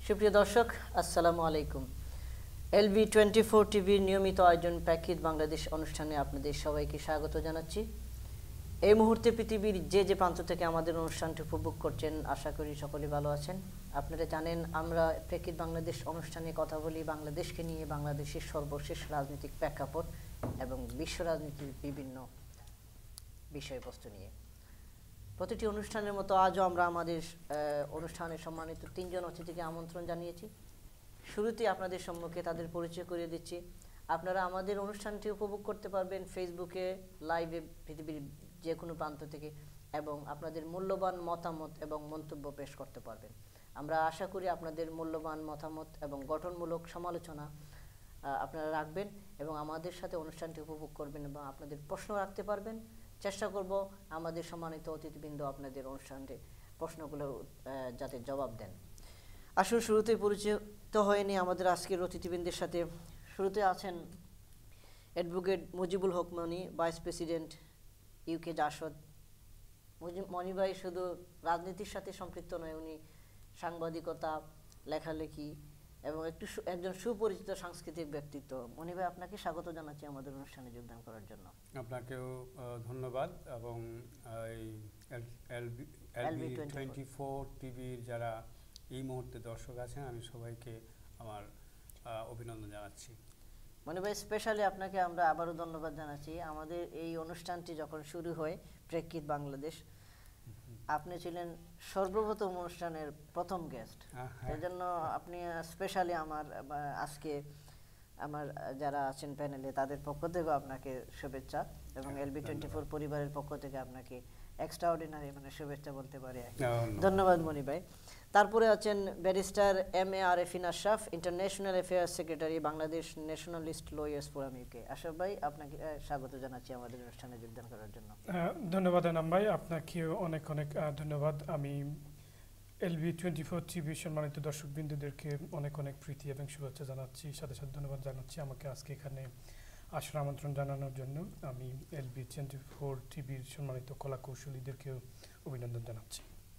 সুপ্রিয় দর্শক আসসালামু আলাইকুম। LB24 টিভির নিয়মিত আয়োজন প্রেক্ষিত বাংলাদেশ অনুষ্ঠানে আপনাদের সবাইকে স্বাগত জানাচ্ছি। এই মুহূর্তে পৃথিবীর যে প্রান্ত থেকে আমাদের অনুষ্ঠানটি উপভোগ করছেন আশা করি সকলে ভালো আছেন। আপনারা জানেন আমরা প্রেক্ষিত বাংলাদেশ অনুষ্ঠানে কথা বলি বাংলাদেশকে নিয়ে, বাংলাদেশের সর্বশেষ রাজনৈতিক প্রেক্ষাপট এবং বিশ্ব রাজনীতির বিভিন্ন বিষয়বস্তু নিয়ে। প্রতিটি অনুষ্ঠানের মতো আজও আমরা আমাদের অনুষ্ঠানে সম্মানিত তিনজন অতিথিকে আমন্ত্রণ জানিয়েছি। শুরুতে আপনাদের সম্মুখে তাদের পরিচয় করিয়ে দিচ্ছি। আপনারা আমাদের অনুষ্ঠানটি উপভোগ করতে পারবেন ফেসবুকে লাইভে পৃথিবীর যে কোনো প্রান্ত থেকে, এবং আপনাদের মূল্যবান মতামত এবং মন্তব্য পেশ করতে পারবেন। আমরা আশা করি আপনাদের মূল্যবান মতামত এবং গঠনমূলক সমালোচনা আপনারা রাখবেন এবং আমাদের সাথে অনুষ্ঠানটি উপভোগ করবেন এবং আপনাদের প্রশ্ন রাখতে পারবেন। চেষ্টা করব আমাদের সম্মানিত অতিথিবৃন্দ আপনাদের অনুষ্ঠানে প্রশ্নগুলোর যাতে জবাব দেন। আসুন শুরুতেই পরিচিত হয়ে নিয়ে আমাদের আজকের অতিথিবৃন্দের সাথে। শুরুতে আছেন advocate Mojibul Haque Moni, vice president UK JASAD. Moni ভাই শুধু রাজনীতির সাথে সম্পৃক্ত নয়, উনি সাংবাদিকতা, লেখালেখি এবং একজন সুপরিচিত সাংস্কৃতিক ব্যক্তিত্ব। মনি ভাই, আপনাকে স্বাগত জানাচ্ছি আমাদের অনুষ্ঠানে যোগদান করার জন্য। আপনাকেও ধন্যবাদ এবং LB24 টিভির যারা এই মুহূর্তে দর্শক আছেন আমি সবাইকে আমার অভিনন্দন জানাচ্ছি। মনি ভাই, স্পেশালি আপনাকে আমরা আবারও ধন্যবাদ জানাচ্ছি। আমাদের এই অনুষ্ঠানটি যখন শুরু হয় প্রেক্ষিত বাংলাদেশ, আপনি ছিলেন সর্বপ্রথম অনুষ্ঠানের প্রথম গেস্ট। এই জন্য আপনি স্পেশালি আজকে আমার যারা আছেন প্যানেলে তাদের পক্ষ থেকে আপনাকে শুভেচ্ছা এবং LB24 পরিবারের পক্ষ থেকে আপনাকে এক্সট্রাঅর্ডিনারি শুভেচ্ছা বলতে পারি। ধন্যবাদ মনি ভাই। তারপরে আছেন barrister MA Arefin Ashraf, international affairs secretary, Bangladesh nationalist lawyers forum UK। Ashraf ভাই, আপনাকে স্বাগত জানাচ্ছি আমাদের অনুষ্ঠানে যোগদান করার জন্য। ধন্যবাদ আনাম ভাই, আপনাকেও অনেক অনেক ধন্যবাদ। আমি LB24 টিভির সম্মানিত দর্শকবৃন্দদেরকে অনেক অনেক প্রীতি এবং শুভেচ্ছা জানাচ্ছি, সাথে সাথে ধন্যবাদ জানাচ্ছি আমাকে আজকে এখানে আসার আমন্ত্রণ জানানোর জন্য। আমি LB24 টিভির সম্মানিত কলা কৌশলীদেরকেও অভিনন্দন জানাচ্ছি।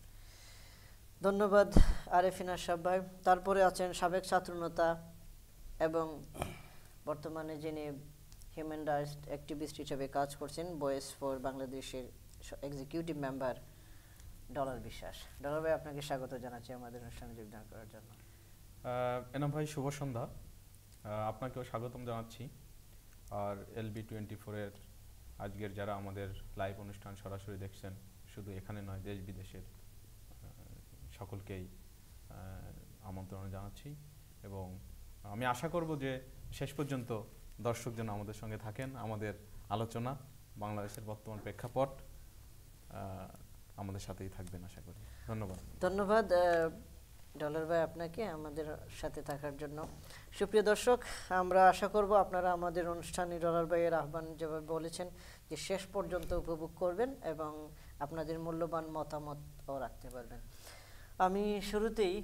ধন্যবাদ আরেফিন আশরাফ ভাই। তারপরে আছেন সাবেক ছাত্রনেতা এবং বর্তমানে যিনি হিউম্যান রাইটস অ্যাক্টিভিস্ট হিসেবে কাজ করছেন, ভয়েস ফর বাংলাদেশের executive member Dollar Biswas. Dollar ভাই, আপনাকে স্বাগত জানাচ্ছি আমাদের অনুষ্ঠানে যোগদান করার জন্য। এনাম ভাই, শুভ সন্ধ্যা। আপনাকেও স্বাগতম জানাচ্ছি। আর LB24 এর আজকের যারা আমাদের লাইভ অনুষ্ঠান সরাসরি দেখছেন, শুধু এখানে নয় দেশ বিদেশের সকলকেই আমন্ত্রণ জানাচ্ছি এবং আমি আশা করব যে শেষ পর্যন্ত দর্শক যেন আমাদের সঙ্গে থাকেন। আমাদের আলোচনা বাংলাদেশের বর্তমান প্রেক্ষাপট আমাদের সাথেই থাকবেন আশা করি। ধন্যবাদ। ধন্যবাদ ডলার ভাই আপনাকে আমাদের সাথে থাকার জন্য। সুপ্রিয় দর্শক, আমরা আশা করব আপনারা আমাদের অনুষ্ঠানে ডলার ভাইয়ের আহ্বান যেভাবে বলেছেন যে শেষ পর্যন্ত উপভোগ করবেন এবং আপনাদের মূল্যবান মতামতও রাখতে পারবেন। আমি শুরুতেই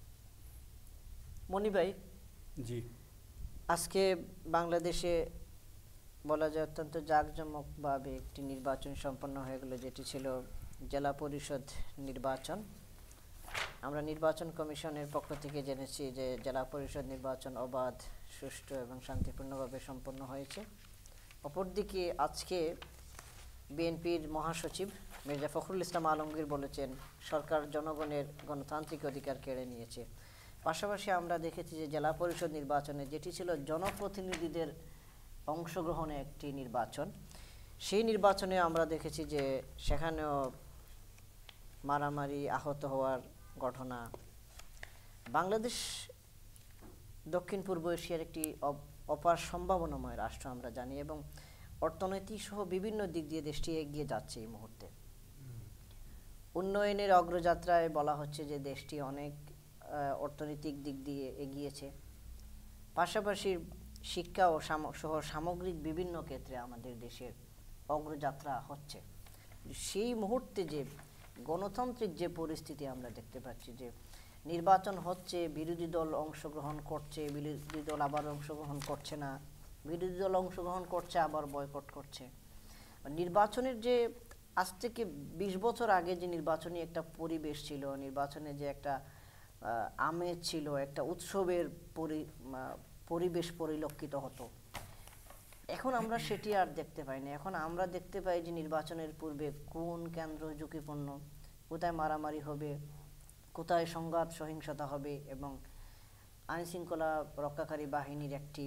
মনি ভাই, জি, আজকে বাংলাদেশে বলা যায় অত্যন্ত জাঁকজমকভাবে একটি নির্বাচন সম্পন্ন হয়ে গেল, যেটি ছিল জেলা পরিষদ নির্বাচন। আমরা নির্বাচন কমিশনের পক্ষ থেকে জেনেছি যে জেলা পরিষদ নির্বাচন অবাধ, সুষ্ঠু এবং শান্তিপূর্ণভাবে সম্পন্ন হয়েছে। অপরদিকে আজকে বিএনপির মহাসচিব মির্জা ফখরুল ইসলাম আলমগীর বলেছেন সরকার জনগণের গণতান্ত্রিক অধিকার কেড়ে নিয়েছে। পাশাপাশি আমরা দেখেছি যে জেলা পরিষদ নির্বাচনে, যেটি ছিল জনপ্রতিনিধিদের অংশগ্রহণে একটি নির্বাচন, সেই নির্বাচনে আমরা দেখেছি যে সেখানেও মারামারি, আহত হওয়ার ঘটনা। বাংলাদেশ দক্ষিণ পূর্ব এশিয়ার একটি অপার সম্ভাবনাময় রাষ্ট্র আমরা জানি এবং অর্থনৈতিক সহ বিভিন্ন দিক দিয়ে দেশটি এগিয়ে যাচ্ছে। এই মুহূর্তে উন্নয়নের অগ্রযাত্রায় বলা হচ্ছে যে দেশটি অনেক অর্থনৈতিক দিক দিয়ে এগিয়েছে। পাশাপাশি শিক্ষা ও সহ সামগ্রিক বিভিন্ন ক্ষেত্রে আমাদের দেশের অগ্রযাত্রা হচ্ছে। সেই মুহূর্তে যে গণতান্ত্রিক যে পরিস্থিতি আমরা দেখতে পাচ্ছি, যে নির্বাচন হচ্ছে, বিরোধী দল অংশগ্রহণ করছে, বিরোধী দল আবার অংশগ্রহণ করছে না, বিরোধী দল অংশগ্রহণ করছে আবার বয়কট করছে। নির্বাচনের যে আজ থেকে 20 বছর আগে যে নির্বাচনী একটা পরিবেশ ছিল, নির্বাচনে যে একটা আমেজ ছিল, একটা উৎসবের পরিবেশ পরিলক্ষিত হতো। এখন আমরা সেটি আর দেখতে পাই না। এখন আমরা দেখতে পাই যে নির্বাচনের পূর্বে কোন কেন্দ্র ঝুঁকিপূর্ণ, কোথায় মারামারি হবে, কোথায় সংঘাত সহিংসতা হবে, এবং আইনশৃঙ্খলা রক্ষাকারী বাহিনীর একটি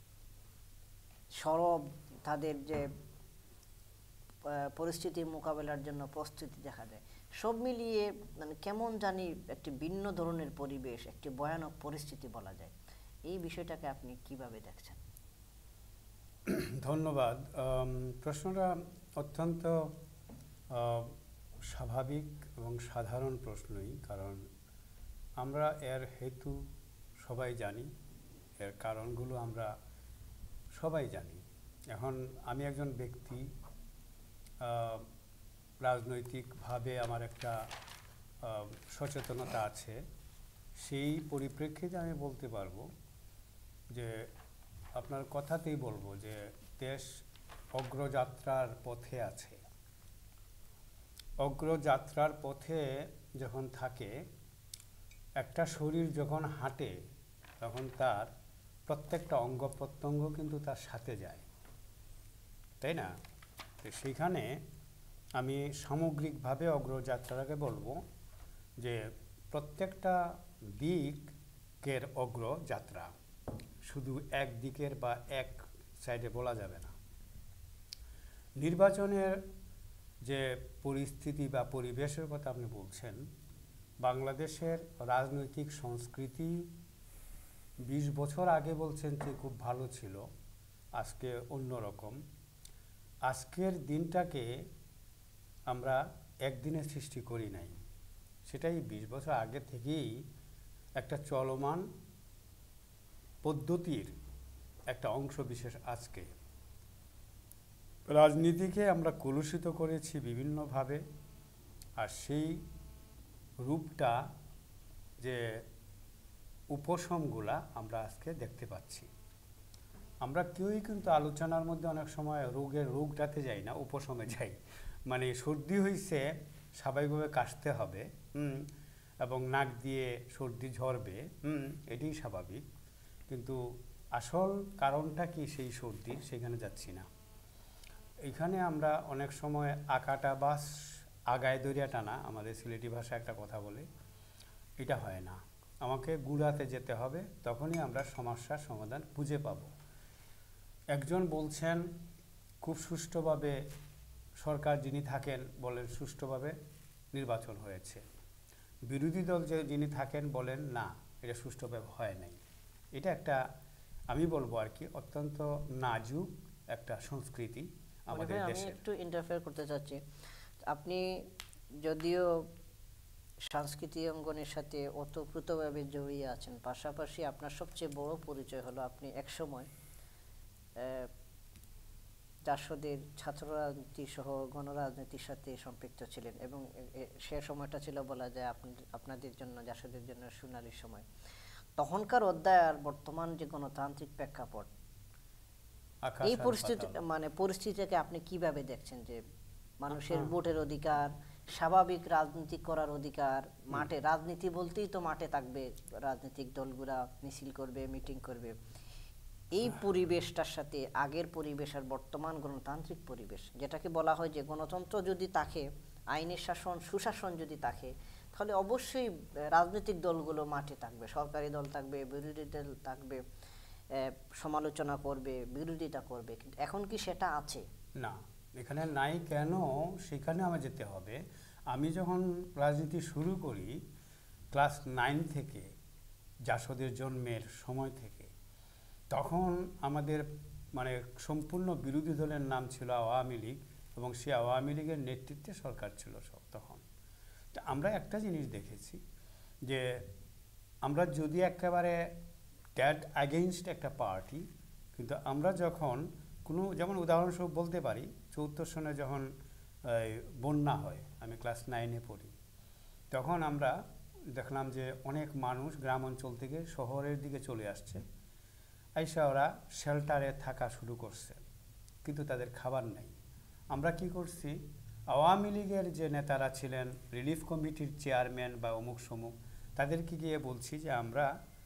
সরব তাদের যে পরিস্থিতি মোকাবেলার জন্য প্রস্তুতি দেখা যায়। সব মিলিয়ে মানে কেমন জানি একটি ভিন্ন ধরনের পরিবেশ, একটি ভয়ানক পরিস্থিতি বলা যায়। এই বিষয়টাকে আপনি কিভাবে দেখছেন? ধন্যবাদ। প্রশ্নটা অত্যন্ত স্বাভাবিক এবং সাধারণ প্রশ্নই, কারণ আমরা এর হেতু সবাই জানি, এর কারণগুলো আমরা সবাই জানি। এখন আমি একজন ব্যক্তি, রাজনৈতিকভাবে আমার একটা সচেতনতা আছে। সেই পরিপ্রেক্ষিতে আমি বলতে পারবো যে আপনার কথাতেই বলবো যে দেশ অগ্রযাত্রার পথে আছে। অগ্রযাত্রার পথে যখন থাকে, একটা শরীর যখন হাঁটে তখন তার প্রত্যেকটা অঙ্গ প্রত্যঙ্গ কিন্তু তার সাথে যায়, তাই না? তো সেখানে আমি সামগ্রিকভাবে অগ্রযাত্রাকে বলবো যে প্রত্যেকটা দিকের অগ্রযাত্রা, শুধু এক দিকের বা এক সাইডে বলা যাবে না। নির্বাচনের যে পরিস্থিতি বা পরিবেশের কথা আপনি বলছেন, বাংলাদেশের রাজনৈতিক সংস্কৃতি 20 বছর আগে বলছেন যে খুব ভালো ছিল, আজকে অন্যরকম। আজকের দিনটাকে আমরা একদিনে সৃষ্টি করি নাই, সেটাই 20 বছর আগে থেকেই একটা চলমান পদ্ধতির একটা অংশ বিশেষ। আজকে রাজনীতিকে আমরা কলুষিত করেছি বিভিন্নভাবে, আর সেই রূপটা যে উপশমগুলা আমরা আজকে দেখতে পাচ্ছি। আমরা কেউই কিন্তু আলোচনার মধ্যে অনেক সময় রোগটাতে যাই না, উপশমে যাই। মানে সর্দি হয়েছে, স্বাভাবিকভাবে কাশতে হবে, এবং নাক দিয়ে সর্দি ঝরবে, এটাই স্বাভাবিক। কিন্তু আসল কারণটা কি সেই সর্দির, সেখানে যাচ্ছি না। এখানে আমরা অনেক সময় আকাটা বাস আগায় দরিয়া টানা, আমাদের সিলেটি ভাষায় একটা কথা বলে, এটা হয় না। আমাকে গুড়াতে যেতে হবে, তখনই আমরা সমস্যার সমাধান খুঁজে পাব। একজন বলছেন খুব সুষ্ঠুভাবে সরকার যিনি থাকেন বলেন সুষ্ঠুভাবে নির্বাচন হয়েছে, বিরোধী দল যিনি থাকেন বলেন না, এটা সুষ্ঠুভাবে হয় নাই। এটা একটা, আমি বলবো আর কি, অত্যন্ত নাজুক একটা সংস্কৃতি আমাদের দেশে। আমি একটু ইন্টারফেয়ার করতে চাচ্ছি। আপনি যদিও সাংস্কৃতিক অঙ্গনের সাথে ওতপ্রোতভাবে জড়িয়ে আছেন, পাশাপাশি আপনার সবচেয়ে বড় পরিচয় হলো আপনি একসময় জাসদের ছাত্র রাজনীতি সহ গণরাজনীতির সাথে সম্পৃক্ত ছিলেন, এবং সে সময়টা ছিল বলা যায় আপনাদের জন্য, জাসদের জন্য সোনালী সময়। তখনকার অধ্যায় আর বর্তমান যে গণতান্ত্রিক প্রেক্ষাপট, এই পরিস্থিতিকে আপনি কিভাবে দেখছেন? যে মানুষের ভোটের অধিকার, স্বাভাবিক রাজনীতি করার অধিকার, মাঠে রাজনীতি বলতেই তো মাঠে থাকবে, রাজনৈতিক দলগুলা মিছিল করবে, মিটিং করবে, এই পরিবেশটার সাথে আগের পরিবেশ আর বর্তমান গণতান্ত্রিক পরিবেশ, যেটাকে বলা হয় যে গণতন্ত্র যদি থাকে, আইনের শাসন সুশাসন যদি থাকে, তাহলে অবশ্যই রাজনৈতিক দলগুলো মাঠে থাকবে, সরকারি দল থাকবে, বিরোধী দল থাকবে, সমালোচনা করবে, বিরোধিতা করবে। কিন্তু এখন কি সেটা আছে? না, এখানে নাই। কেন? সেখানে আমার যেতে হবে। আমি যখন রাজনীতি শুরু করি ক্লাস 9 থেকে, জাসদের জন্মের সময় থেকে, তখন আমাদের মানে সম্পূর্ণ বিরোধী দলের নাম ছিল আওয়ামী লীগ, এবং সেই আওয়ামী লীগের নেতৃত্বে সরকার ছিল সব তখন। তো আমরা একটা জিনিস দেখেছি যে আমরা যদি একেবারে ড্যাড অ্যাগেইনস্ট একটা পার্টি, কিন্তু আমরা যখন কোনো, যেমন উদাহরণস্বরূপ বলতে পারি 74 সনে যখন বন্যা হয়, আমি ক্লাস 9-এ পড়ি, তখন আমরা দেখলাম যে অনেক মানুষ গ্রাম অঞ্চল থেকে শহরের দিকে চলে আসছে, আইসা ওরা শেল্টারে থাকা শুরু করছে, কিন্তু তাদের খাবার নাই। আমরা কি করছি, আওয়ামী লীগের যে নেতারা ছিলেন, রিলিফ কমিটির চেয়ারম্যান বা অমুক সমুক, তাদেরকে গিয়ে বলছি যে আমরা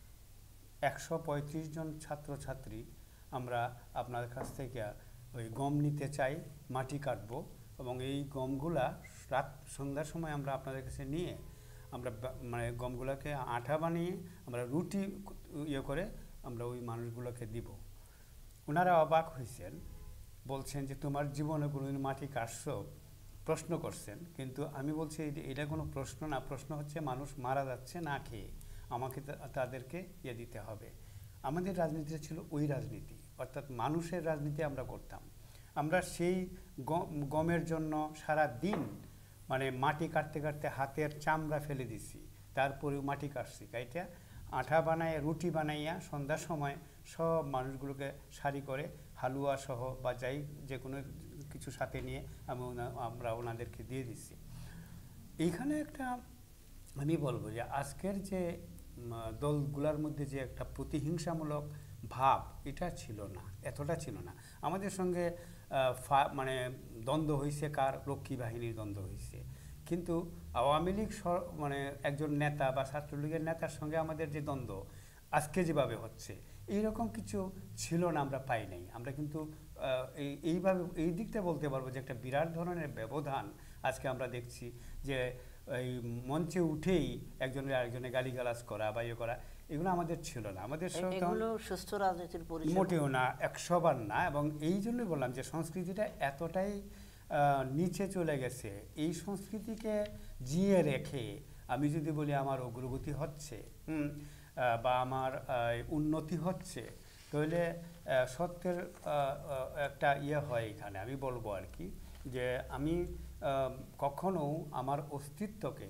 135 জন ছাত্রছাত্রী আমরা আপনার কাছ থেকে ওই গম নিতে চাই, মাটি কাটবো এবং এই গমগুলা রাত সন্ধ্যার সময় আমরা আপনাদের কাছে নিয়ে আমরা মানে গমগুলোকে আঠা বানিয়ে আমরা রুটি ইয়ে করে আমরা ওই মানুষগুলোকে দিব। ওনারা অবাক হয়েছেন, বলছেন যে তোমার জীবনে কোনোদিন মাটি কাটছো, প্রশ্ন করছেন। কিন্তু আমি বলছি এটা কোনো প্রশ্ন না, প্রশ্ন হচ্ছে মানুষ মারা যাচ্ছে না খেয়ে, আমাকে তাদেরকে ইয়ে দিতে হবে। আমাদের রাজনীতিটা ছিল ওই রাজনীতি, অর্থাৎ মানুষের রাজনীতি আমরা করতাম। আমরা সেই গমের জন্য সারা দিন মানে মাটি কাটতে কাটতে হাতের চামড়া ফেলে দিছি, তারপরেও মাটি কাটছি, কাইটা আঠা বানায় রুটি বানাইয়া সন্ধ্যার সময় সব মানুষগুলোকে সারি করে হালুয়া সহ বা যাই যে কোনো কিছু সাথে নিয়ে আমরা ওনাদেরকে দিয়ে দিচ্ছি। এইখানে একটা আমি বলবো যে আজকের যে দলগুলোর মধ্যে যে একটা প্রতিহিংসামূলক ভাব, এটা ছিল না, এতটা ছিল না। আমাদের সঙ্গে মানে দ্বন্দ্ব হয়েছে কার, রক্ষী বাহিনীর দ্বন্দ্ব হয়েছে, কিন্তু আওয়ামী লীগ মানে একজন নেতা বা ছাত্রলীগের নেতার সঙ্গে আমাদের যে দ্বন্দ্ব আজকে যেভাবে হচ্ছে এইরকম কিছু ছিল না, আমরা পাই নাই। আমরা কিন্তু এইভাবে এই দিকটা বলতে পারবো যে একটা বিরাট ধরনের ব্যবধান আজকে আমরা দেখছি, যে এই মঞ্চে উঠেই একজনের আরেকজনের গালিগালাজ করা বা ইয়ে করা, এগুলো আমাদের ছিল না। আমাদের সুস্থ রাজনীতির পরিচয় মোটেও না, 100 বার না। এবং এই জন্যই বললাম যে সংস্কৃতিটা এতটাই নিচে চলে গেছে, এই সংস্কৃতিকে জিয়ে রেখে আমি যদি বলি আমার অগ্রগতি হচ্ছে বা আমার উন্নতি হচ্ছে, তাহলে সত্যের একটা ইয়ে হয় এখানে। আমি বলবো আর কি যে আমি কখনো আমার অস্তিত্বকে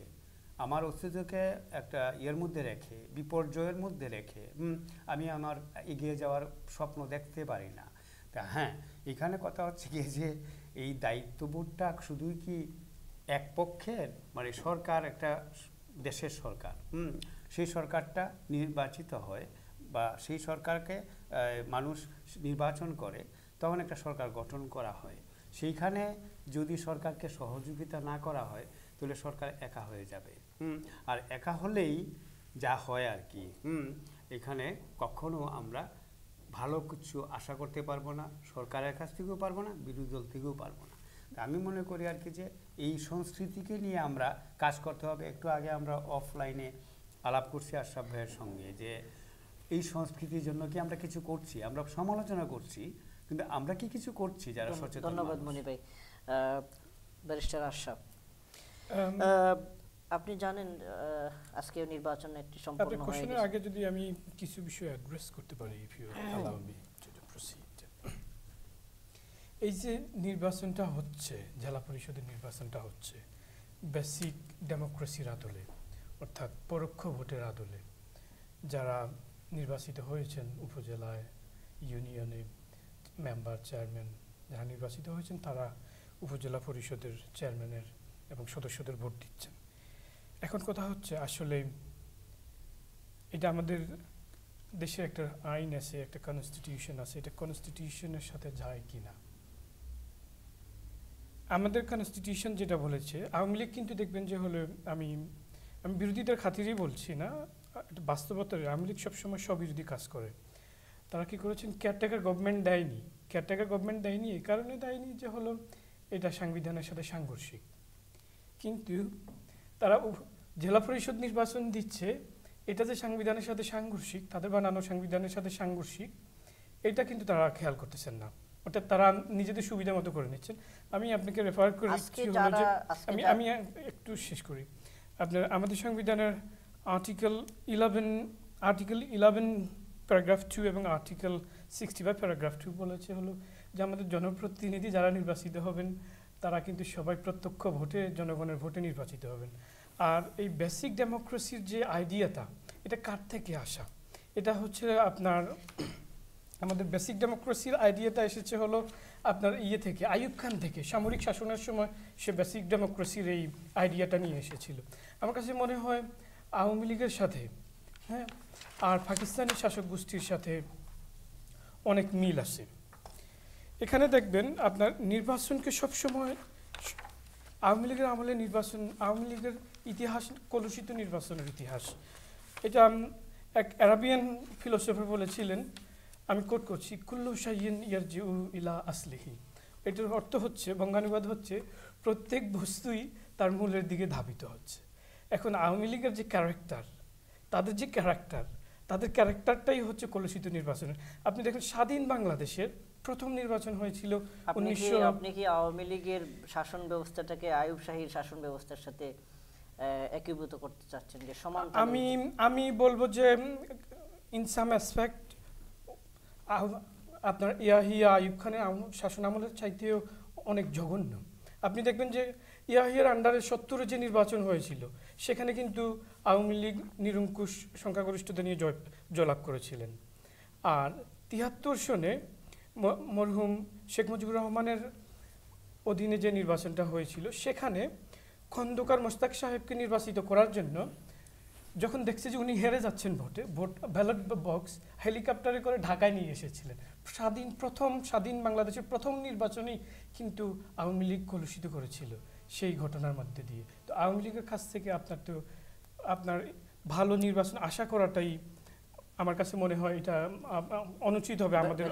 একটা ইয়ের মধ্যে রেখে, বিপর্যয়ের মধ্যে রেখে আমি আমার এগিয়ে যাওয়ার স্বপ্ন দেখতে পারি না। তা হ্যাঁ, এখানে কথা হচ্ছে কি যে এই দায়িত্ববোধটা শুধুই কি এক পক্ষের, মানে সরকার একটা দেশের সরকার, সেই সরকারটা নির্বাচিত হয় বা সেই সরকারকে মানুষ নির্বাচন করে, তখন একটা সরকার গঠন করা হয়। সেইখানে যদি সরকারকে সহযোগিতা না করা হয় তাহলে সরকার একা হয়ে যাবে। আর একা হলেই যা হয় আর কি, এখানে কখনো আমরা ভালো কিছু আশা করতে পারবো না, সরকারের কাছ থেকেও পারবো না, বিরোধী দল থেকেও পারবো না। আমি মনে করি আর কি যে এই সংস্কৃতিকে নিয়ে আমরা কাজ করতে হবে। একটু আগে আমরা অফলাইনে আলাপ করছি আশরাফ ভাইয়ের সঙ্গে যে এই সংস্কৃতির জন্য কি আমরা কিছু করছি, আমরা সমালোচনা করছি, কিন্তু আমরা কি কিছু করছি যারা সচেতন? ধন্যবাদ মনি ভাই। ব্যারিস্টার আশরাফ, আপনি জানেন আজকে নির্বাচন একটি সম্পূর্ণ হয়ে গেছে। আগে যদি আমি কিছু বিষয় অ্যাড্রেস করতে পারি, if you allow me to proceed. এই যে নির্বাচনটা হচ্ছে, জেলা পরিষদের নির্বাচনটা হচ্ছে বেসিক ডেমোক্রেসির আদলে, অর্থাৎ পরোক্ষ ভোটের আদলে যারা নির্বাচিত হয়েছেন, উপজেলায় ইউনিয়নে মেম্বার চেয়ারম্যান যারা নির্বাচিত হয়েছেন, তারা উপজেলা পরিষদের চেয়ারম্যানের এবং সদস্যদের ভোট দিচ্ছেন। এখন কথা হচ্ছে আসলে এটা আমাদের দেশে একটা আইন আছে, একটা কনস্টিটিউশন আছে, এটা কনস্টিটিউশনের সাথে যায় কিনা। আমাদের কনস্টিটিউশন যেটা বলেছে, আওয়ামী লীগ কিন্তু দেখবেন যে হলো, আমি বিরোধীদের খাতিরেই বলছি না, এটা বাস্তবতা। আওয়ামী লীগ সবসময় স্ববিরোধী কাজ করে। তারা কি করেছেন, কেয়ারটেকার গভর্নমেন্ট দেয়নি। কেয়ারটেকার গভর্নমেন্ট দেয়নি এই কারণে দেয়নি যে হলো এটা সাংবিধানের সাথে সাংঘর্ষিক। কিন্তু তারা জেলা পরিষদ নির্বাচন দিচ্ছে, এটা যে সাংবিধানের সাথে সাংঘর্ষিক, তাদের বানানো সাংবিধানের সাথে সাংঘর্ষিক, এটা কিন্তু তারা খেয়াল করতেছেন না। অর্থাৎ তারা নিজেদের সুবিধা মতো করে নিচ্ছেন। আমি আপনাকে রেফার করি, আমি একটু শেষ করি। আপনার আমাদের সংবিধানের আর্টিকেল 11 প্যারাগ্রাফ 2 এবং আর্টিকেল 65 প্যারাগ্রাফ 2 বলেছে হলো যে আমাদের জনপ্রতিনিধি যারা নির্বাচিত হবেন তারা কিন্তু সবাই প্রত্যক্ষ ভোটে, জনগণের ভোটে নির্বাচিত হবেন। আর এই বেসিক ডেমোক্রেসির যে আইডিয়াটা, এটা কার থেকে আসা? এটা হচ্ছে আপনার আমাদের বেসিক ডেমোক্রেসির আইডিয়াটা এসেছে হলো আপনার থেকে, আইয়ুব খান থেকে। সামরিক শাসনের সময় সে বেসিক ডেমোক্রেসির এই আইডিয়াটা নিয়ে এসেছিল। আমার কাছে মনে হয় আওয়ামী লীগের সাথে, হ্যাঁ, আর পাকিস্তানি শাসক গোষ্ঠীর সাথে অনেক মিল আছে। এখানে দেখবেন আপনার নির্বাচনকে সবসময় আওয়ামী লীগের আমলে নির্বাচন, আওয়ামী লীগের ইতিহাস কলুষিত নির্বাচনের ইতিহাস। এটা এক আরাবিয়ান ফিলোসফার বলেছিলেন, আমি কোট করছি, কুল্লু শাইইন ইয়ারজিউ ইলা আসলিহি। এটার অর্থ হচ্ছে, বঙ্গানুবাদ হচ্ছে, প্রত্যেক বস্তুই তার মূলের দিকে ধাবিত হচ্ছে। এখন আওয়ামী লীগের যে ক্যারেক্টার, তাদের ক্যারেক্টারটাই হচ্ছে কলুষিত নির্বাচনের। আপনি দেখেন স্বাধীন বাংলাদেশের প্রথম নির্বাচন হয়েছিল 1900। আপনি কি আওয়ামী লীগের শাসন ব্যবস্থাটাকে আইয়ুব শাহীর শাসন ব্যবস্থার সাথে একীভূত করতে চাচ্ছেন, যে সমান? আমি বলবো যে ইন সাম অ্যাসপেক্ট আপনার ইয়াহিয়া আইয়ুব খানের শাসন আমলের চাইতেও অনেক জঘন্য। আপনি দেখবেন যে ইয়াহিয়ার আন্ডারে 70-এ যে নির্বাচন হয়েছিল সেখানে কিন্তু আওয়ামী লীগ নিরঙ্কুশ সংখ্যাগরিষ্ঠতা নিয়ে জয়লাভ করেছিলেন। আর 73 সনে মরহুম শেখ মুজিবুর রহমানের অধীনে যে নির্বাচনটা হয়েছিল সেখানে খন্দকার মোশতাক সাহেবকে নির্বাচিত করার জন্য যখন দেখছে যে উনি হেরে যাচ্ছেন ভোট ব্যালট বক্স হেলিকপ্টারে করে ঢাকায় নিয়ে এসেছিলেন। স্বাধীন বাংলাদেশের প্রথম নির্বাচনেই কিন্তু আওয়ামী লীগ কলুষিত করেছিল সেই ঘটনার মধ্যে দিয়ে। তো আওয়ামী লীগের কাছ থেকে আপনার ভালো নির্বাচন আশা করাটাই আমার কাছে মনে হয় এটা অনুচিত হবে আমাদের।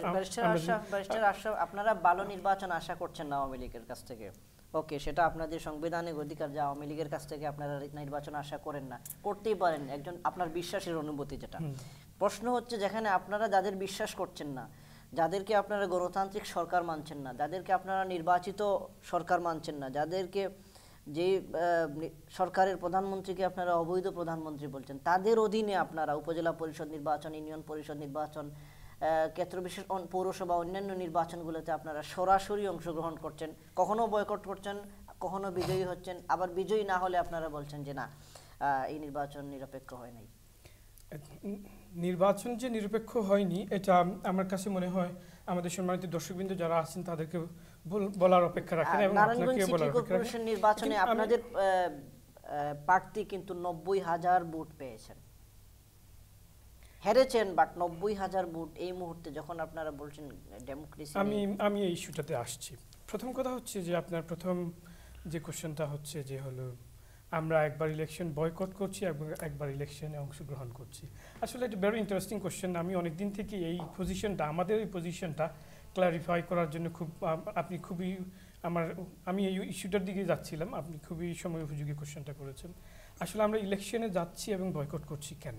আপনারা ভালো নির্বাচন আশা করছেন না আওয়ামী লীগের কাছ থেকে, ওকে, সেটা আপনাদের সাংবিধানিক অধিকার যে আওয়ামী লীগের কাছ থেকে আপনারা নির্বাচন আশা করেন না, করতেই পারেন, একজন আপনার বিশ্বাসের অনুভূতি যেটা। প্রশ্ন হচ্ছে যেখানে আপনারা যাদের বিশ্বাস করছেন না, যাদেরকে আপনারা গণতান্ত্রিক সরকার মানছেন না, যাদেরকে আপনারা নির্বাচিত সরকার মানছেন না, যাদেরকে যে সরকারের প্রধানমন্ত্রীকে আপনারা অবৈধ প্রধানমন্ত্রী বলছেন, তাদের অধীনে আপনারা উপজেলা পরিষদ নির্বাচন, ইউনিয়ন পরিষদ নির্বাচন, ক্ষেত্র বিশেষ পৌরসভা, অন্যান্য নির্বাচনগুলোতে আপনারা সরাসরি অংশগ্রহণ করছেন, কখনো বয়কট করছেন, কখনো বিজয়ী হচ্ছেন, আবার বিজয়ী না হলে আপনারা বলছেন যে না, এই নির্বাচন নিরপেক্ষ হয় নাই। নির্বাচন যে নিরপেক্ষ হয়নি এটা আমার কাছে মনে হয় আমাদের সম্মানিত দর্শকবৃন্দ যারা আছেন তাদেরকে বলার অপেক্ষা রাখেন এবং আপনাকে বলার অপেক্ষা রাখেন। নির্বাচনে আপনাদের প্রার্থী কিন্তু 90,000 ভোট পেয়েছেন, হেরেছেন, বাট 90,000 ভোট এই মুহূর্তে যখন আপনারা বলছেন ডেমোক্রেসি। আমি এই ইস্যুটাতে আসছি। প্রথম কথা হচ্ছে যে আপনার প্রথম যে কোশ্চেনটা হচ্ছে যে হলো আমরা একবার ইলেকশন বয়কট করছি এবং একবার ইলেকশনে অংশগ্রহণ করছি। আসলে এটা ভেরি ইন্টারেস্টিং কোশ্চেন। আমি অনেক দিন থেকে এই পজিশনটা, আমাদের এই পজিশনটা ক্লারিফাই করার জন্য আপনি খুবই আমি এই ইস্যুটার দিকে যাচ্ছিলাম, আপনি খুবই সময় উপযোগী কোশ্চেনটা করেছেন। আসলে আমরা ইলেকশনে যাচ্ছি এবং বয়কট করছি কেন?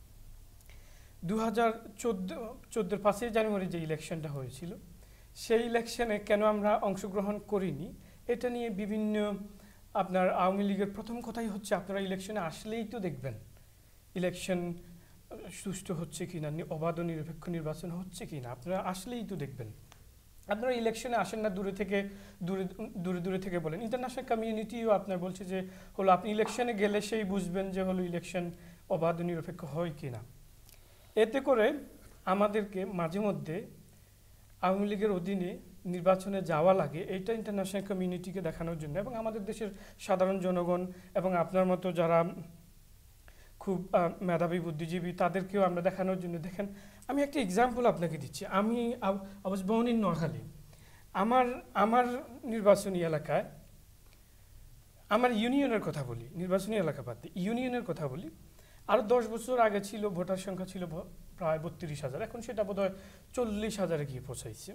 2014 5 জানুয়ারি যে ইলেকশনটা হয়েছিল সেই ইলেকশনে কেন আমরা অংশগ্রহণ করিনি, এটা নিয়ে বিভিন্ন আপনার আওয়ামী লীগের প্রথম কথাই হচ্ছে আপনারা ইলেকশনে আসলেই তো দেখবেন ইলেকশন সুষ্ঠু হচ্ছে কিনা, অবাধ নিরপেক্ষ নির্বাচন হচ্ছে কিনা, আপনারা আসলেই তো দেখবেন। আপনারা ইলেকশনে আসেন না, দূরে থেকে বলেন। ইন্টারন্যাশনাল কমিউনিটিও আপনার বলছে যে হলো আপনি ইলেকশনে গেলে সেই বুঝবেন যে হলো ইলেকশন অবাধ নিরপেক্ষ হয় কিনা। এতে করে আমাদেরকে মাঝে মধ্যে আওয়ামী লীগের অধীনে নির্বাচনে যাওয়া লাগে, এইটা ইন্টারন্যাশনাল কমিউনিটিকে দেখানোর জন্য এবং আমাদের দেশের সাধারণ জনগণ এবং আপনার মতো যারা খুব মেধাবী বুদ্ধিজীবী তাদেরকেও আমরা দেখানোর জন্য। দেখেন, আমি একটা এক্সাম্পল আপনাকে দিচ্ছি। আমি অবশ্য বনির নোয়াখালী, আমার নির্বাচনী এলাকায়, আমার ইউনিয়নের কথা বলি, নির্বাচনী এলাকা বাদ দিয়ে ইউনিয়নের কথা বলি, আরও 10 বছর আগে ছিল ভোটার সংখ্যা ছিল প্রায় 32,000, এখন সেটা বোধহয় 40,000-এ গিয়ে পৌঁছাইছে।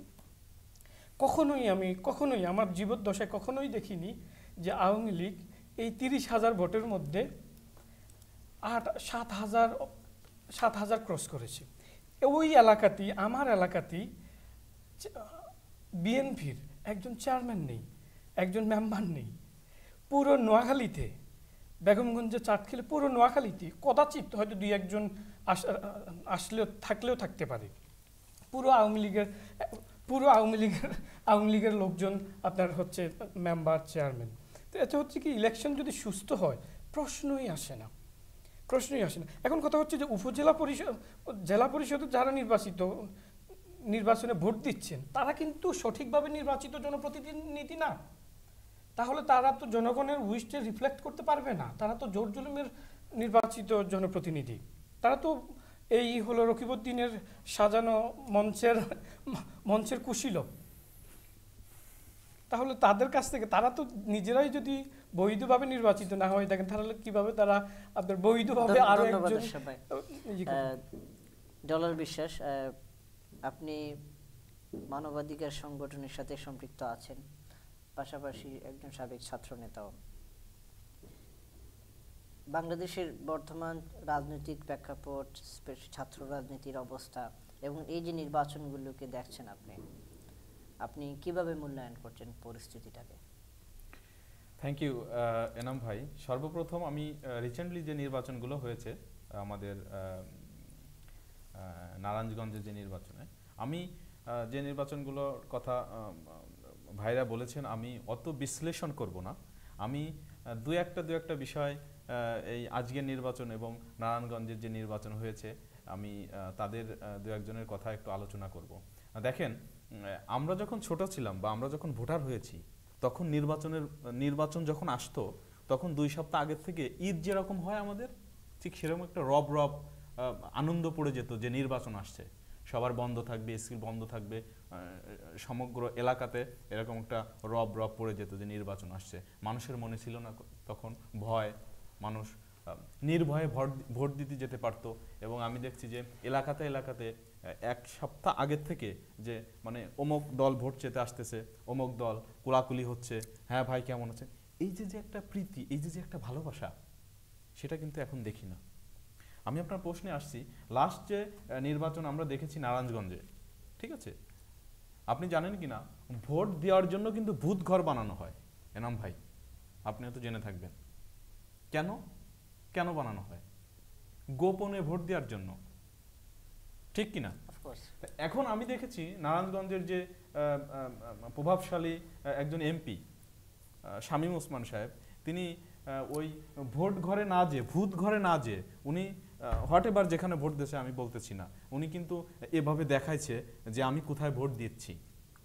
কখনোই আমার জীবদ্দশায় কখনোই দেখিনি যে আওয়ামী লীগ এই 30,000 ভোটের মধ্যে 7,000 ক্রস করেছে। ওই এলাকাতেই, আমার এলাকাতেই বিএনপির একজন চেয়ারম্যান নেই, একজন মেম্বার নেই। পুরো নোয়াখালীতে, বেগমগঞ্জে চাটখিলে, পুরো নোয়াখালীতে কদাচিৎ হয়তো 2-1 থাকলেও থাকতে পারে। পুরো আওয়ামী লীগের লোকজন আপনার হচ্ছে মেম্বার, চেয়ারম্যান। তো এতে হচ্ছে কি, ইলেকশন যদি সুস্থ হয় প্রশ্নই আসে না। এখন কথা হচ্ছে যে উপজেলা পরিষদ, জেলা পরিষদের যারা নির্বাচনে ভোট দিচ্ছেন তারা কিন্তু সঠিকভাবে নির্বাচিত জনপ্রতিনিধি না। তাহলে তারা তো জনগণের উইশকে রিফ্লেক্ট করতে পারবে না, তারা তো জোর জুলুমের নির্বাচিত জনপ্রতিনিধি। তারা তো এই হলো রকিবউদ্দিনের সাজানো মঞ্চের কুশীলব। তাহলে তাদের কাছ থেকে তারা তো নিজেরাই যদি বৈধভাবে নির্বাচিত না হয়ে থাকেন তাহলে কিভাবে তারা আপনার বৈধভাবে আরো একজন ডলার বিশ্বাস, আপনি মানবাধিকার সংগঠনের সাথে সম্পৃক্ত আছেন, পাশাপাশি একজন সাবেক ছাত্র নেতাও। বাংলাদেশের বর্তমান রাজনৈতিক প্রেক্ষাপট, ছাত্র রাজনীতির অবস্থা এবং এই যে নির্বাচনগুলোকে দেখছেন আপনি কিভাবে মূল্যায়ন করছেন পরিস্থিতিটাকে? থ্যাংক ইউ এনাম ভাই। সর্বপ্রথম আমি রিসেন্টলি যে নির্বাচনগুলো হয়েছে আমাদের নারায়ণগঞ্জে যে নির্বাচনে, আমি যে নির্বাচনগুলোর কথা ভাইরা বলেছেন আমি অত বিশ্লেষণ করব না। আমি দু একটা বিষয় এই আজকের নির্বাচন এবং নারায়ণগঞ্জের যে নির্বাচন হয়েছে আমি তাদের দু একজনের কথা একটু আলোচনা করব। দেখেন, আমরা যখন ছোট ছিলাম বা আমরা যখন ভোটার হয়েছি তখন নির্বাচন যখন আসতো তখন 2 সপ্তাহ আগের থেকে ঈদ যেরকম হয় আমাদের ঠিক সেরকম একটা রব আনন্দ পড়ে যেত যে নির্বাচন আসছে, সবার বন্ধ থাকবে, স্কুল বন্ধ থাকবে, সমগ্র এলাকাতে এরকম একটা রব পড়ে যেত যে নির্বাচন আসছে। মানুষের মনে ছিল না তখন ভয়, মানুষ নির্ভয়ে ভোট দিতে যেতে পারতো। এবং আমি দেখছি যে এলাকাতে 1 সপ্তাহ আগের থেকে যে মানে অমুক দল ভোট চেতে আসতেছে, অমুক দল কোলাকুলি হচ্ছে, হ্যাঁ ভাই কেমন আছে, এই যে একটা প্রীতি, এই যে একটা ভালোবাসা, সেটা কিন্তু এখন দেখি না। আমি আপনার প্রশ্নে আসছি, লাস্ট যে নির্বাচন আমরা দেখেছি নারায়ণগঞ্জে, ঠিক আছে, আপনি জানেন কি না ভোট দেওয়ার জন্য কিন্তু ভূত ঘর বানানো হয় এনাম ভাই, আপনিও তো জেনে থাকবেন। কেন বানানো হয়? গোপনে ভোট দেওয়ার জন্য, ঠিক কিনা? এখন আমি দেখেছি নারায়ণগঞ্জের যে প্রভাবশালী একজন এমপি শামীম ওসমান সাহেব, তিনি ওই ভোট ঘরে না যে, ভূত ঘরে না যে, উনি হোয়াটএভার যেখানে ভোট দিয়েছে আমি বলতেছি না, উনি কিন্তু এভাবে দেখাইছে যে আমি কোথায় ভোট দিচ্ছি,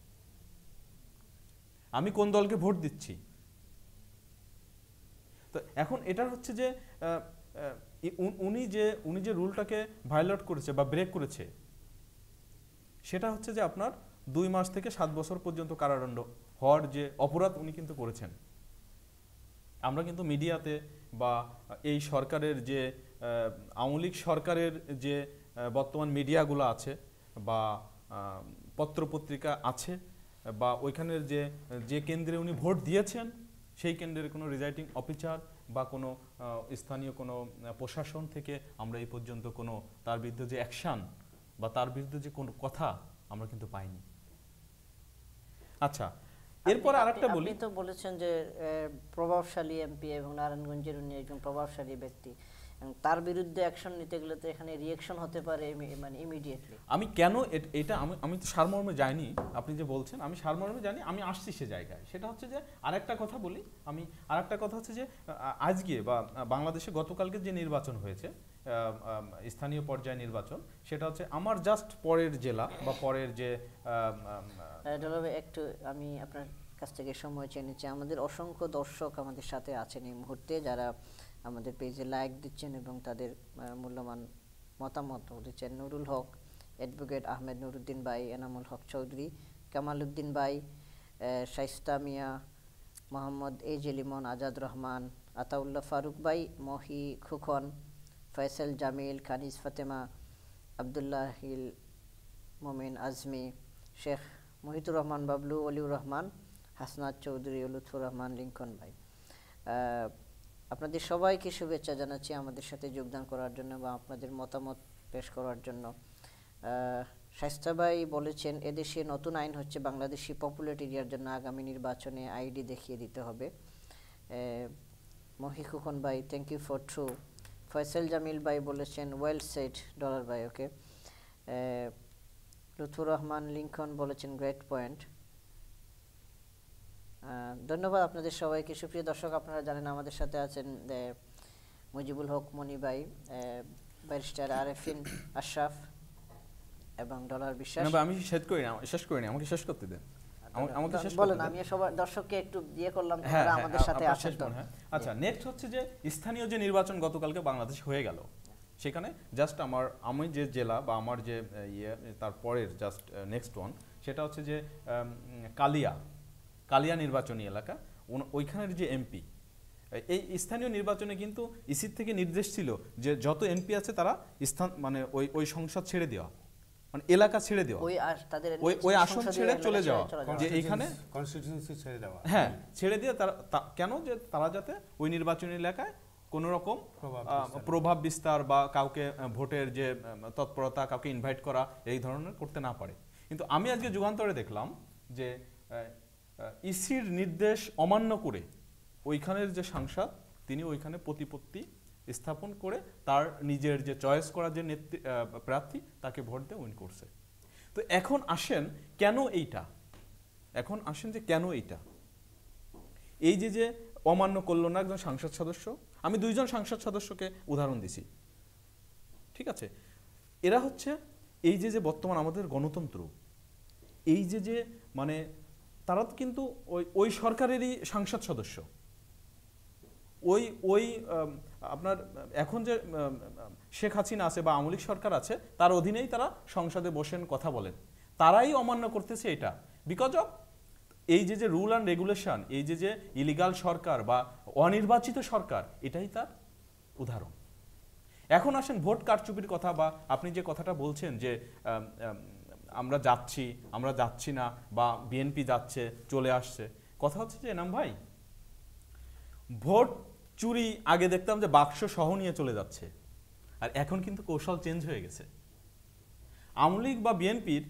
আমি কোন দলকে ভোট দিচ্ছি। তো এখন এটা হচ্ছে যে উনি যে রুলটাকে ভায়োলেট করেছে বা ব্রেক করেছে, সেটা হচ্ছে যে আপনার 2 মাস থেকে 7 বছর পর্যন্ত কারাদণ্ড হওয়ার যে অপরাধ উনি কিন্তু করেছেন। আমরা কিন্তু মিডিয়াতে বা এই সরকারের যে আওয়ামী লীগ সরকারের যে বর্তমান মিডিয়াগুলো আছে বা পত্রপত্রিকা আছে বা ওইখানের যে কেন্দ্রে উনি ভোট দিয়েছেন সেই কেন্দ্রের কোনো রিজাইডিং অফিসার বা কোনো স্থানীয় কোনো প্রশাসন থেকে আমরা এই পর্যন্ত কোনো তার বিরুদ্ধে যে অ্যাকশন বা তার বিরুদ্ধে যে কোনো কথা আমরা কিন্তু পাইনি। আচ্ছা, এরপর আরেকটা বলি, আপনি তো বলেছেন যে প্রভাবশালী এমপি এবং নারায়ণগঞ্জের উনি একজন প্রভাবশালী ব্যক্তি, তার বিরুদ্ধে অ্যাকশন নিতে গেলে তো এখানে রিঅ্যাকশন হতে পারে মানে ইমিডিয়েটলি। আমি কেন এটা আমি তো সারমর্মে যাইনি, আপনি যে বলছেন আমি সারমর্মে জানি, আমি আসছি সে জায়গায়। সেটা হচ্ছে যে আরেকটা কথা বলি, আরেকটা কথা হচ্ছে যে আজকে বা বাংলাদেশে গতকালকে যে নির্বাচন হয়েছে স্থানীয় পর্যায়ে নির্বাচন, সেটা হচ্ছে আমার জাস্ট পরের জেলা বা পরের যে একটু আমি আপনার কাছ থেকে সময় চেয়ে নিচ্ছি। আমাদের অসংখ্য দর্শক আমাদের সাথে আছেন এই মুহূর্তে, যারা আমাদের পেজে লাইক দিচ্ছেন এবং তাদের মূল্যবান মতামত দিচ্ছেন। নুরুল হক, অ্যাডভোকেট আহমেদ নুরুদ্দিন ভাই, এনামুল হক চৌধুরী, কামাল উদ্দিন ভাই, শাইস্তা মিয়া, মোহাম্মদ এজেলিমন, আজাদ রহমান, আতাউল্লাহ ফারুক ভাই, মহি খুখন, ফয়সাল জামিল, কানিজ ফাতেমা, আবদুল্লাহিল মোমিন আজমি, শেখ মহিতুর রহমান বাবলু, অলিউর রহমান, হাসনাত চৌধুরী, লুৎফুর রহমান, লিঙ্কন ভাই, আপনাদের সবাইকে শুভেচ্ছা জানাচ্ছি আমাদের সাথে যোগদান করার জন্য বা আপনাদের মতামত পেশ করার জন্য। শাইস্তা ভাই বলেছেন এদেশে নতুন আইন হচ্ছে বাংলাদেশি পপুলেট এরিয়ার জন্য আগামী নির্বাচনে আইডি দেখিয়ে দিতে হবে। মহি খুখন ভাই, thank you for true. Faisal Jamil ভাই বলেছেন ওয়েল সেড ডলার ভাই, ওকে। লুৎফুর রহমান লিঙ্কন বলেছেন গ্রেট পয়েন্ট। ধন্যবাদ আপনাদের সবাইকে। সুপ্রিয় দর্শক, আপনারা জানেন আমাদের সাথে আছেন মজিবুল হক, মনি ভাই, ব্যারিস্টার আরেফিন, আশরাফ এবং ডলার বিশ্বাস। আমি শেষ করিনি, আমাকে শেষ করতে দেন। বলেন, আমি সবার দর্শককে একটু দিয়ে করলাম, তারা আমাদের সাথে আছেন তো। আচ্ছা, নেক্সট হচ্ছে যে স্থানীয় যে নির্বাচন গতকালকে বাংলাদেশ হয়ে গেল, সেখানে জাস্ট আমি যে জেলা বা আমার যে তারপরের জাস্ট নেক্সট ওয়ান, সেটা হচ্ছে যে কালিয়া কালিয়া নির্বাচনী এলাকা, ওইখানের যে এমপি, এই স্থানীয় নির্বাচনে কিন্তু ইসির থেকে নির্দেশ ছিল যে যত এমপি আছে তারা স্থান মানে ওই সংসদ ছেড়ে দেওয়া, মানে এলাকা ছেড়ে দেওয়া, ওই আসন ছেড়ে চলে যাওয়া, যে এখানে কনস্টিটিউয়েন্সি ছেড়ে দেওয়া, হ্যাঁ ছেড়ে দিয়ে তারা কেন, যে তারা যাতে ওই নির্বাচনী এলাকায় কোনো রকম প্রভাব বিস্তার বা কাউকে ভোটের যে তৎপরতা, কাউকে ইনভাইট করা এই ধরনের করতে না পারে। কিন্তু আমি আজকে যুগান্তরে দেখলাম যে ইসির নির্দেশ অমান্য করে ওইখানের যে সাংসদ তিনি ওইখানে প্রতিপত্তি স্থাপন করে তার নিজের যে চয়েস করা যে প্রার্থী তাকে ভোট দিয়ে উইন করছে। তো এখন আসেন কেন এইটা, এখন আসেন যে কেন এইটা, এই যে অমান্য করলো না একজন সংসদ সদস্য, আমি 2 জন সংসদ সদস্যকে উদাহরণ দিছি, ঠিক আছে, এরা হচ্ছে এই যে বর্তমান আমাদের গণতন্ত্র, এই যে মানে তারা কিন্তু ওই সরকারেরই সংসদ সদস্য, ওই আপনার এখন যে শেখ হাসিনা আছে বা আওয়ামী লীগ সরকার আছে তার অধীনেই তারা সংসদে বসেন, কথা বলেন, তারাই অমান্য করতেছে এটা, বিকজ অফ এই যে রুল অ্যান্ড রেগুলেশন, এই যে ইলিগাল সরকার বা অনির্বাচিত সরকার, এটাই তার উদাহরণ। এখন আসেন ভোট কারচুপির কথা, বা আপনি যে কথাটা বলছেন যে আমরা যাচ্ছি না, বা বিএনপি যাচ্ছে চলে আসছে, কথা হচ্ছে যে এনাম ভাই, ভোট চুরি আগে দেখতাম যে বাক্স সহ নিয়ে চলে যাচ্ছে, আর এখন কিন্তু কৌশল চেঞ্জ হয়ে গেছে। আওয়ামী লীগ বা বিএনপির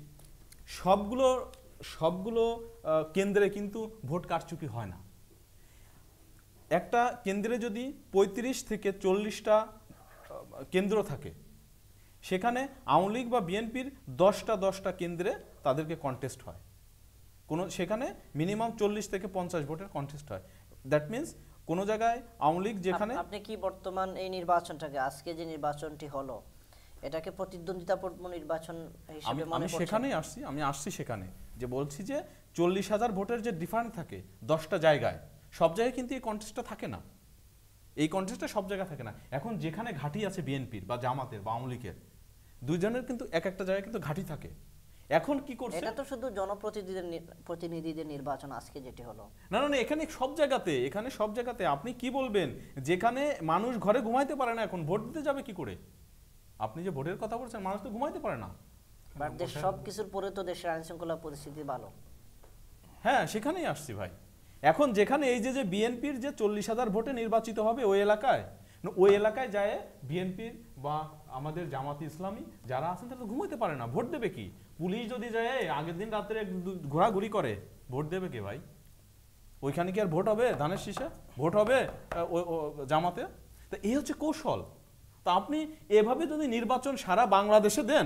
সবগুলো কেন্দ্রে কিন্তু ভোট কারচুপি হয় না। একটা কেন্দ্রে যদি 35 থেকে 40টা কেন্দ্র থাকে, সেখানে আওয়ামী লীগ বা বিএনপির 10টা কেন্দ্রে তাদেরকে কন্টেস্ট হয়, সেখানে মিনিমাম 40 থেকে 50 ভোটের কন্টেস্ট হয়। দ্যাট মিনস কোন জায়গায় আওয়ামী লীগ যেখানে, আপনি কি বর্তমান এই নির্বাচনটাকে, আজকে যে নির্বাচনটি হলো, এটাকে প্রতিদ্বন্দ্বিতাপূর্ণ নির্বাচন হিসেবে মনে করছেন? আমি আসছি সেখানে, যে বলছি যে 40,000 ভোটের যে ডিফারেন্স থাকে 10টা জায়গায়, সব জায়গায় কিন্তু এই কন্টেস্টটা থাকে না, এই কন্টেস্টটা সব জায়গায় থাকে না। এখন যেখানে ঘাঁটি আছে বিএনপির বা জামাতের বা আওয়ামী লীগের, দুইজনের কিন্তু এক একটা জায়গায় কিন্তু ঘাঁটি থাকে। এখন কি করছে, এটা তো শুধু জনপ্রতিনিধিদের নির্বাচন আজকে যেটি হলো, না এখানে সব জায়গাতে আপনি কি বলবেন, যেখানে মানুষ ঘরে ঘুমাইতে পারে না, এখন ভোট দিতে যাবে কি করে? আপনি যে ভোটের কথা বলছেন, মানুষ তো ঘুমাইতে পারে না। সবকিছুর পরে তো দেশের আইন শৃঙ্খলা পরিস্থিতি ভালো। হ্যাঁ, সেখানেই আসছি ভাই। এখন যেখানে এই যে বিএনপির যে 40,000 ভোটে নির্বাচিত হবে, ওই এলাকায় যায় বিএনপির বা আমাদের জামাত ইসলামী যারা আছেন তারা তো ঘুমাইতে পারে না, ভোট দেবে কি? পুলিশ যদি যায় আগের দিন রাত্রে ঘোরাঘুরি করে, ভোট দেবে কে ভাই? ওইখানে কি আর ভোট হবে? ধানের শীষে ভোট হবে জামাতে? তো এই হচ্ছে কৌশল। তা আপনি এভাবে যদি নির্বাচন সারা বাংলাদেশে দেন,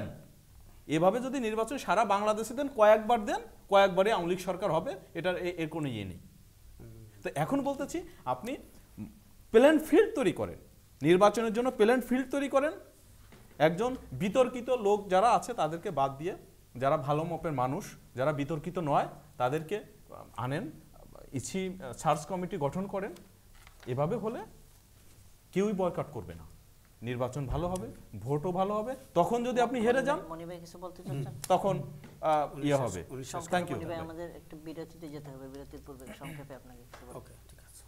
কয়েকবারই আওয়ামী লীগ সরকার হবে, এর কোনো ইয়ে নেই। তো এখন বলতেছি, আপনি প্ল্যান ফিল্ড তৈরি করেন, নির্বাচনের জন্য প্ল্যান ফিল্ড তৈরি করেন, একজন বিতর্কিত লোক যারা আছে তাদেরকে বাদ দিয়ে যারা ভালো মাপের মানুষ, যারা বিতর্কিত নয়, তাদেরকে আনেন, সার্চ কমিটি গঠন করেন। এভাবে হলে কেউই বয়কট করবে না, নির্বাচন ভালো হবে, ভোটও ভালো হবে। তখন যদি আপনি হেরে যান, মনি ভাই কিছু বলতে চাচ্ছেন? তখন ইয়ে হবে। Thank you. মনি ভাই, আমাদের একটু বিরতিতে যেতে হবে, বিরতির পূর্বে সংক্ষেপে আপনাকে কিছু বলতে। ওকে, ঠিক আছে।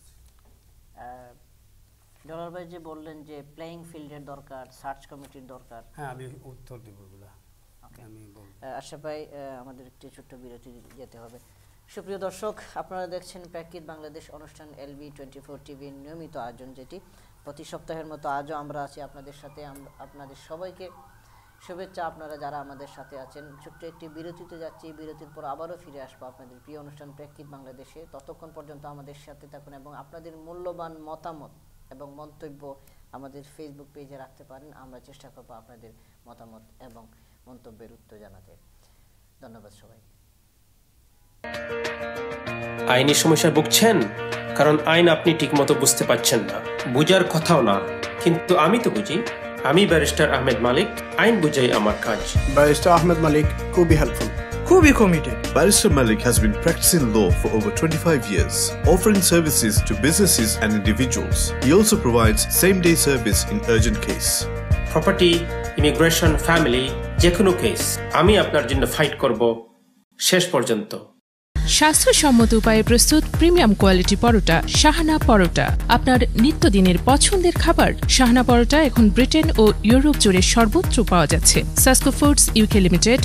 ডলার ভাই যে বললেন যে প্লেইং ফিল্ডের দরকার, সার্চ কমিটির দরকার, হ্যাঁ আমি উত্তর দেব এগুলা। আমি বলবো আশরাফ ভাই, আমাদের একটি ছোট্ট বিরতি যেতে হবে। সুপ্রিয় দর্শক, আপনারা দেখছেন প্রেক্ষিত বাংলাদেশ অনুষ্ঠান LB24 টিভির নিয়মিত আয়োজন, যেটি প্রতি সপ্তাহের মতো আজও আমরা আছি আপনাদের সাথে। আপনাদের সবাইকে শুভেচ্ছা, আপনারা যারা আমাদের সাথে আছেন। ছোট্ট একটি বিরতিতে যাচ্ছি, বিরতির পর আবারও ফিরে আসবো আপনাদের প্রিয় অনুষ্ঠান প্রেক্ষিত বাংলাদেশে। ততক্ষণ পর্যন্ত আমাদের সাথে থাকুন এবং আপনাদের মূল্যবান মতামত এবং মন্তব্য আমাদের ফেসবুক পেজে রাখতে পারেন। আমরা চেষ্টা করবো আপনাদের মতামত এবং মন্তব্যের উত্তর জানাতে। ধন্যবাদ সবাই। আইনি সমস্যায় ভুগছেন? কারণ আইন আপনি ঠিকমতো বুঝতে পারছেন না, বুঝার কথাও না, কিন্তু আমি তো বুঝি। আমি ব্যারিস্টার আহমেদ মালিক, আইন বুঝাই আমার কাজ। Barrister Ahmed Malik, খুবই helpful, খুবই committed. Barrister Malik has been practicing law for over 25 years, offering services to businesses and individuals. He also provides same-day service in urgent case. Property, immigration, family, যে কোনো case আমি আপনার জন্য fight করব শেষ পর্যন্ত। স্বাস্থ্যসম্মত উপায়ে প্রস্তুত প্রিমিয়াম কোয়ালিটি পরোটা শাহানা পরোটা, আপনার নিত্যদিনের পছন্দের খাবার। শাহানা পরোটা এখন ব্রিটেন ও ইউরোপ জুড়ে সর্বত্র পাওয়া যাচ্ছে। Sasco foods UK limited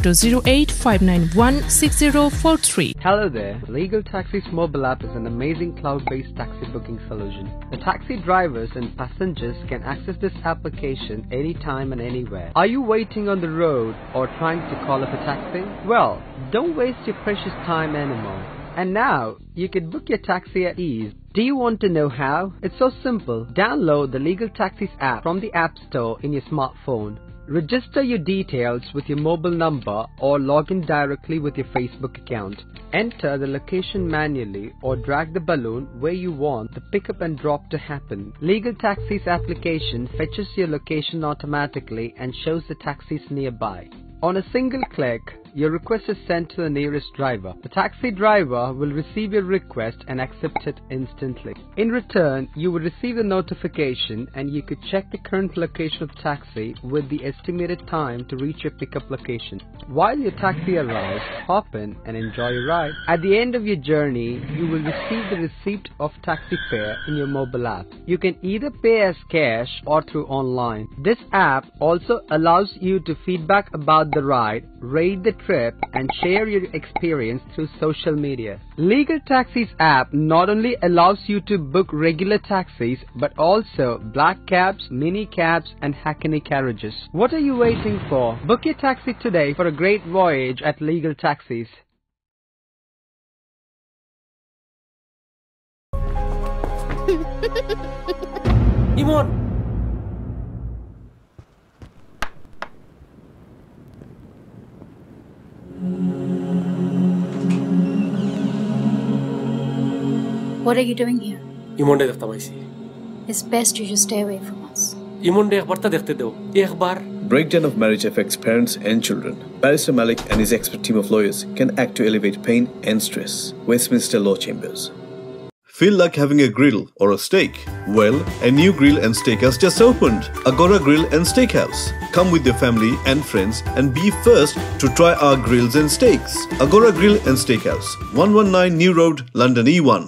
0208591604 Hello there. Legal Taxi's mobile app is an amazing cloud-based taxi booking solution. The taxi drivers and passengers can access this application anytime and anywhere. Are you waiting on the road or trying to call up a taxi? Well, don't waste your precious time anymore. And now, you can book your taxi at ease. Do you want to know how? It's so simple. Download the Legal Taxis app from the App Store in your smartphone. Register your details with your mobile number or log in directly with your Facebook account. Enter the location manually or drag the balloon where you want the pickup and drop to happen. Legal Taxis application fetches your location automatically and shows the taxis nearby. On a single click, your request is sent to the nearest driver. The taxi driver will receive your request and accept it instantly. In return, you will receive a notification and you could check the current location of the taxi with the estimated time to reach your pickup location. While your taxi arrives, hop in and enjoy your ride. At the end of your journey, you will receive the receipt of taxi fare in your mobile app. You can either pay as cash or through online. This app also allows you to feedback about the ride, rate the trip, and share your experience through social media. Legal Taxis app not only allows you to book regular taxis but also black cabs, mini cabs, and Hackney carriages. What are you waiting for? Book your taxi today for a great voyage at Legal Taxis. Emon, What are you doing here? ইমনডে দেখতে পাইছি। It's best you just stay away from us. ইমনডে একবারটা দেখতে দেও, একবার। Breakdown of marriage affects parents and children. Barrister Malik and his expert team of lawyers can act to elevate pain and stress. Westminster Law Chambers. Feel like having a grill or a steak? Well, a new grill and steakhouse just opened. Agora Grill and Steakhouse. Come with your family and friends and be first to try our grills and steaks. Agora Grill and Steakhouse, 119 New Road, London E1.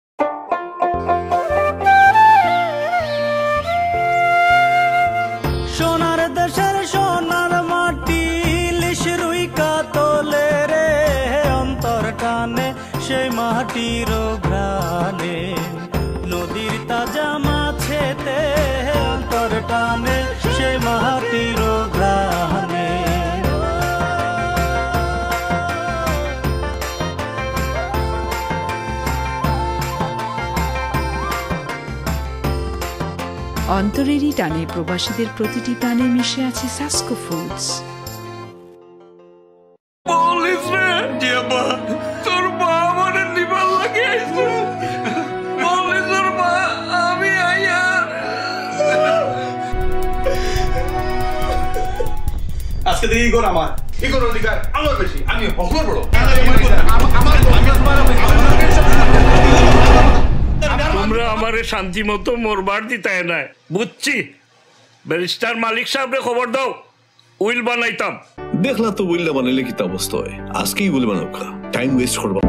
নদীর তাজা মাছেতে অন্তর টানে সে মাটির ঘ্রাণে। অন্তরেরই টানে প্রবাসীদের প্রতিটি প্রাণে মিশে আছে সাসকো ফুডস। আজকে থেকে ইগোর আমার, ইগোর অধিকার আমার বেশি, আমি হকর বড়। তোমরা আমারে শান্তি মতো মরবার দিতে নাই, বুঝছি। ব্যারিস্টার মালিক সাহেবরে খবর দাও, উইল বানাইতাম। দেখলা তো উইল বানাইলে কি অবস্থা হয়, আজকেই উইল বানাও, টাইম ওয়েস্ট করবা।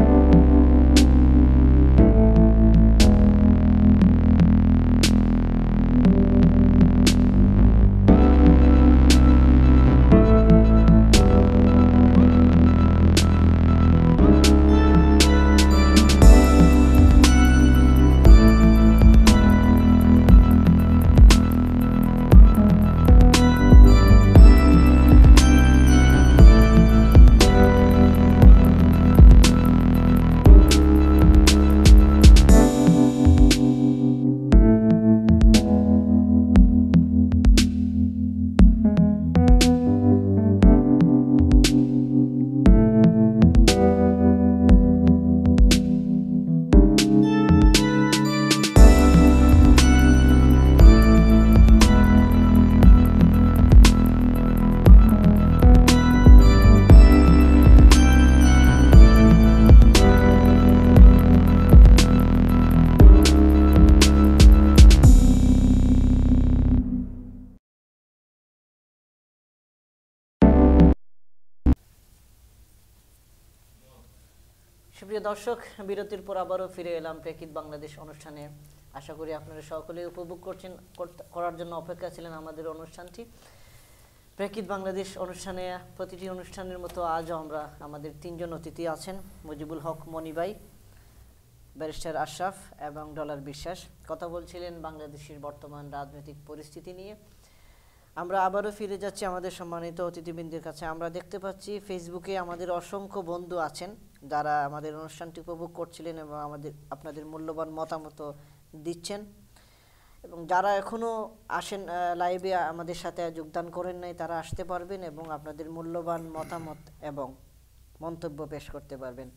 সুপ্রিয় দর্শক, বিরতির পর আবারও ফিরে এলাম প্রেক্ষিত বাংলাদেশ অনুষ্ঠানে। আশা করি আপনারা সকলেই উপভোগ করার জন্য অপেক্ষা ছিলেন আমাদের অনুষ্ঠানটি। প্রেক্ষিত বাংলাদেশ অনুষ্ঠানে প্রতিটি অনুষ্ঠানের মতো আজও আমরা আমাদের তিনজন অতিথি আছেন, মজিবুল হক মনি ভাই, ব্যারিস্টার আশরাফ এবং ডলার বিশ্বাস। কথা বলছিলেন বাংলাদেশের বর্তমান রাজনৈতিক পরিস্থিতি নিয়ে। আমরা আবারও ফিরে যাচ্ছি আমাদের সম্মানিত অতিথিবৃন্দের কাছে। আমরা দেখতে পাচ্ছি ফেসবুকে আমাদের অসংখ্য বন্ধু আছেন যারা আমাদের অনুষ্ঠানটি উপভোগ করছিলেন এবং আপনাদের মূল্যবান মতামত দিচ্ছেন, এবং যারা এখনও আসেন লাইভে আমাদের সাথে যোগদান করেন নাই তারা আসতে পারবেন এবং আপনাদের মূল্যবান মতামত এবং মন্তব্য পেশ করতে পারবেন।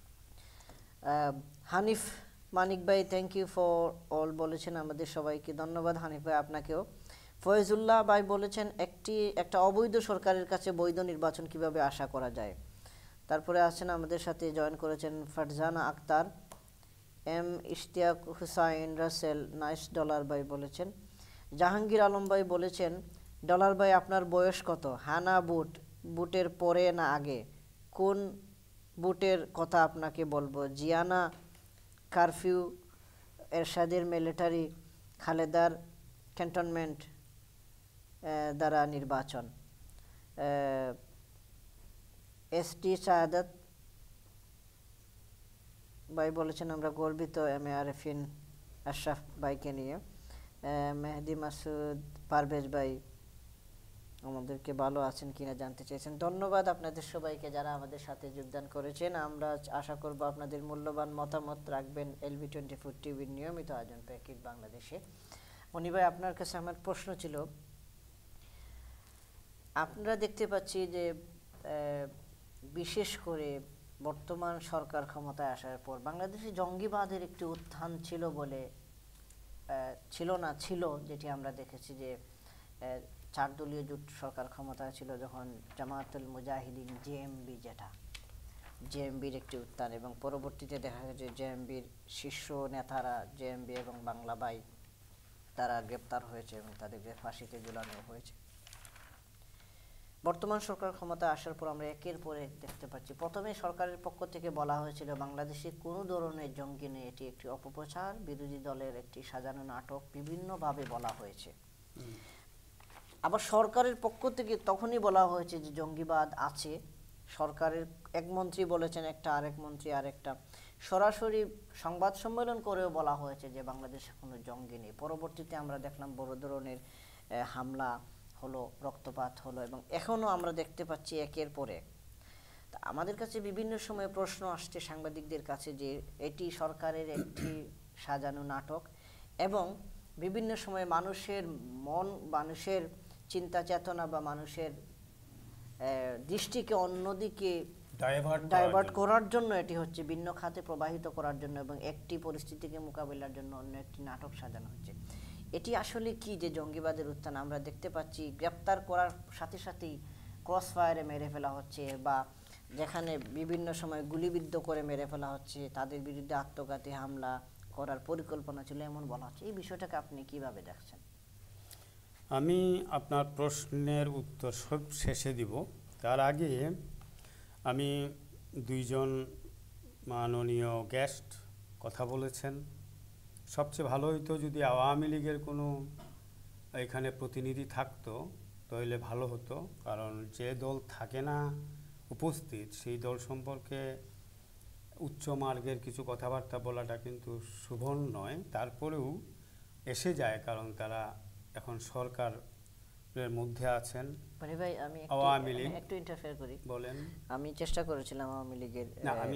হানিফ মানিক ভাই থ্যাংক ইউ ফর অল বলেছেন, আমাদের সবাইকে ধন্যবাদ হানিফ ভাই, আপনাকেও। ফয়েজুল্লাহ ভাই বলেছেন একটা অবৈধ সরকারের কাছে বৈধ নির্বাচন কিভাবে আশা করা যায়। তারপরে আছেন আমাদের সাথে জয়েন করেছেন Farzana Akter, M Ishtiaque Hussain Russell, nice Dollar ভাই বলেছেন। জাহাঙ্গীর আলম ভাই বলেছেন, ডলার ভাই আপনার বয়স কত? হানা বুটের পরে না আগে? কোন বুটের কথা আপনাকে বলবো? জিয়ানা কারফিউ, এরশাদের মিলিটারি, খালেদার ক্যান্টনমেন্ট দ্বারা নির্বাচন। এসটি সায়াদাত ভাই বলেছেন আমরা গর্বিত এম এ আরেফিন আশরাফ ভাইকে নিয়ে। মেহেদি মাসুদ পারভেজ ভাই আমাদেরকে ভালো আছেন কিনা জানতে চেয়েছেন। ধন্যবাদ আপনাদের সবাইকে যারা আমাদের সাথে যোগদান করেছেন। আমরা আশা করব আপনাদের মূল্যবান মতামত রাখবেন LB24 টিভির নিয়মিত আয়োজন প্রেক্ষিত বাংলাদেশে। মনি ভাই, আপনার কাছে আমার প্রশ্ন ছিল, আপনারা দেখতে পাচ্ছি যে বিশেষ করে বর্তমান সরকার ক্ষমতায় আসার পর বাংলাদেশে জঙ্গিবাদের একটি উত্থান ছিল বলে ছিল যেটি আমরা দেখেছি যে 4 দলীয় জোট সরকার ক্ষমতায় ছিল যখন জামায়াতুল মুজাহিদিন জেএমবির একটি উত্থান, এবং পরবর্তীতে দেখা গেছে জেএমবির শীর্ষ নেতারা জেএমবি এবং বাংলা ভাই তারা গ্রেপ্তার হয়েছে এবং তাদেরকে ফাঁসিতে ঝুলানো হয়েছে। বর্তমান সরকার ক্ষমতা আসার পর আমরা একের পর এক দেখতে পাচ্ছি, প্রথমে সরকারের পক্ষ থেকে বলা হয়েছিল বাংলাদেশে কোনো ধরনের জঙ্গি নেই, এটি একটি অপপ্রচার, বিরোধী দলের একটি সাজানো নাটক, বিভিন্নভাবে বলা হয়েছে। আবার সরকারের পক্ষ থেকে তখনই বলা হয়েছে যে জঙ্গিবাদ আছে, সরকারের এক মন্ত্রী বলেছেন একটা, আরেক মন্ত্রী আরেকটা, সরাসরি সংবাদ সম্মেলন করেও বলা হয়েছে যে বাংলাদেশে কোনো জঙ্গি নেই। পরবর্তীতে আমরা দেখলাম বড় ধরনের হামলা হলো, রক্তপাত হলো, এবং এখনও আমরা দেখতে পাচ্ছি একের পর এক। তা আমাদের কাছে বিভিন্ন সময় প্রশ্ন আসছে সাংবাদিকদের কাছে যে এটি সরকারের একটি সাজানো নাটক, এবং বিভিন্ন সময় মানুষের মন, মানুষের চিন্তা চেতনা বা মানুষের দৃষ্টিকে অন্যদিকে ডাইভার্ট করার জন্য এটি হচ্ছে, ভিন্ন খাতে প্রবাহিত করার জন্য এবং একটি পরিস্থিতিকে মোকাবিলার জন্য অন্য একটি নাটক সাজানো হচ্ছে। এটি আসলে কি যে জঙ্গিবাদের উত্থান আমরা দেখতে পাচ্ছি? গ্রেপ্তার করার সাথে সাথেই ক্রস ফায়ারে মেরে ফেলা হচ্ছে, বা যেখানে বিভিন্ন সময় গুলিবিদ্ধ করে মেরে ফেলা হচ্ছে, তাদের বিরুদ্ধে আত্মঘাতী হামলা করার পরিকল্পনা ছিল এমন বলা হচ্ছে। এই বিষয়টাকে আপনি কিভাবে দেখছেন? আমি আপনার প্রশ্নের উত্তর সব শেষে দিব, তার আগে আমি দুইজন মাননীয় গেস্ট কথা বলেছেন। সবচেয়ে ভালো হইতো যদি আওয়ামী লীগের কোনো এখানে প্রতিনিধি থাকতো, তাহলে ভালো হতো, কারণ যে দল থাকে না উপস্থিত সেই দল সম্পর্কে উচ্চ মার্গের কিছু কথাবার্তা বলাটা কিন্তু শুভ নয়। তারপরেও এসে যায়, কারণ তারা এখন সরকারের মধ্যে আছেন। মানে ভাই আমি একটু ইন্টারফেয়ার করি, বলেন। আমি চেষ্টা করেছিলাম আওয়ামী লীগের,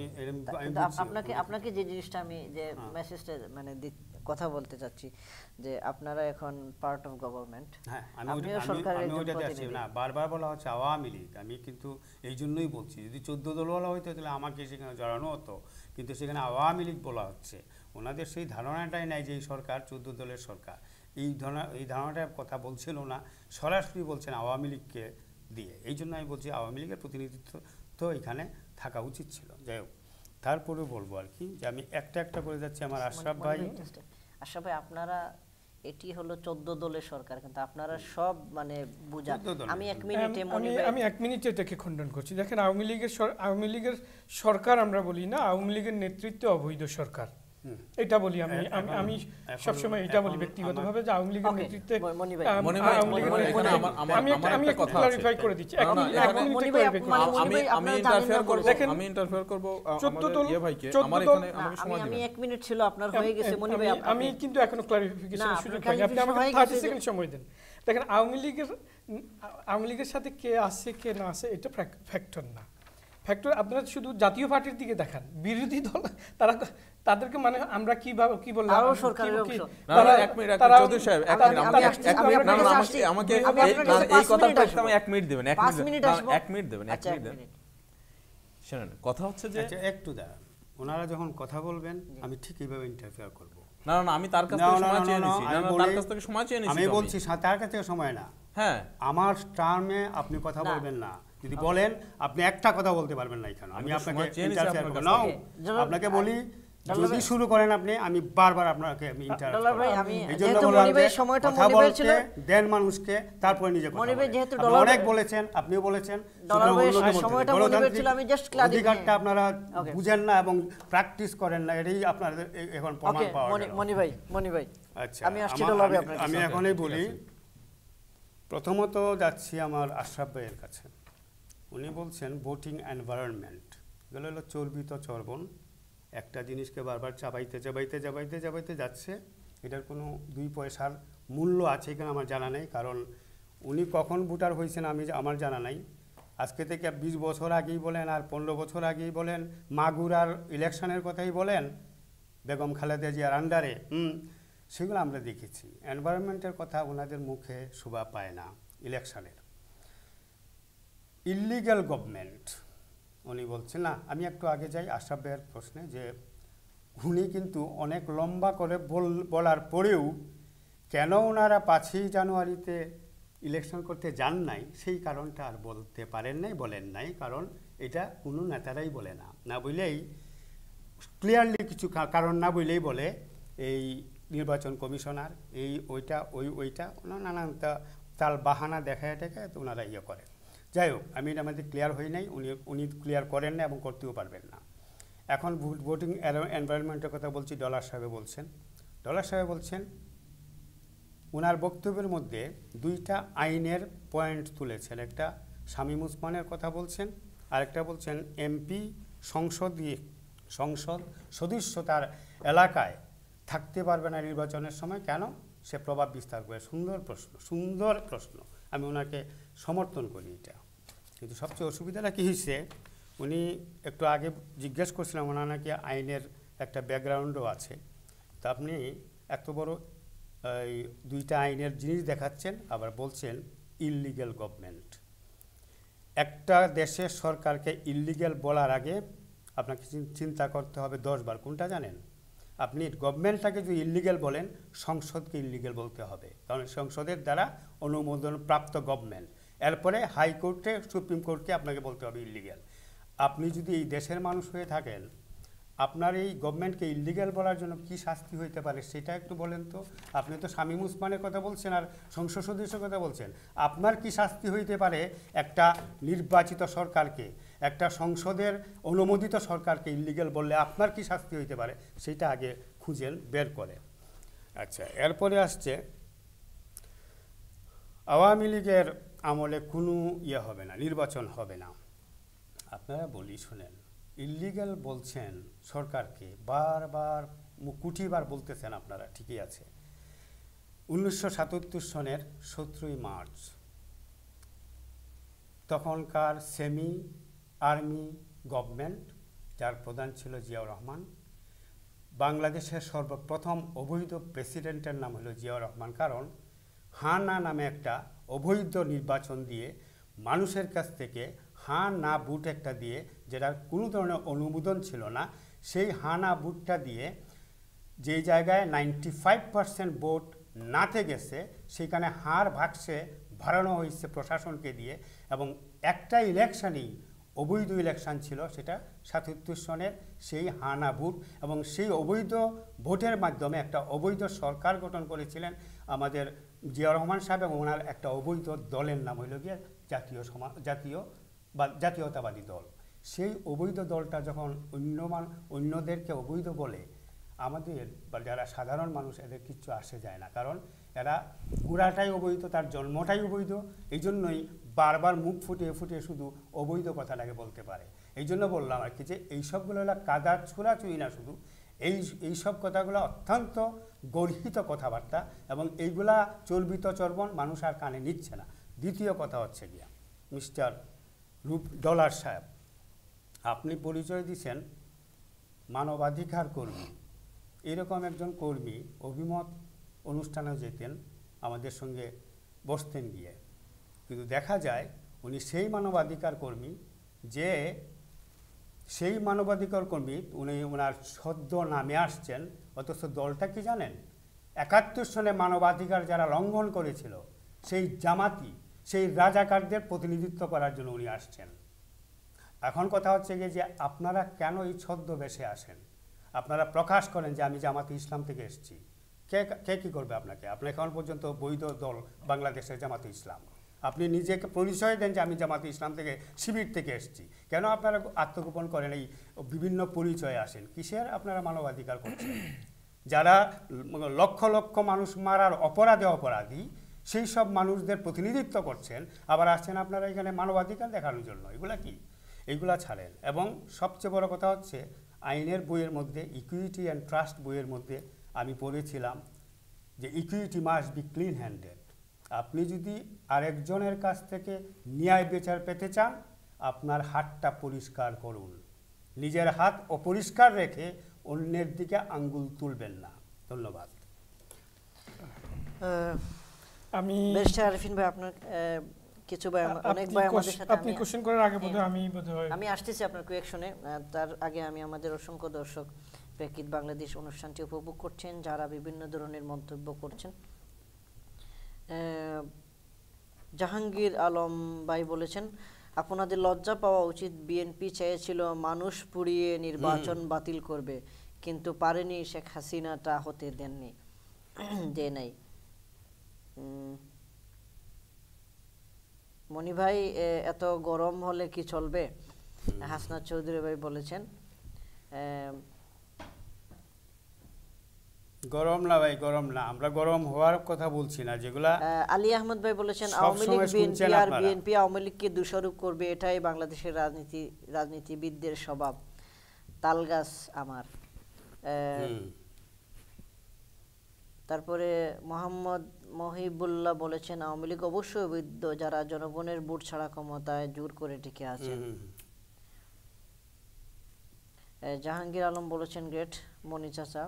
আপনাকে যে জিনিসটা আমি যে মেসেজটা মানে কথা বলতে চাচ্ছি যে আপনারা এখন পার্ট অফ গভর্নমেন্ট। হ্যাঁ, আমি ওইটাতে আসছি না, বারবার বলা হচ্ছে আওয়ামী লীগ, আমি কিন্তু এই জন্যই বলছি যদি 14 দল বলা হইতো তাহলে আমাকে সেখানে জড়ানো হতো, কিন্তু সেখানে আওয়ামী লীগ বলা হচ্ছে। ওনাদের সেই ধারণাটাই নাই যে এই সরকার 14 দলের সরকার, এই ধারণাটার কথা বলছিল না, সরাসরি বলছেন আওয়ামী লীগকে দিয়ে। এই জন্য আমি বলছি আওয়ামী লীগের প্রতিনিধিত্ব তো এখানে থাকা উচিত ছিল। যাই হোক, তারপরেও বলবো আর কি যে আমি একটা করে যাচ্ছি। আমার আশরাফ ভাই, আপনারা এটি হলো 14 দলের সরকার, কিন্তু আপনারা সব মানে বুঝা। আমি এক মিনিটে আমি এক মিনিটে এটাকে খণ্ডন করছি। দেখেন, আওয়ামী লীগের সরকার আমরা বলি না, আওয়ামী লীগের নেতৃত্বে অবৈধ সরকার, এটা বলি। আমি সবসময় এটা বলি ব্যক্তিগতভাবে যে আওয়ামী লীগের নেতৃত্বে আমি একটু ক্লারিফাই করে দিচ্ছি। আমি ইন্টারফেয়ার করব আমাদের ভাইকে। আমি 1 মিনিট ছিল আপনার, হয়ে গেছে মনি ভাই। আমি কিন্তু এখনো ক্লারিফিকেশনের সুযোগ পাইনি, আপনি আমাকে 30 সেকেন্ড সময় দেন। দেখেন, আওয়ামী লীগের সাথে কে আছে কে না আছে এটা ফ্যাক্টর না। ফ্যাক্টর আপনারা শুধু জাতীয় পার্টির দিকে দেখান, বিরোধী দল তাদেরকে মানে আমরা কি বললাম, আরো সরকারের অংশ। তারা 1 মিনিট চৌধুরী সাহেব 1 মিনিট আমাকে এই কথাটা আমি 1 মিনিট দিবেন, 1 মিনিট দেবেন। শুনুন, কথা হচ্ছে যে একটু দাঁড়ান, ওনারা যখন কথা বলবেন আমি ঠিক এইভাবে ইন্টারফেয়ার করব না। আমি তার কাছ থেকে সময় চেয়ে নিছি। তার কাছ থেকে সময় চেয়ে নিছি। আমি বলছি তার কাছ থেকে সময় না, হ্যাঁ আমার টার্মে আপনি কথা বলবেন না। যদি বলেন আপনি একটা কথা বলতে পারবেন না এখানে, আমি আপনাকে ইন্টারফেয়ার করব না। আপনাকে বলি যদি শুরু করেন আপনি, আমি বারবার আপনাকে ইন্টারফেয়ার করব। এইজন্য বললাম যে কথা বলতে দেন মানুষকে, তারপরে নিজে কথা বলেন। অনেক বলেছেন, আপনিও বলেছেন, সময়টা মনিবের ছিল, আমি জাস্ট ক্লারিফাই। অধিকারটা আপনারা বুঝেন না এবং প্র্যাকটিস করেন না, এটাই আপনাদের এখন প্রমাণ পাওয়া গেল। মনি ভাই আচ্ছা, আমি এখনই বলি। প্রথমত যাচ্ছি আমার আশরাফ ভাইয়ের কাছে। উনি বলছেন ভোটিং এনভায়রনমেন্ট, এগুলো হলো চর্বিত চর্বণ, একটা জিনিসকে বারবার চাবাইতে যাচ্ছে। এটার কোনো 2 পয়সার মূল্য আছে কিনা আমার জানা নেই, কারণ উনি কখন ভোটার হয়েছেন আমার জানা নাই। আজকে থেকে 20 বছর আগেই বলেন আর 15 বছর আগেই বলেন, মাগুরার ইলেকশনের কথাই বলেন, বেগম খালেদা জিয়ার আন্ডারে, সেগুলো আমরা দেখেছি। এনভায়রনমেন্টের কথা ওনাদের মুখে শোভা পায় না। ইলেকশনের ইলিগ্যাল গভর্নমেন্ট উনি বলছেন না। আমি একটু আগে যাই আশরাফ ভাইয়ের প্রশ্নে, যে উনি কিন্তু অনেক লম্বা করে বলার পরেও কেন ওনারা 5ই জানুয়ারিতে ইলেকশন করতে যান নাই সেই কারণটা আর বলতে বলেন নাই, কারণ এটা কোনো নেতারাই বলে না বলেই ক্লিয়ারলি কিছু কারণ না বলেই বলে এই নির্বাচন কমিশনার ওইটা নানান তাল বাহানা দেখায় ওনারা ইয়ে করে। যাই হোক, আমি এটা আমাদের ক্লিয়ার হই নাই, উনি ক্লিয়ার করেন না এবং করতেও পারবেন না। এখন ভোটিং এনভায়রনমেন্টের কথা বলছি। ডলার সাহেব বলছেন ওনার বক্তব্যের মধ্যে 2টা আইনের পয়েন্ট তুলেছেন। একটা শামীম উসমানের কথা বলছেন, আরেকটা বলছেন এমপি সংসদ সদস্য তার এলাকায় থাকতে পারবে না নির্বাচনের সময়, কেন? সে প্রভাব বিস্তার করে। সুন্দর প্রশ্ন, আমি ওনাকে সমর্থন করি এটা। কিন্তু সবচেয়ে অসুবিধাটা কী হয়েছে, উনি একটু আগে জিজ্ঞেস করছিলাম ওনার নাকি আইনের একটা ব্যাকগ্রাউন্ডও আছে, তা আপনি এত বড় এই 2টা আইনের জিনিস দেখাচ্ছেন, আবার বলছেন ইললিগ্যাল গভর্নমেন্ট। একটা দেশের সরকারকে ইললিগ্যাল বলার আগে আপনাকে চিন্তা করতে হবে 10 বার। কোনটা জানেন? আপনি গভর্নমেন্টটাকে যদি ইললিগ্যাল বলেন, সংসদকে ইললিগ্যাল বলতে হবে, কারণ সংসদের দ্বারা অনুমোদন প্রাপ্ত গভর্নমেন্ট। এরপরে হাইকোর্টে, সুপ্রিম কোর্টকে আপনাকে বলতে হবে ইললিগ্যাল। আপনি যদি এই দেশের মানুষ হয়ে থাকেন, আপনার এই গভর্নমেন্টকে ইললিগ্যাল বলার জন্য কি শাস্তি হইতে পারে সেটা একটু বলেন তো। আপনি তো শামীম উসমানের কথা বলছেন আর সংসদ সদস্যের কথা বলছেন, আপনার কি শাস্তি হইতে পারে একটা নির্বাচিত সরকারকে, একটা সংসদের অনুমোদিত সরকারকে ইললিগ্যাল বললে আপনার কি শাস্তি হইতে পারে সেটা আগে খুঁজেন, বের করে। আচ্ছা, এরপরে আসছে আওয়ামী লীগের আমলে কোনো হবে না, নির্বাচন হবে না। আপনারা বলি শুনেন, ইললিগ্যাল বলছেন সরকারকে, বারবার কোটিবার বলতেছেন আপনারা, ঠিকই আছে। 1977 সনের 17ই মার্চ তখনকার সেমি আর্মি গভর্নমেন্ট, যার প্রধান ছিল জিয়াউর রহমান, বাংলাদেশের সর্বপ্রথম অবৈধ প্রেসিডেন্টের নাম হলো জিয়াউর রহমান, কারণ হ্যাঁ না নামে একটা অবৈধ নির্বাচন দিয়ে মানুষের কাছ থেকে হ্যাঁ না ভোট একটা দিয়ে, যেটার কোনো ধরনের অনুমোদন ছিল না, সেই হ্যাঁ না ভোটটা দিয়ে যেই জায়গায় 95% ভোট নাতে গেছে সেখানে হার ভাগসে বাড়ানো হয়েছে প্রশাসনকে দিয়ে, এবং একটা ইলেকশনেই অবৈধ ইলেকশন ছিল, সেটা ৭৭ সনের সেই হানা ভোট, এবং সেই অবৈধ ভোটের মাধ্যমে একটা অবৈধ সরকার গঠন করেছিলেন আমাদের জিয়া রহমান সাহেব, এবং ওনার একটা অবৈধ দলের নাম হইল গিয়ে জাতীয়তাবাদী দল। সেই অবৈধ দলটা যখন অন্যদেরকে অবৈধ বলে, আমাদের বা যারা সাধারণ মানুষ এদের কিচ্ছু আসে যায় না, কারণ এরা গোড়াটাই অবৈধ, তার জন্মটাই অবৈধ। এই জন্যই বারবার মুখ ফুটিয়ে ফুটিয়ে শুধু অবৈধ কথাটাকে বলতে পারে। এই জন্য বললাম আর কি যে এইসবগুলো হলো কাদা ছোড়াছুঁড়ি না, শুধু এইসব কথাগুলো অত্যন্ত গর্হিত কথাবার্তা, এবং এইগুলা চর্বিত চর্বণ মানুষ আর কানে নিচ্ছে না। দ্বিতীয় কথা হচ্ছে গিয়া মিস্টার ডলার সাহেব, আপনি পরিচয় দিচ্ছেন মানবাধিকার কর্মী। এরকম একজন কর্মী অভিমত অনুষ্ঠানেও যেতেন, আমাদের সঙ্গে বসতেন গিয়ে, কিন্তু দেখা যায় উনি সেই মানবাধিকার কর্মী যে সেই মানবাধিকার কর্মী উনি ওনার সদ্য নামে আসছেন, অথচ দলটা কি জানেন? ৭১ সনে মানবাধিকার যারা লঙ্ঘন করেছিল সেই জামাতি, সেই রাজাকারদের প্রতিনিধিত্ব করার জন্য উনি আসছেন। এখন কথা হচ্ছে গিয়ে যে আপনারা কেন এই ছদ্মবেশে আসেন? আপনারা প্রকাশ করেন যে আমি জামাতে ইসলাম থেকে এসেছি, কে কী করবে আপনাকে? আপনি এখন পর্যন্ত বৈধ দল বাংলাদেশের জামাতে ইসলাম, আপনি নিজেকে পরিচয় দেন যে আমি জামাতে ইসলাম থেকে, শিবির থেকে এসেছি। কেন আপনারা আত্মগোপন করেন, এই বিভিন্ন পরিচয়ে আসেন? কিসের আপনারা মানবাধিকার করছেন? যারা লক্ষ লক্ষ মানুষ মারার অপরাধী, সেই সব মানুষদের প্রতিনিধিত্ব করছেন, আবার আসছেন আপনারা এখানে মানবাধিকার দেখানোর জন্য। এগুলা কি? এইগুলা ছাড়েন। এবং সবচেয়ে বড় কথা হচ্ছে, আইনের বইয়ের মধ্যে, ইকুইটি অ্যান্ড ট্রাস্ট বইয়ের মধ্যে আমি পড়েছিলাম যে equity must be clean handed. আপনি যদি আরেকজনের কাছ থেকে ন্যায় বিচার পেতে চান, আপনার হাতটা পরিষ্কার করুন। নিজের হাত অপরিষ্কার রেখে অন্যের দিকে আঙ্গুল তুলবেন না। ধন্যবাদ। আমি আরেফিন ভাই, আপনার কিছু ভাই, অনেক ভাই আমাদের সাথে, আপনি কোশ্চেন করার আগে আমি আসতেছি আপনার কোয়েকশনে। তার আগে আমি আমাদের অসংখ্য দর্শক প্রেক্ষিত বাংলাদেশ অনুষ্ঠানটি উপভোগ করছেন, যারা বিভিন্ন ধরনের মন্তব্য করছেন। জাহাঙ্গীর আলম ভাই বলেছেন, আপনাদের লজ্জা পাওয়া উচিত। বিএনপি চেয়েছিল মানুষ পুড়িয়ে নির্বাচন বাতিল করবে, কিন্তু পারেনি। শেখ হাসিনাটা হতে দেননি, দেয় নাই। মনি ভাই, এত গরম হলে কি চলবে? হাসনাত চৌধুরী ভাই বলেছেন। গরম না ভাই, গরম না, আমরা গরম হওয়ার কথা বলছি না। যেগুলা আলী আহমদ ভাই বলেছেন, আওয়ামী লীগ বিএনপি আওয়ামী লীগকে দোষারোপ করবে, এটাই বাংলাদেশের রাজনীতিবিদদের স্বভাব। তালগাছ আমার। তারপরে মোহাম্মদ মহিবুল্লাহ বলেছেন, আওয়ামী লীগ অবশ্যই অবৈধ, যারা জনগণের ভোট ছাড়া ক্ষমতায় জোর করে টিকে আছেন। জাহাঙ্গীর আলম বলেছেন, গ্রেট মনি চাচা।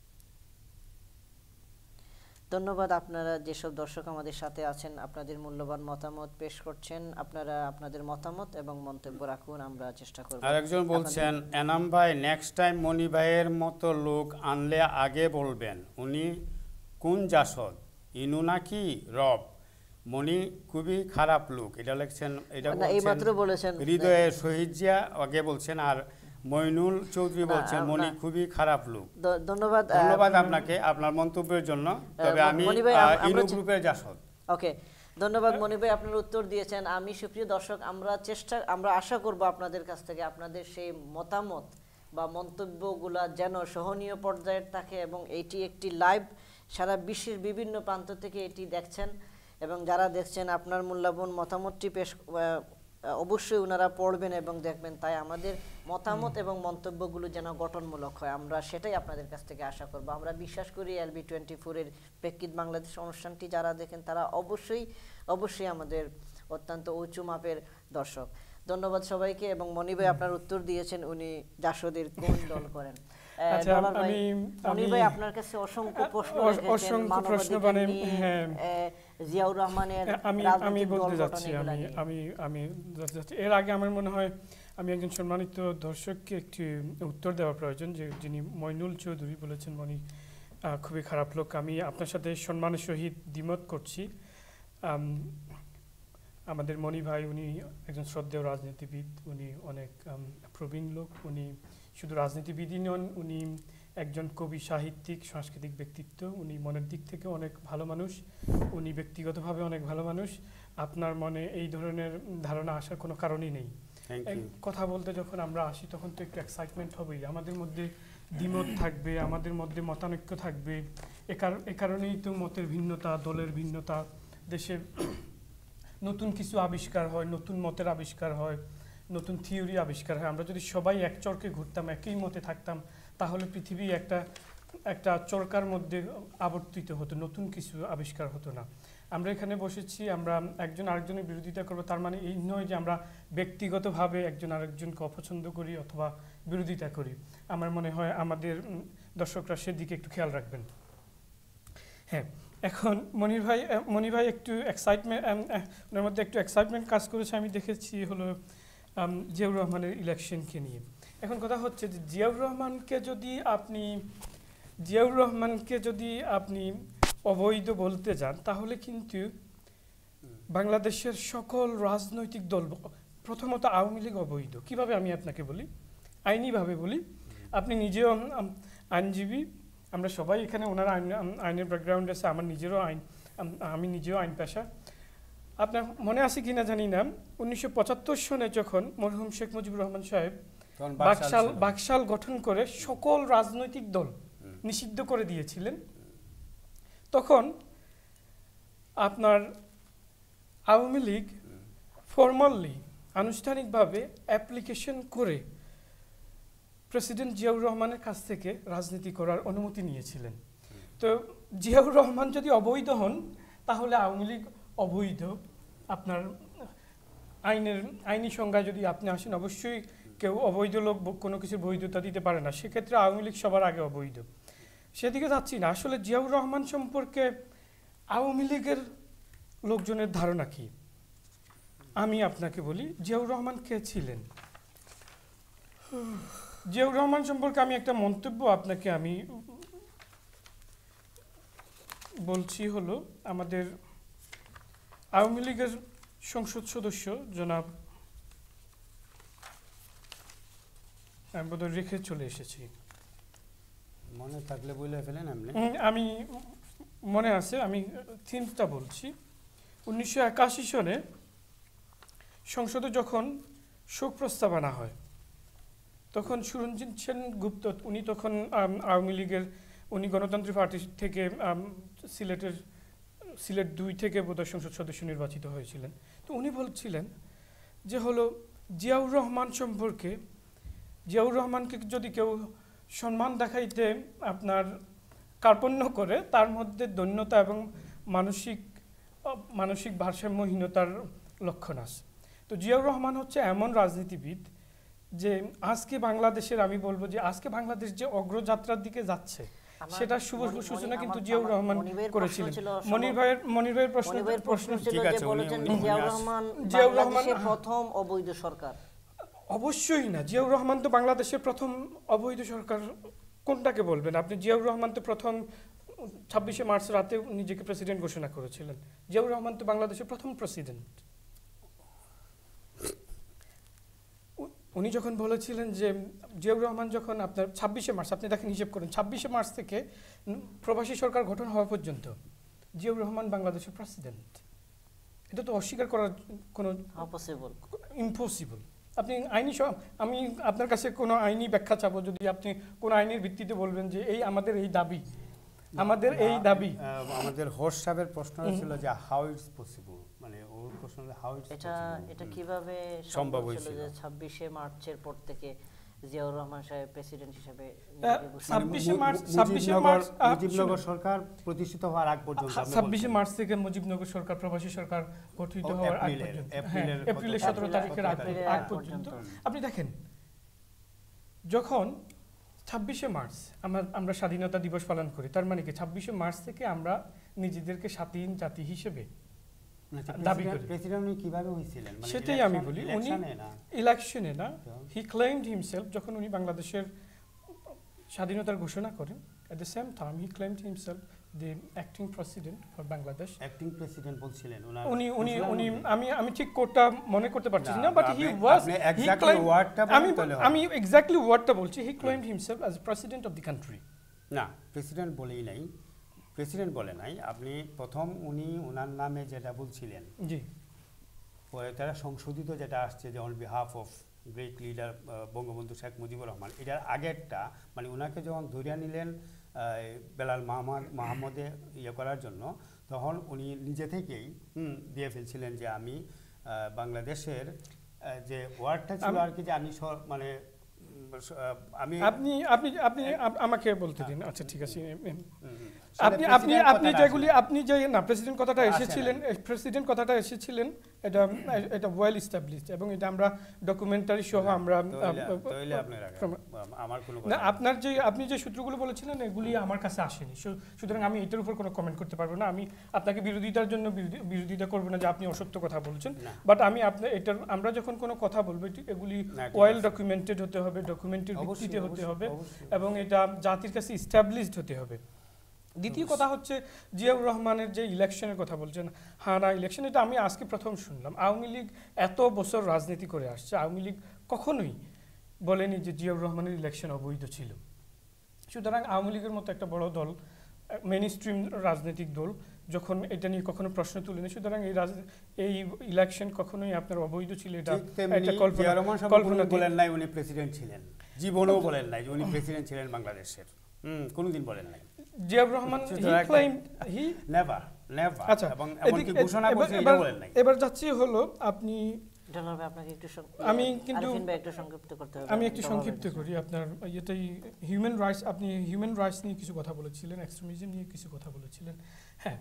ধন্যবাদ। আপনারা যেসব দর্শক আমাদের সাথে আছেন, আপনাদের মূল্যবান মতামত পেশ করছেন, আপনারা আপনাদের মতামত এবং মন্তব্য রাখুন, আমরা চেষ্টা করব। আরেকজন বলছেন, এনাম ভাই নেক্সট টাইম মনি ভাইয়ের মতো লোক আনলে আগে বলবেন উনি কোন জাসদ, ইনু নাকি রব? মনি খুবই খারাপ লোক, এটা লিখছেন, এটা বলেছেন হৃদয়ের শহীদ জিয়া আগে বলছেন, আর মইনুল চৌধুরী বলছেন মনি খুবই খারাপ লোক। ধন্যবাদ আপনাকে আপনার মন্তব্যের জন্য। তবে আমি ইনু গ্রুপের জাসদ। ওকে, ধন্যবাদ মনি ভাই, আপনার উত্তর দিয়েছেন। আমি সুপ্রিয় দর্শক, আমরা আশা করব আপনাদের কাছ থেকে আপনাদের সেই মতামত বা মন্তব্যগুলা যেন সহনীয় পর্যায়ের থাকে, এবং এটি একটি লাইভ, সারা বিশ্বের বিভিন্ন প্রান্ত থেকে এটি দেখছেন, এবং যারা দেখছেন আপনার মূল্যবান মতামতটি পেশ অবশ্যই ওনারা পড়বেন এবং দেখবেন। তাই আমাদের মতামত এবং মন্তব্যগুলো যেন গঠনমূলক হয়, আমরা সেটাই আপনাদের কাছ থেকে আশা করব। আমরা বিশ্বাস করি LB24 এর প্রেক্ষিত বাংলাদেশ অনুষ্ঠানটি যারা দেখেন তারা অবশ্যই আমাদের অত্যন্ত উঁচু মাপের দর্শক। ধন্যবাদ সবাইকে। এবং মনি ভাই আপনার উত্তর দিয়েছেন, উনি জাসদের কোন দল করেন। মনি ভাই আপনার কাছে অসংখ্য প্রশ্ন, মানে জিয়াউর রহমানের আমি বলতে যাচ্ছি, আমি এর আগে আমার মনে হয় আমি একজন সম্মানিত দর্শককে একটি উত্তর দেওয়া প্রয়োজন, যে যিনি মইনুল চৌধুরী বলেছেন মনি খুবই খারাপ লোক। আমি আপনার সাথে সম্মানের সহিত দ্বিমত করছি। আমাদের মনি ভাই উনি একজন শ্রদ্ধেয় রাজনীতিবিদ, উনি অনেক প্রবীণ লোক। উনি শুধু রাজনীতিবিদই নন, উনি একজন কবি, সাহিত্যিক, সাংস্কৃতিক ব্যক্তিত্ব। উনি মনের দিক থেকে অনেক ভালো মানুষ, উনি ব্যক্তিগতভাবে অনেক ভালো মানুষ। আপনার মনে এই ধরনের ধারণা আসার কোনো কারণই নেই। কথা বলতে যখন আমরা আসি তখন তো একটু এক্সাইটমেন্ট হবেই, আমাদের মধ্যে দ্বিমত থাকবে, আমাদের মধ্যে মতানৈক্য থাকবে। এ কারণেই তো মতের ভিন্নতা, দলের ভিন্নতা, দেশে নতুন কিছু আবিষ্কার হয়, নতুন মতের আবিষ্কার হয়, নতুন থিওরি আবিষ্কার হয়। আমরা যদি সবাই এক চরকে ঘুরতাম, একই মতে থাকতাম, তাহলে পৃথিবী একটা চরকার মধ্যে আবর্তিত হতো, নতুন কিছু আবিষ্কার হতো না। আমরা এখানে বসেছি, আমরা একজন আরেকজনের বিরোধিতা করবো, তার মানে এই নয় যে আমরা ব্যক্তিগতভাবে একজন আরেকজনকে অপছন্দ করি অথবা বিরোধিতা করি। আমার মনে হয় আমাদের দর্শকরা সেদিকে একটু খেয়াল রাখবেন। হ্যাঁ, এখন মনি ভাই একটু এক্সাইটমেন্ট, ওনার মধ্যে একটু এক্সাইটমেন্ট কাজ করেছে আমি দেখেছি, হলো জিয়াউর রহমানের ইলেকশনকে নিয়ে। এখন কথা হচ্ছে যে জিয়াউর রহমানকে যদি আপনি অবৈধ বলতে যান, তাহলে কিন্তু বাংলাদেশের সকল রাজনৈতিক দল, প্রথমত আওয়ামী লীগ অবৈধ। কিভাবে আমি আপনাকে বলি, আইনিভাবে বলি। আপনি নিজেও আইনজীবী, আমরা সবাই এখানে, ওনার আইনের ব্যাকগ্রাউন্ড আছে, আমি নিজেও আইন পেশা। আপনার মনে আছে কিনা জানি না, 1975 সনে যখন মরহুম শেখ মুজিবুর রহমান সাহেব বাকশাল গঠন করে সকল রাজনৈতিক দল নিষিদ্ধ করে দিয়েছিলেন, তখন আপনার আওয়ামী লীগ ফর্মালি, আনুষ্ঠানিকভাবে অ্যাপ্লিকেশন করে প্রেসিডেন্ট জিয়াউর রহমানের কাছ থেকে রাজনীতি করার অনুমতি নিয়েছিলেন। তো জিয়াউর রহমান যদি অবৈধ হন, তাহলে আওয়ামী লীগ অবৈধ। আপনার আইনি সংজ্ঞায় যদি আপনি আসেন, অবশ্যই কেউ অবৈধ লোক কোনো কিছুর বৈধতা দিতে পারে না, সেক্ষেত্রে আওয়ামী লীগ সবার আগে অবৈধ। সেদিকে যাচ্ছি না। আসলে জিয়াউর রহমান সম্পর্কে আওয়ামী লীগের লোকজনের ধারণা কি, আমি আপনাকে বলি। জিয়াউর রহমান কে ছিলেন? জিয়াউর রহমান সম্পর্কে আমি একটা মন্তব্য আপনাকে আমি বলছি, হলো আমাদের আওয়ামী লীগের সংসদ সদস্য জনাব, আমি বোধহয় রেখে চলে এসেছি, মনে থাকলে বলে ফেলেন। আমি মনে আছে, আমি থিমটা বলছি। 1981 সনে সংসদে যখন শোক প্রস্তাব আনা হয়, তখন সুরঞ্জিত সেনগুপ্ত, উনি তখন আওয়ামী লীগের, উনি গণতান্ত্রিক পার্টি থেকে সিলেট 2 থেকে বোধহয় সংসদ সদস্য নির্বাচিত হয়েছিলেন। তো উনি বলছিলেন যে হলো জিয়াউর রহমান সম্পর্কে, জিয়াউর রহমানকে যদি কেউ সম্মান দেখাইতে আপনার কার্পণ্য করে, তার মধ্যে দৈন্যতা এবং মানসিক ভারসাম্যহীনতার লক্ষণ আছে। তো জিয়াউর রহমান হচ্ছে এমন রাজনীতিবিদ যে আজকে বাংলাদেশের, আমি বলবো যে আজকে বাংলাদেশ যে অগ্রযাত্রার দিকে যাচ্ছে, সেটা শুভ সূচনা কিন্তু জিয়াউর রহমান করেছিলেন। মনির ভাইয়ের প্রশ্ন ছিল যে বলেছেন জিয়াউর রহমান বাংলাদেশের প্রথম অবৈধ সরকার। অবশ্যই না, জিয়াউর রহমান তো বাংলাদেশের প্রথম অবৈধ সরকার কোনটাকে বলবেন আপনি? জিয়াউর রহমান তো প্রথম 26শে মার্চ রাতে নিজেকে প্রেসিডেন্ট ঘোষণা করেছিলেন। জিয়াউর রহমান তো বাংলাদেশের প্রথম প্রেসিডেন্ট। উনি যখন বলেছিলেন যে জিয়াউর রহমান যখন আপনার 26শে মার্চ, আপনি দেখেন হিসেব করেন, 26শে মার্চ থেকে প্রবাসী সরকার গঠন হওয়া পর্যন্ত জিয়াউর রহমান বাংলাদেশের প্রেসিডেন্ট। এটা তো অস্বীকার করার কোনো ইম্পসিবল। আপনি আমি আপনার কাছে কোনো আইনি ব্যাখ্যা চাবো, যদি আপনি কোনো আইনের ভিত্তিতে বলবেন যে এই আমাদের এই দাবি, আমাদের হোস সাহেবের প্রশ্ন ছিল যে হাউ ইটস পসিবল, মানে ওর প্রশ্ন হলো হাউ ইটস এটা কিভাবে সম্ভব হয়েছিল যে 26শে মার্চের পর থেকে জিয়াউর রহমান সাহেব প্রেসিডেন্ট হিসেবে 26শে মার্চ মুজিবনগর সরকার প্রতিষ্ঠিত হওয়ার আগ পর্যন্ত, 26শে মার্চ থেকে মুজিবনগর সরকার, প্রবাসী সরকার গঠিত হওয়ার আগ পর্যন্ত, এপ্রিলের 17 তারিখের আগ পর্যন্ত। আপনি দেখেন, যখন 26শে মার্চ আমরা স্বাধীনতা দিবস পালন করি, তার মানে কি 26শে মার্চ থেকে আমরা নিজেদেরকে স্বাধীন জাতি হিসেবে দাবি করি। প্রেসিডেন্ট কিভাবে হয়েছিলেন? সেটাই আমি বলি, উনি ইলেকশনে না, হি ক্লেইমড হিমসেলফ, যখন উনি বাংলাদেশের স্বাধীনতার ঘোষণা করেন, at the same time he claimed himself the acting president for Bangladesh. Acting president বলছিলেন আমি ঠিক কোডটা মনে করতে পারছি না, but he was আমি এক্স্যাক্টলি ওয়ার্ডটা বলছি, he claimed himself as president of the country. না, প্রেসিডেন্ট বলেই নাই, প্রেসিডেন্ট বলে নাই, আপনি প্রথম উনি ওনার নামে যেটা বলছিলেন, জি, পরে তারা সংশোধিত যেটা আসছে যে on behalf of great leader Bangabandhu Sheikh Mujibur Rahman, এটার আগেরটা মানে ওনাকে যখন ধরিয়া নিলেন বেলাল মাহমুদে ইয়ে করার জন্য, তখন উনি নিজে থেকেই দিয়ে ফেলছিলেন যে আমি বাংলাদেশের যে ওয়ার্ডটা ছিল আর কি, যে আমি মানে আমি আপনি আপনি আপনি আমাকে বলতে দিন। আচ্ছা ঠিক আছে, আপনি আপনি আপনি যেগুলি আপনি যে না প্রেসিডেন্ট কথাটা এসেছিলেন এটা এটা ওয়েল এস্টাবলিশড, এবং এটা আমরা ডকুমেন্টারি সহ আমরা না আপনার যে আপনি যে সূত্রগুলো বলেছিলেন এগুলি আমার কাছে আসেনি, সুতরাং আমি এটার উপর কোনো কমেন্ট করতে পারবো না। আমি আপনাকে বিরোধিতার জন্য বিরোধিতা করবো না যে আপনি অসত্য কথা বলছেন, বাট আমি আপনার এটার আমরা যখন কোনো কথা বলবো এগুলি ওয়েল ডকুমেন্টেড হতে হবে, ডকুমেন্টের ভিত্তিতে হতে হবে, এবং এটা জাতির কাছে এস্টাবলিশড হতে হবে। দ্বিতীয় কথা হচ্ছে জিয়াউর রহমানের যে ইলেকশনের কথা বলছেন, হ্যাঁ না ইলেকশন, এটা আমি আজকে প্রথম শুনলাম। আওয়ামী লীগ এত বছর রাজনীতি করে আসছে, আওয়ামী লীগ কখনোই বলেনি যে জিয়াউর রহমানের ইলেকশন অবৈধ ছিল। সুতরাং আওয়ামী লীগের মতো একটা বড় দল, মেইন স্ট্রিম রাজনৈতিক দল, যখন এটা নিয়ে কখনো প্রশ্ন তুলেনি, সুতরাং এই ইলেকশন কখনোই আপনার অবৈধ ছিল এটা কল্পনা বলেন নাই উনি প্রেসিডেন্ট ছিলেন, জীবনেও বলেন নাই যে উনি প্রেসিডেন্ট ছিলেন বাংলাদেশের, কোনোদিন বলেন নাই। জিয়াউর রহমান আচ্ছা, এবার যাচ্ছি হলো আপনি আমি কিন্তু আমি একটু সংক্ষিপ্ত করি আপনার এটাই হিউম্যান রাইটস, আপনি হিউম্যান রাইটস নিয়ে কিছু কথা বলেছিলেন, এক্সট্রিমিজম নিয়ে কিছু কথা বলেছিলেন। হ্যাঁ,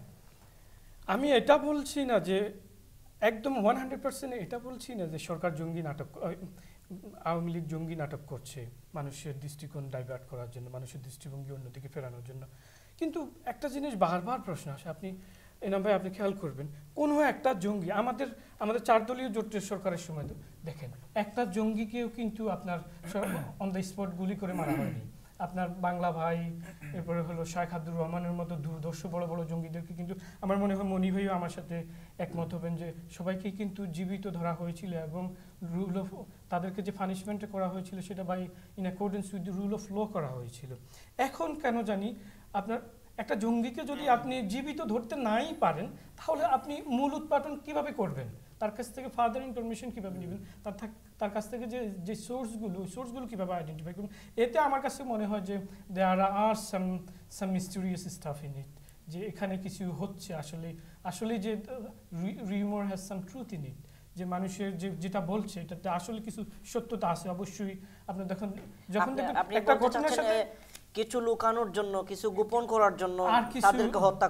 আমি এটা বলছি না যে একদম 100% এটা বলছি না যে সরকার জঙ্গি নাটক, আওয়ামী লীগ জঙ্গি নাটক করছে মানুষের দৃষ্টিকোণ ডাইভার্ট করার জন্য, মানুষের দৃষ্টিভঙ্গি অন্যদিকে ফেরানোর জন্য। কিন্তু একটা জিনিস বারবার প্রশ্ন আসে, আপনি এনাম ভাই আপনি খেয়াল করবেন, কোনো একটা জঙ্গি আমাদের 4 দলীয় জোটের সরকারের সময় দেখেন একটা জঙ্গিকেও কিন্তু আপনার অন দ্য স্পট গুলি করে মারা হয়নি। আপনার বাংলা ভাই, এরপরে হলো শাইখ আব্দুর রহমানের মতো দুর্দর্শ বড় বড় জঙ্গিদেরকে কিন্তু আমার মনে হয় মনি ভাইও আমার সাথে একমত হবেন যে সবাইকে কিন্তু জীবিত ধরা হয়েছিল, এবং রুল অফ তাদেরকে যে পানিশমেন্ট করা হয়েছিল সেটা by in accordance with the rule of law করা হয়েছিল। এখন কেন জানি আপনার একটা জঙ্গিকে যদি আপনি জীবিত ধরতে নাই পারেন, তাহলে আপনি মূল উৎপাদন কিভাবে করবেন, তার কাছ থেকে ফার্দার ইনফরমেশন কিভাবে নেবেন, তার কাছ থেকে যে সোর্সগুলো কিভাবে আইডেন্টিফাই করবেন। এতে আমার কাছে মনে হয় যে there are some mysterious stuff in it, যে এখানে কিছু হচ্ছে আসলে যে rumour has some truth in it, যে মানুষের যেটা বলছে এটাতে আসলে কিছু সত্যতা আছে। অবশ্যই আপনি দেখুন যখন একটা ঘটনার সাথে কিছু লুকানোর জন্য, কিছু গোপন করার জন্য তাদেরকে হত্যা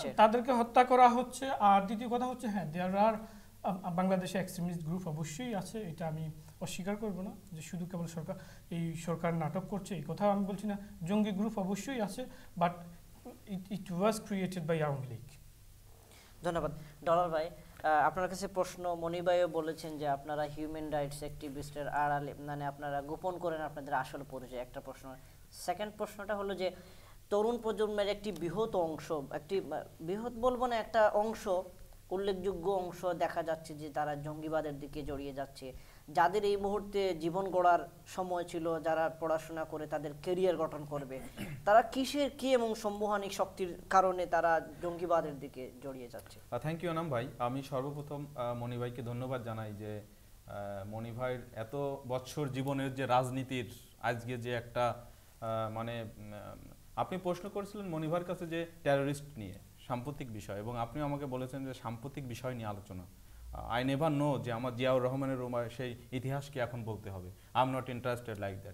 করা হচ্ছে। আর দ্বিতীয় কথা হচ্ছে হ্যাঁ, দেয়ার আর বাংলাদেশে এক্সট্রিমিস্ট গ্রুপ অবশ্যই আছে, এটা আমি অস্বীকার করব না যে শুধু কেবল সরকার নাটক করছে এই কথা আমি বলছি না। জঙ্গি গ্রুপ অবশ্যই আছে, but it was created by Awami League. ধন্যবাদ ডলার ভাই। আপনার কাছে প্রশ্ন, মনি ভাইও বলেছেন যে আপনারা হিউম্যান রাইটস অ্যাক্টিভিস্টের আড়ালে মানে আপনারা গোপন করেন আপনাদের আসল পরিচয়, একটা প্রশ্ন। সেকেন্ড প্রশ্নটা হলো যে তরুণ প্রজন্মের একটি বৃহৎ অংশ, একটি বৃহৎ বলবো না, একটা অংশ, উল্লেখযোগ্য অংশ দেখা যাচ্ছে যে তারা জঙ্গিবাদের দিকে জড়িয়ে যাচ্ছে। যাদের এই মুহূর্তে জীবন গড়ার সময় ছিল, যারা পড়াশোনা করে তাদের ক্যারিয়ার গঠন করবে, তারা কি এবং সম্মোহনী শক্তির কারণে তারা জঙ্গিবাদের দিকে জড়িয়ে যাচ্ছে? থ্যাংক ইউ আনাম ভাই। আমি সর্বপ্রথম মনি ভাইকে ধন্যবাদ জানাই যে মনি ভাইয়ের এত বৎসর জীবনের যে রাজনীতির আজকে যে একটা মানে আপনি প্রশ্ন করেছিলেন মনি ভাইয়ের কাছে যে টেররিস্ট নিয়ে সাম্প্রতিক বিষয়, এবং আপনিও আমাকে বলেছেন যে সাম্প্রতিক বিষয় নিয়ে আলোচনা। আই নেভার নো যে আমার জিয়াউর রহমানের সেই ইতিহাসকে এখন বলতে হবে। I am not interested like that.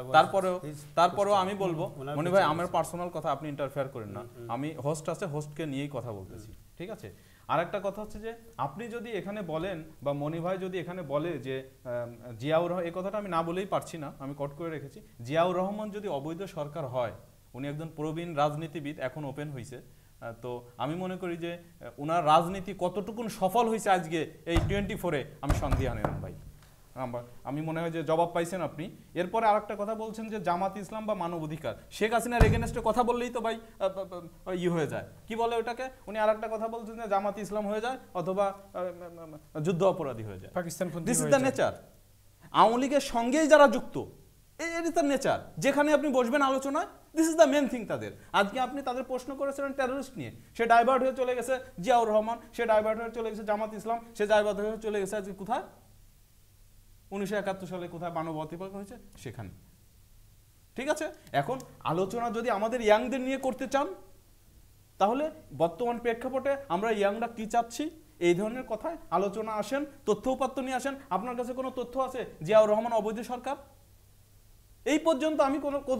তারপরেও আমি বলবো মনি ভাই আমার পার্সোনাল কথা আপনি ইন্টারফেয়ার করেন না, আমি হোস্ট আছে, হোস্টকে নিয়েই কথা বলতেছি, ঠিক আছে? আরেকটা কথা হচ্ছে যে আপনি যদি এখানে বলেন বা মনি ভাই যদি এখানে বলে যে জিয়াউর রহমান, এই কথাটা আমি না বলেই পারছি না, আমি কট করে রেখেছি, জিয়াউর রহমান যদি অবৈধ সরকার হয়, উনি একজন প্রবীণ রাজনীতিবিদ, এখন ওপেন হয়েছে, তো আমি মনে করি যে ওনার রাজনীতি কতটুকুন সফল হয়েছে আজকে এই 24-এ আমি সন্দেহান ভাই। আমি মনে হয় যে জবাব পাইছেন আপনি। এরপরে আরেকটা কথা বলছেন যে জামাত ইসলাম বা মানবাধিকার, শেখ হাসিনার এগেনস্টে কথা বললেই তো ভাই হয়ে যায়, কি বলে ওটাকে, উনি আরেকটা কথা বলছেন যে জামাত ইসলাম হয়ে যায় অথবা যুদ্ধ অপরাধী হয়ে যায়। Pakistan this is the nature. Awami লীগের সঙ্গেই যারা যুক্ত, এর ইজ দ্য নেচার। যেখানে আপনি বসবেন আলোচনায়, this is the main thing তাদের। আজকে আপনি তাদের প্রশ্ন করেছিলেন টেররিস্ট নিয়ে, সে ডাইভার্ট হয়ে চলে গেছে জিয়াউর রহমান, সে ডাইভার্ট হয়ে চলে গেছে জামাত ইসলাম, সে ডাইভার্ট হয়ে চলে গেছে আজকে কোথায়, 1971 সালে কোথায় মানবাধিকার হয়েছে সেখানে। ঠিক আছে, এখন আলোচনা যদি আমাদের ইয়াংদের নিয়ে করতে চান, তাহলে বর্তমান প্রেক্ষাপটে আমরা ইয়াংরা কি চাচ্ছি এই ধরনের কথায় আলোচনা আসেন, তথ্য উপাত্ত নিয়ে আসেন। আপনার কাছে কোনো তথ্য আছে জিয়াউর রহমান অবৈধ সরকার? এই পর্যন্ত আমি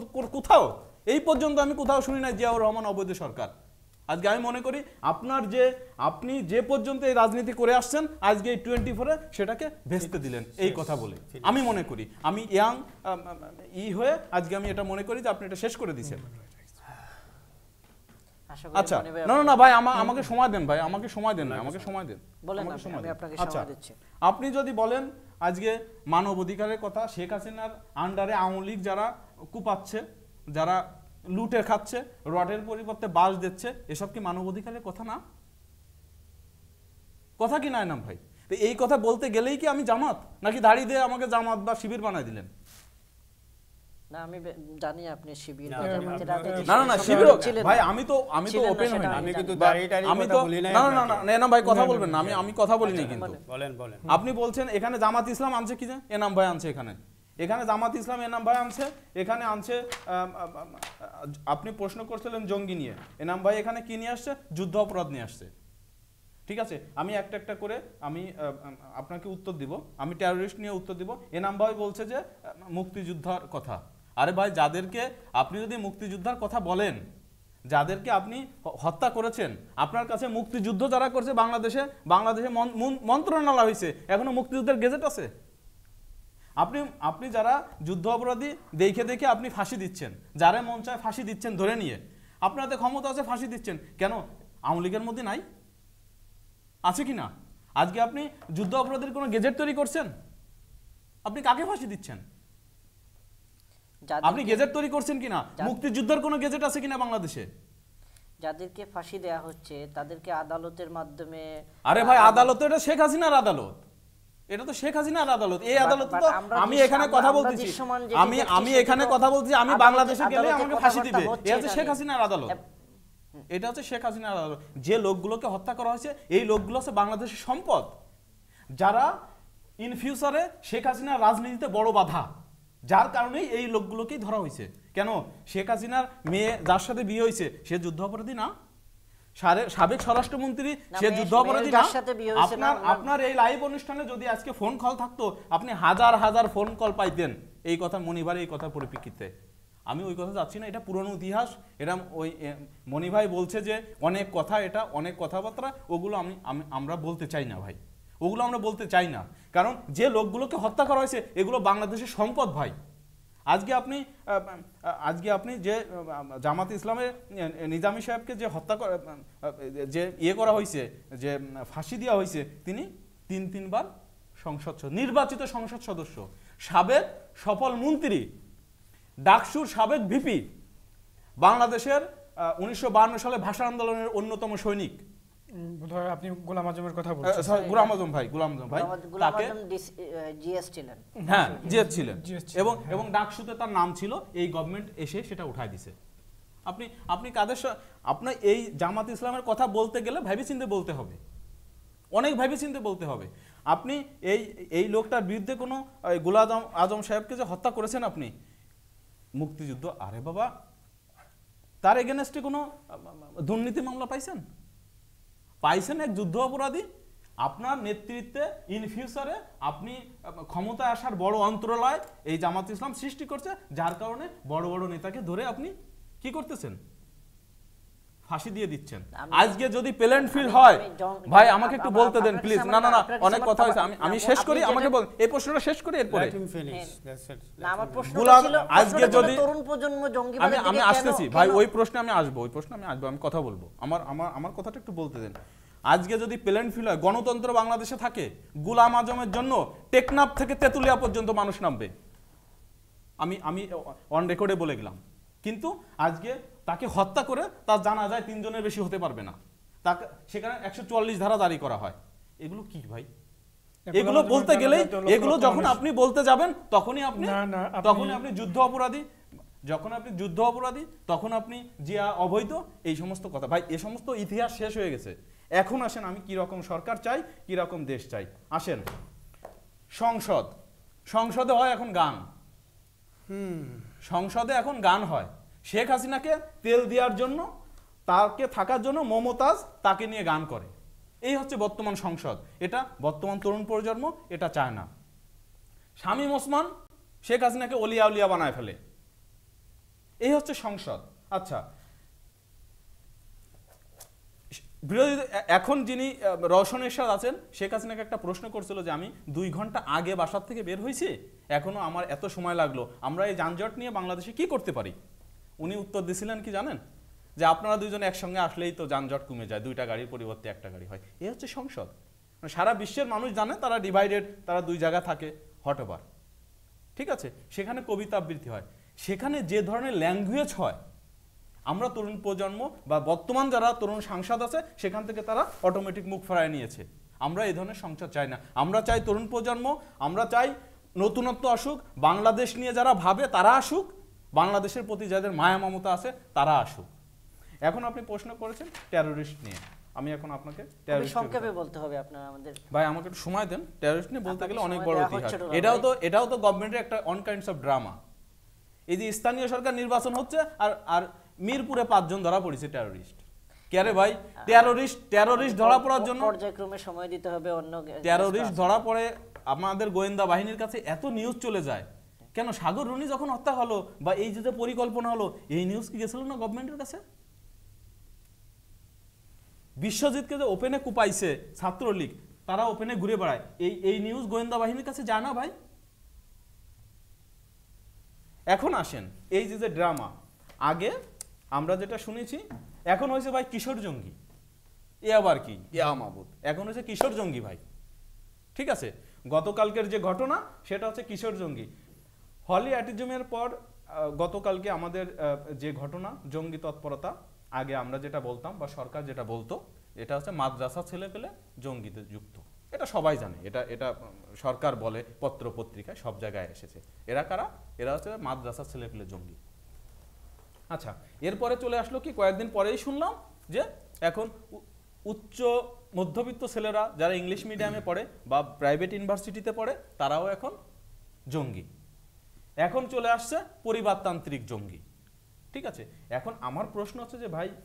কোথাও শুনি নাই জিয়াউর রহমান অবৈধ সরকার। আজকে আমি মনে করি আপনি যে পর্যন্ত এই রাজনীতি করে আসছেন, আজকে এই 24-এ সেটাকে ভেস্তে দিলেন এই কথা বলে। আমি মনে করি, আমি ইয়াং হয়ে আজকে আমি এটা মনে করি যে আপনি এটা শেষ করে দিয়েছেন। আচ্ছা, না ভাই, আমাকে সময় দেন ভাই, আমাকে সময় দেন। আচ্ছা, আপনি যদি বলেন আজকে মানবাধিকারের কথা, শেখ হাসিনার আন্ডারে আওয়ামী লীগ যারা কুপাচ্ছে, যারা লুটে খাচ্ছে, রডের পরিবর্তে বাঁশ দিচ্ছে, এসব কি মানবাধিকারের কথা না? কথা কি নাই না ভাই? তো এই কথা বলতে গেলেই কি আমি জামাত, নাকি দাড়ি দিয়ে আমাকে জামাত বা শিবির বানাই দিলেন? না, আমি জানি আপনি শিবির না শিবির ভাই, আমি তো ওপেন হই না, আমি কিন্তু না ভাই কথা বলবেন না, আমি কথা বলি না। কিন্তু বলেন আপনি বলছেন এখানে জামাত ইসলাম আনছে কি, এনাম ভাই আনছে, এখানে জামাত ইসলাম এনাম ভাই আনছে, এখানে আনছে আপনি প্রশ্ন করছিলেন জঙ্গি নিয়ে, এনাম ভাই এখানে কি নিয়ে আসছে, যুদ্ধ অপরাধ নিয়ে আসছে। ঠিক আছে, আমি একটা করে আমি আপনাকে উত্তর দিব, আমি টেররিস্ট নিয়ে উত্তর দিব। এনাম ভাই বলছে যে মুক্তিযোদ্ধার কথা। আরে ভাই, যাদেরকে আপনি যদি মুক্তিযোদ্ধার কথা বলেন, যাদেরকে আপনি হত্যা করেছেন, আপনার কাছে মুক্তিযুদ্ধ যারা করছে বাংলাদেশে মন্ত্রণালয় হয়েছে, এখনো মুক্তিযুদ্ধের গেজেট আছে। আপনি যারা যুদ্ধ অপরাধী দেখে আপনি ফাঁসি দিচ্ছেন, যারা মন চায় ফাঁসি দিচ্ছেন ধরে নিয়ে, আপনার হাতে ক্ষমতা আছে ফাঁসি দিচ্ছেন, কেন আওয়ামী লীগের মধ্যে নাই? আছে কি না? আজকে আপনি যুদ্ধ অপরাধের কোনো গেজেট তৈরি করছেন? আপনি কাকে ফাঁসি দিচ্ছেন? আপনি গেজেট তৈরি করছেন কিনা? মুক্তিযুদ্ধের কোনো গেজেট আছে কিনা বাংলাদেশে? যাদেরকে ফাঁসি দেয়া হচ্ছে তাদেরকে আদালতের মাধ্যমে, আরে ভাই, আদালত তো এটা শেখ হাসিনার আদালত, এটা তো শেখ হাসিনার আদালত। এই আদালত তো আমি এখানে কথা বলতেছি, আমি এখানে কথা বলতেছি, আমি বাংলাদেশে গেলে আমাকে ফাঁসি দিবে, এটা হচ্ছে শেখ হাসিনার আদালত। এটা হচ্ছে শেখ হাসিনার আদালত। যে লোকগুলোকে হত্যা করা হয়েছে, এই লোকগুলো হচ্ছে বাংলাদেশের সম্পদ, যারা ইন ফিউচারে শেখ হাসিনার রাজনীতিতে বড় বাধা, যার কারণে এই লোকগুলোকেই ধরা হয়েছে। কেন? শেখ হাসিনার মেয়ে যার সাথে বিয়ে হয়েছে সে যুদ্ধ অপরাধী না? সাবেক স্বরাষ্ট্রমন্ত্রী সে যুদ্ধ অপরাধী না? আপনার এই লাইভ অনুষ্ঠানে যদি আজকে ফোন কল থাকতো, আপনি হাজার হাজার ফোন কল পাইতেন এই কথা মনিভাই এই কথার পরিপ্রেক্ষিতে। আমি ওই কথা যাচ্ছি না, এটা পুরনো ইতিহাস। এটা ওই মনি ভাই বলছে যে অনেক কথা, এটা অনেক কথাবার্তা, ওগুলো আমরা বলতে চাই না ভাই, ওগুলো আমরা বলতে চাই না। কারণ যে লোকগুলোকে হত্যা করা হয়েছে এগুলো বাংলাদেশের সম্পদ ভাই। আজকে আপনি যে জামাত ইসলামের নিজামী সাহেবকে যে হত্যা যে করা হয়েছে, যে ফাঁসি দেওয়া হয়েছে, তিনি তিনবার নির্বাচিত সংসদ সদস্য, সাবেক সফল মন্ত্রী, ডাকসুর সাবেক ভিপি, বাংলাদেশের 1952 সালে ভাষা আন্দোলনের অন্যতম সৈনিক। বোধহয় আপনি গোলাম আজমের কথা বলছেন। গোলাম আজম ভাই তাকে জিএস ছিলেন, হ্যাঁ জিএস ছিলেন, এবং ডাকসুতে তার নাম ছিল, এই গভর্নমেন্ট এসে সেটা উঠাই দিছে। আপনি কাদের আপনার এই জামাত ইসলামের কথা বলতে গেলে ভেবেচিন্তে বলতে হবে, অনেক ভেবেচিন্তে বলতে হবে। আপনি এই লোকটার বিরুদ্ধে কোনো গোলাম আজম সাহেবকে যে হত্যা করেছেন আপনি, মুক্তিযুদ্ধ, আরে বাবা, তার এগেনস্টে কোনো দুর্নীতি মামলা পাইছেন? এক যুদ্ধ অপরাধী। আপনার নেতৃত্বে ইন ফিউচারে আপনি ক্ষমতায় আসার বড় অন্তরায় এই জামাত ইসলাম সৃষ্টি করছে, যার কারণে বড় বড় নেতাকে ধরে আপনি কি করতেছেন? ফাঁসি দিয়ে দিচ্ছেন। আজকে যদি প্লেন ফিল্ড হয়, ভাই আমাকে একটু বলতে দেন প্লিজ। না অনেক কথা হয়েছে, আমি শেষ করি, আমাকে বল, এই প্রশ্নটা শেষ করি, এরপরে আজকে যদি আমি আসতেছি ভাই, ওই প্রশ্নে আমি আসবো, আমি কথা বলবো, আমার কথাটা একটু বলতে দেন। আজকে যদি প্লেন ফিল হয়, গণতন্ত্র বাংলাদেশে থাকে, গোলাম আজমের জন্য টেকনাফ থেকে তেতুলিয়া পর্যন্ত মানুষ নামবে, আমি অন রেকর্ডে বলে গেলাম। কিন্তু আজকে তাকে হত্যা করে তার জানা যায় 3 জনের বেশি হতে পারবে না, তাকে সেখানে 144 ধারা জারি করা হয়। এগুলো কি ভাই? এগুলো বলতে গেলেই, এগুলো যখন আপনি বলতে যাবেন তখনই আপনি যুদ্ধ অপরাধী, যখন আপনি যুদ্ধ অপরাধী তখন আপনি জিয়া অবৈধ, এই সমস্ত কথা। ভাই এ সমস্ত ইতিহাস শেষ হয়ে গেছে। এখন আসেন আমি কি রকম সরকার চাই, কি রকম দেশ চাই। আসেন সংসদে হয় এখন গান, সংসদে এখন গান হয়। শেখ হাসিনাকে তেল দেওয়ার জন্য, তাকে থাকার জন্য মমতাজ তাকে নিয়ে গান করে। এই হচ্ছে বর্তমান সংসদ। এটা বর্তমান তরুণ প্রজন্ম এটা চায় না। শামীম ওসমান শেখ হাসিনাকে অলিয়া উলিয়া বানায় ফেলে। এই হচ্ছে সংসদ। আচ্ছা, বিরোধী এখন যিনি রওশন এরশাদ আছেন, শেখ হাসিনাকে একটা প্রশ্ন করছিল যে আমি 2 ঘন্টা আগে বাসার থেকে বের হয়েছি, এখনো আমার এত সময় লাগলো, আমরা এই যানজট নিয়ে বাংলাদেশে কি করতে পারি? উনি উত্তর দিয়েছিলেন কি জানেন? যে আপনারা দুইজন একসঙ্গে আসলেই তো যানজট কমে যায়, 2টা গাড়ির পরিবর্তে 1টা গাড়ি হয়। এই হচ্ছে সংসদ। সারা বিশ্বের মানুষ জানে তারা ডিভাইডেড, তারা 2 জায়গা থাকে, হটওভার, ঠিক আছে? সেখানে কবিতা আবৃত্তি হয়, সেখানে যে ধরনের ল্যাঙ্গুয়েজ হয়, আমরা তরুণ প্রজন্ম বা বর্তমান যারা তরুণ সাংসদ আছে সেখান থেকে তারা অটোমেটিক মুখ ফেরায় নিয়েছে। আমরা এই ধরনের সংসদ চাই না। আমরা চাই তরুণ প্রজন্ম, আমরা চাই নতুনত্ব আসুক, বাংলাদেশ নিয়ে যারা ভাবে তারা আসুক, বাংলাদেশের প্রতি যাদের মায়া মমতা আছে তারা আসুক। এখন আপনি প্রশ্ন করেছেন টেররিস্ট নিয়ে, আমি এখন আপনাকে টেররিস্ট সংক্ষেপে বলতে হবে আপনারা আমাদের। ভাই আমাকে একটু সময় দেন। টেররিস্ট নিয়ে বলতে গেলে অনেক বড় ইতিহাস। এটাও তো গভর্নমেন্টের একটা অন কাইন্ডস অফ ড্রামা। এই যে স্থানীয় সরকার নির্বাচন হচ্ছে আর মিরপুরে 5 জন ধরা পড়েছে টেররিস্ট। কে রে ভাই? টেররিস্ট ধরা পড়ার জন্য পর্যায়ক্রমে সময় দিতে হবে। অন্য টেররিস্ট ধরা পড়ে আমাদের গোয়েন্দা বাহিনীর কাছে এত নিউজ চলে যায় কেন? সাগর রুনি যখন হত্যা হলো বা এই যে পরিকল্পনা হলো, এই নিউজ কি গেছিল না গভর্নমেন্টের কাছে? বিশ্বজিৎকে যে ওপেনে কুপাইছে ছাত্রলীগ, তারা ওপেনে ঘুরে বেড়ায়, এই নিউজ গোয়েন্দা বাহিনীর কাছে যায় না ভাই? এখন আসেন এই যে ড্রামা, আগে আমরা যেটা শুনেছি, এখন হয়েছে ভাই কিশোর জঙ্গি। এ আবার কি? মাহবুব এখন হয়েছে কিশোর জঙ্গি ভাই, ঠিক আছে? গতকালকের যে ঘটনা সেটা হচ্ছে কিশোর জঙ্গি। হলি অ্যাটিজমের পর গতকালকে আমাদের যে ঘটনা, জঙ্গি তৎপরতা, আগে আমরা যেটা বলতাম বা সরকার যেটা বলতো, এটা হচ্ছে মাদ্রাসা ছেলে পেলে জঙ্গিতে যুক্ত। এটা সবাই জানে, এটা সরকার বলে, পত্র পত্রিকায় সব জায়গায় এসেছে। এরা কারা? এরা হচ্ছে মাদ্রাসা ছেলে পেলে জঙ্গি। আচ্ছা, এরপরে চলে আসলো কি, কয়েকদিন পরেই শুনলাম যে এখন উচ্চ মধ্যবিত্ত ছেলেরা যারা ইংলিশ মিডিয়ামে পড়ে বা প্রাইভেট ইউনিভার্সিটিতে পড়ে, তারাও এখন জঙ্গি। এখন চলে আসছে পরিবারতান্ত্রিক জঙ্গি, ঠিক আছে? এখন আমার প্রশ্ন হচ্ছে যে ভাই,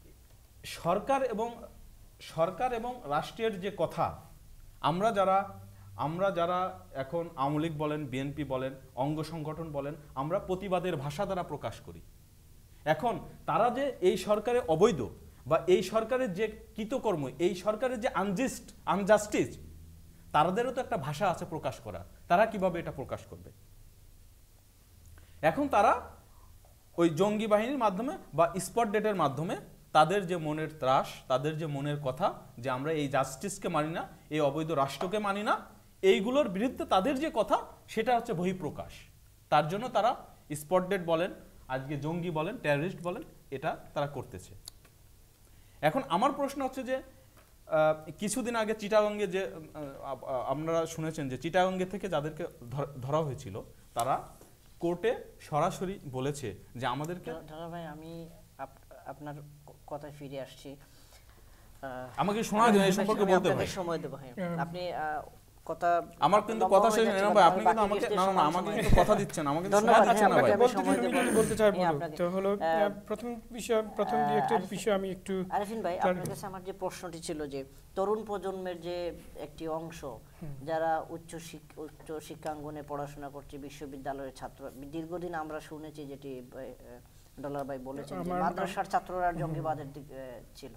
সরকার এবং রাষ্ট্রের যে কথা, আমরা যারা এখন আওয়ামী লীগ বলেন, বিএনপি বলেন, অঙ্গ সংগঠন বলেন, আমরা প্রতিবাদের ভাষা দ্বারা প্রকাশ করি। এখন তারা যে এই সরকারে অবৈধ বা এই সরকারের যে কৃতকর্ম, এই সরকারের যে আনজাস্টিস, তাদেরও তো একটা ভাষা আছে প্রকাশ করা। তারা কিভাবে এটা প্রকাশ করবে? এখন তারা ওই জঙ্গি বাহিনীর মাধ্যমে বা স্পট ডেটের মাধ্যমে তাদের যে মনের ত্রাস, তাদের যে মনের কথা যে আমরা এই জাস্টিসকে মানি না, এই অবৈধ রাষ্ট্রকে মানি না, এইগুলোর বিরুদ্ধে তাদের যে কথা সেটা হচ্ছে বহিঃপ্রকাশ। তার জন্য তারা স্পট ডেট বলেন, আজকে জঙ্গি বলেন, টেররিস্ট বলেন, এটা তারা করতেছে। এখন আমার প্রশ্ন হচ্ছে যে কিছুদিন আগে চিটাগঙ্গে যে আপনারা শুনেছেন যে চিটাগঙ্গে থেকে যাদেরকে ধরা হয়েছিল, তারা কোর্টে সরাসরি বলেছে যে আমাদেরকে। দাদা ভাই, আমি আপনার কথায় ফিরে আসছি, আমাকে শোনা দেন, এই সম্পর্কে বলতে ভাই সময় দেব। হ্যাঁ, আপনি কথা, আমার কিন্তু কথা শেষ না ভাই, আপনি কিন্তু আমাকে আমাকে কিন্তু কথা দিচ্ছেন, আমাকে সময় দিচ্ছেন না ভাই। বলতে চাইবো তো হলো প্রথম একটা বিষয় আমি একটু আরেফিন ভাই, আপনার কাছে আমার যে প্রশ্নটি ছিল যে তরুণ প্রজন্মের যে একটি অংশ যারা উচ্চ শিক্ষাঙ্গনে পড়াশোনা করছে, বিশ্ববিদ্যালয়ের ছাত্র, দীর্ঘদিন আমরা শুনেছি যেটি ডলার ভাই বলেছেন যে মাদ্রাসার ছাত্ররা জঙ্গিবাদের দিকে ছিল।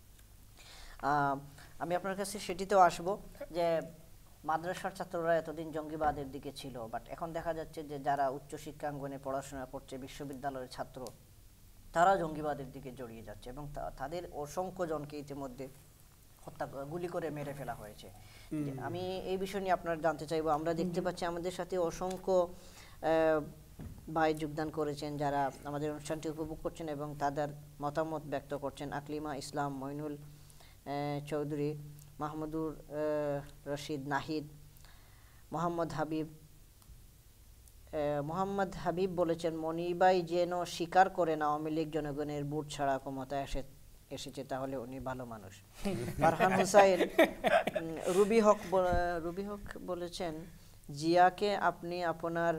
আমি আপনার কাছে সেটিতেও আসব যে মাদ্রাসার ছাত্ররা এতদিন জঙ্গিবাদের দিকে ছিল, বাট এখন দেখা যাচ্ছে যে যারা উচ্চ শিক্ষাঙ্গনে পড়াশোনা করছে, বিশ্ববিদ্যালয়ের ছাত্র, তারা জঙ্গিবাদের দিকে জড়িয়ে যাচ্ছে এবং তাদের অসংখ্য জনকে ইতিমধ্যে গুলি করে মেরে ফেলা হয়েছে। আমি এই বিষয় নিয়ে আপনার জানতে চাইবো। আমরা দেখতে পাচ্ছি আমাদের সাথে অসংখ্য ভাই যোগদান করেছেন যারা আমাদের অনুষ্ঠানটি উপভোগ করছেন এবং তাদের মতামত ব্যক্ত করছেন। আকলিমা ইসলাম, মইনুল চৌধুরী, মাহমুদুর রশিদ, নাহিদ, মোহাম্মদ হাবিব বলেছেন মনি ভাই যেন স্বীকার করেন আওয়ামী লীগ জনগণের ভোট ছাড়া ক্ষমতায় এসেছে, তাহলে উনি ভালো মানুষ। ফারহান হুসাইন, রুবি হক বলেছেন জিয়াকে আপনি আপনার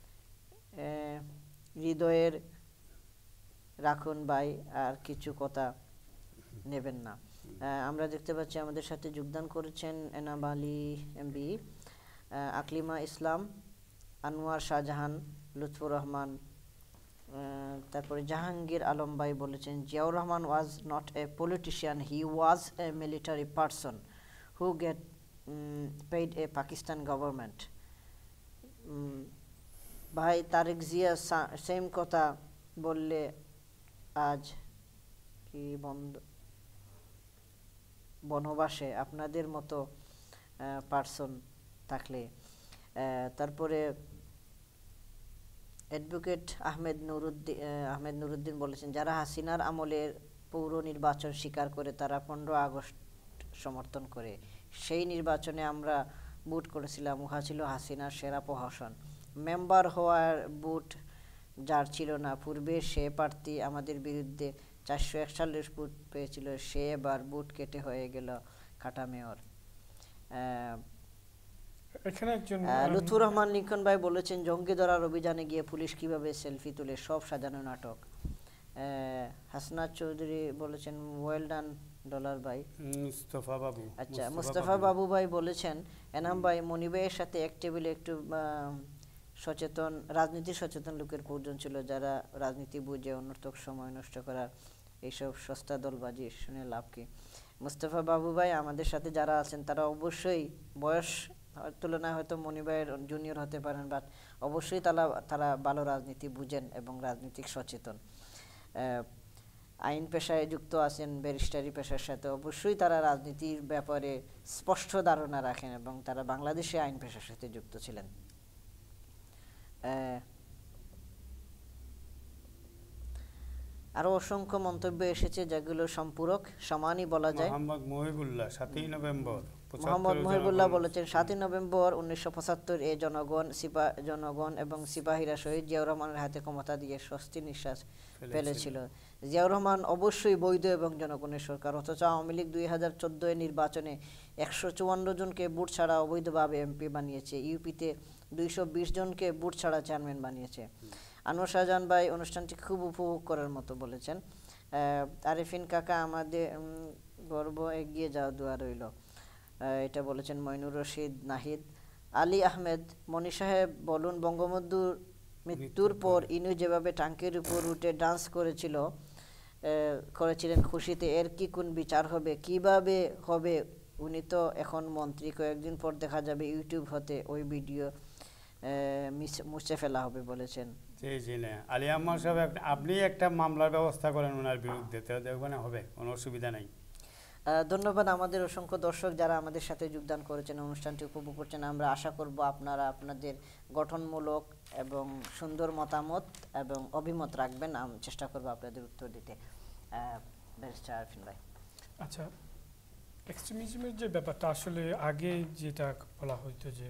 হৃদয়ের রাখুন ভাই, আর কিছু কথা নেবেন না। আমরা দেখতে পাচ্ছি আমাদের সাথে যোগদান করেছেন এনাম আলী এমবি, আকলিমা ইসলাম, আনোয়ার শাহজাহান, লুৎফুর রহমান, তারপরে জাহাঙ্গীর আলম ভাই বলেছেন Ziaur Rahman was not a politician, he was a military person who get paid a Pakistan government. ভাই তারেক জিয়া সেম কথা বললে আজ কি বনবাসে আপনাদের মতো পারসন থাকলে। তারপরে অ্যাডভোকেট আহমেদ নুরুদ্দিন বলেছেন যারা হাসিনার আমলের পৌর নির্বাচন স্বীকার করে তারা 15 আগস্ট সমর্থন করে, সেই নির্বাচনে আমরা ভোট করেছিলাম, উহা ছিল হাসিনার সেরা প্রহসন। মেম্বার হওয়ার ভোট যার ছিল না পূর্বে সে প্রার্থী আমাদের বিরুদ্ধে 441 ভোট পেয়েছিল, সে এবার ভোট কেটে হয়ে গেল কাটা মেয়র। লুৎফুর রহমান লিঙ্কন ভাই বলেছেন জঙ্গি ধরার অভিযানে গিয়ে পুলিশ কিভাবে সেলফি তুলে, সব সাজানো নাটক। হাসনাত চৌধুরী বলেছেন ওয়েল ডান ডলার ভাই। মুস্তফা বাবু ভাই বলেছেন এনাম ভাই মনি ভাইয়ের সাথে এক টেবিলে একটু রাজনীতি সচেতন লোকের প্রয়োজন ছিল, যারা রাজনীতি বুঝে অনর্থক সময় নষ্ট করার এইসব সস্তা দলবাজি শুনে লাভ কি। মুস্তফা বাবু ভাই আমাদের সাথে যারা আছেন তারা অবশ্যই বয়স তুলনায় হয়তো মনি ভাইয়ের জুনিয়র হতে পারেন, বাট অবশ্যই তারা ভালো রাজনীতি বুঝেন এবং রাজনীতিক সচেতন। আইন পেশায় যুক্ত আছেন, ব্যারিস্টারি পেশার সাথে, অবশ্যই তারা রাজনীতির ব্যাপারে স্পষ্ট ধারণা রাখেন এবং তারা বাংলাদেশে আইন পেশার সাথে যুক্ত ছিলেন। আরো অসংখ্য মন্তব্য এসেছে যেগুলো সম্পূরক সমানই বলা যায়। মোহাম্মদ মহিবুল্লাহ 7ই নভেম্বর মোহাম্মদ মহিবুল্লাহ বলেছেন 7ই নভেম্বর 1975 এ জনগণ এবং সিপাহীরা শহীদ জিয়াউর রহমানের হাতে ক্ষমতা দিয়ে স্বস্তি নিঃশ্বাস ফেলেছিল। জিয়াউর রহমান অবশ্যই বৈধ এবং জনগণের সরকার, অথচ আওয়ামী লীগ 2014 এর নির্বাচনে 154 জনকে ভোট ছাড়া অবৈধভাবে এমপি বানিয়েছে, ইউপিতে 220 জনকে ভোট ছাড়া চেয়ারম্যান বানিয়েছে। আনোয়ার শাহজাহান ভাই অনুষ্ঠানটি খুব উপভোগ করার মতো বলেছেন। আরেফিন কাকা আমাদের গর্ব, এগিয়ে যাওয়া দোয়া রইল, এটা বলেছেন মইনুর রশিদ, নাহিদ। আলী আহমেদ, মনি সাহেব বলুন বঙ্গবন্ধুর মৃত্যুর পর ইনু যেভাবে ট্যাঙ্কের উপর উঠে ডান্স করেছিলেন খুশিতে, এর কি কোন বিচার হবে, কিভাবে হবে? উনি তো এখন মন্ত্রী, কয়েকদিন পর দেখা যাবে ইউটিউব হতে ওই ভিডিও মুছে ফেলা হবে বলেছেন। জি না আলী আহমদ সাহেব, আপনি একটা মামলার ব্যবস্থা করেন ওনার বিরুদ্ধে, তো দেখবেন হবে, কোনো অসুবিধা নাই। ধন্যবাদ আমাদের অসংখ্য দর্শক যারা আমাদের সাথে যোগদান করেছেন, অনুষ্ঠানটি উপভোগ করছেন। আমরা আশা করব আপনারা আপনাদের গঠনমূলক এবং সুন্দর মতামত এবং অভিমত রাখবেন, আমি চেষ্টা করব আপনাদের উত্তর দিতে। ব্যারিস্টার আরফিন ভাই। আচ্ছা, এক্সট্রিমিজমের যে ব্যাপারটা আসলে আগে যেটা বলা হইতো যে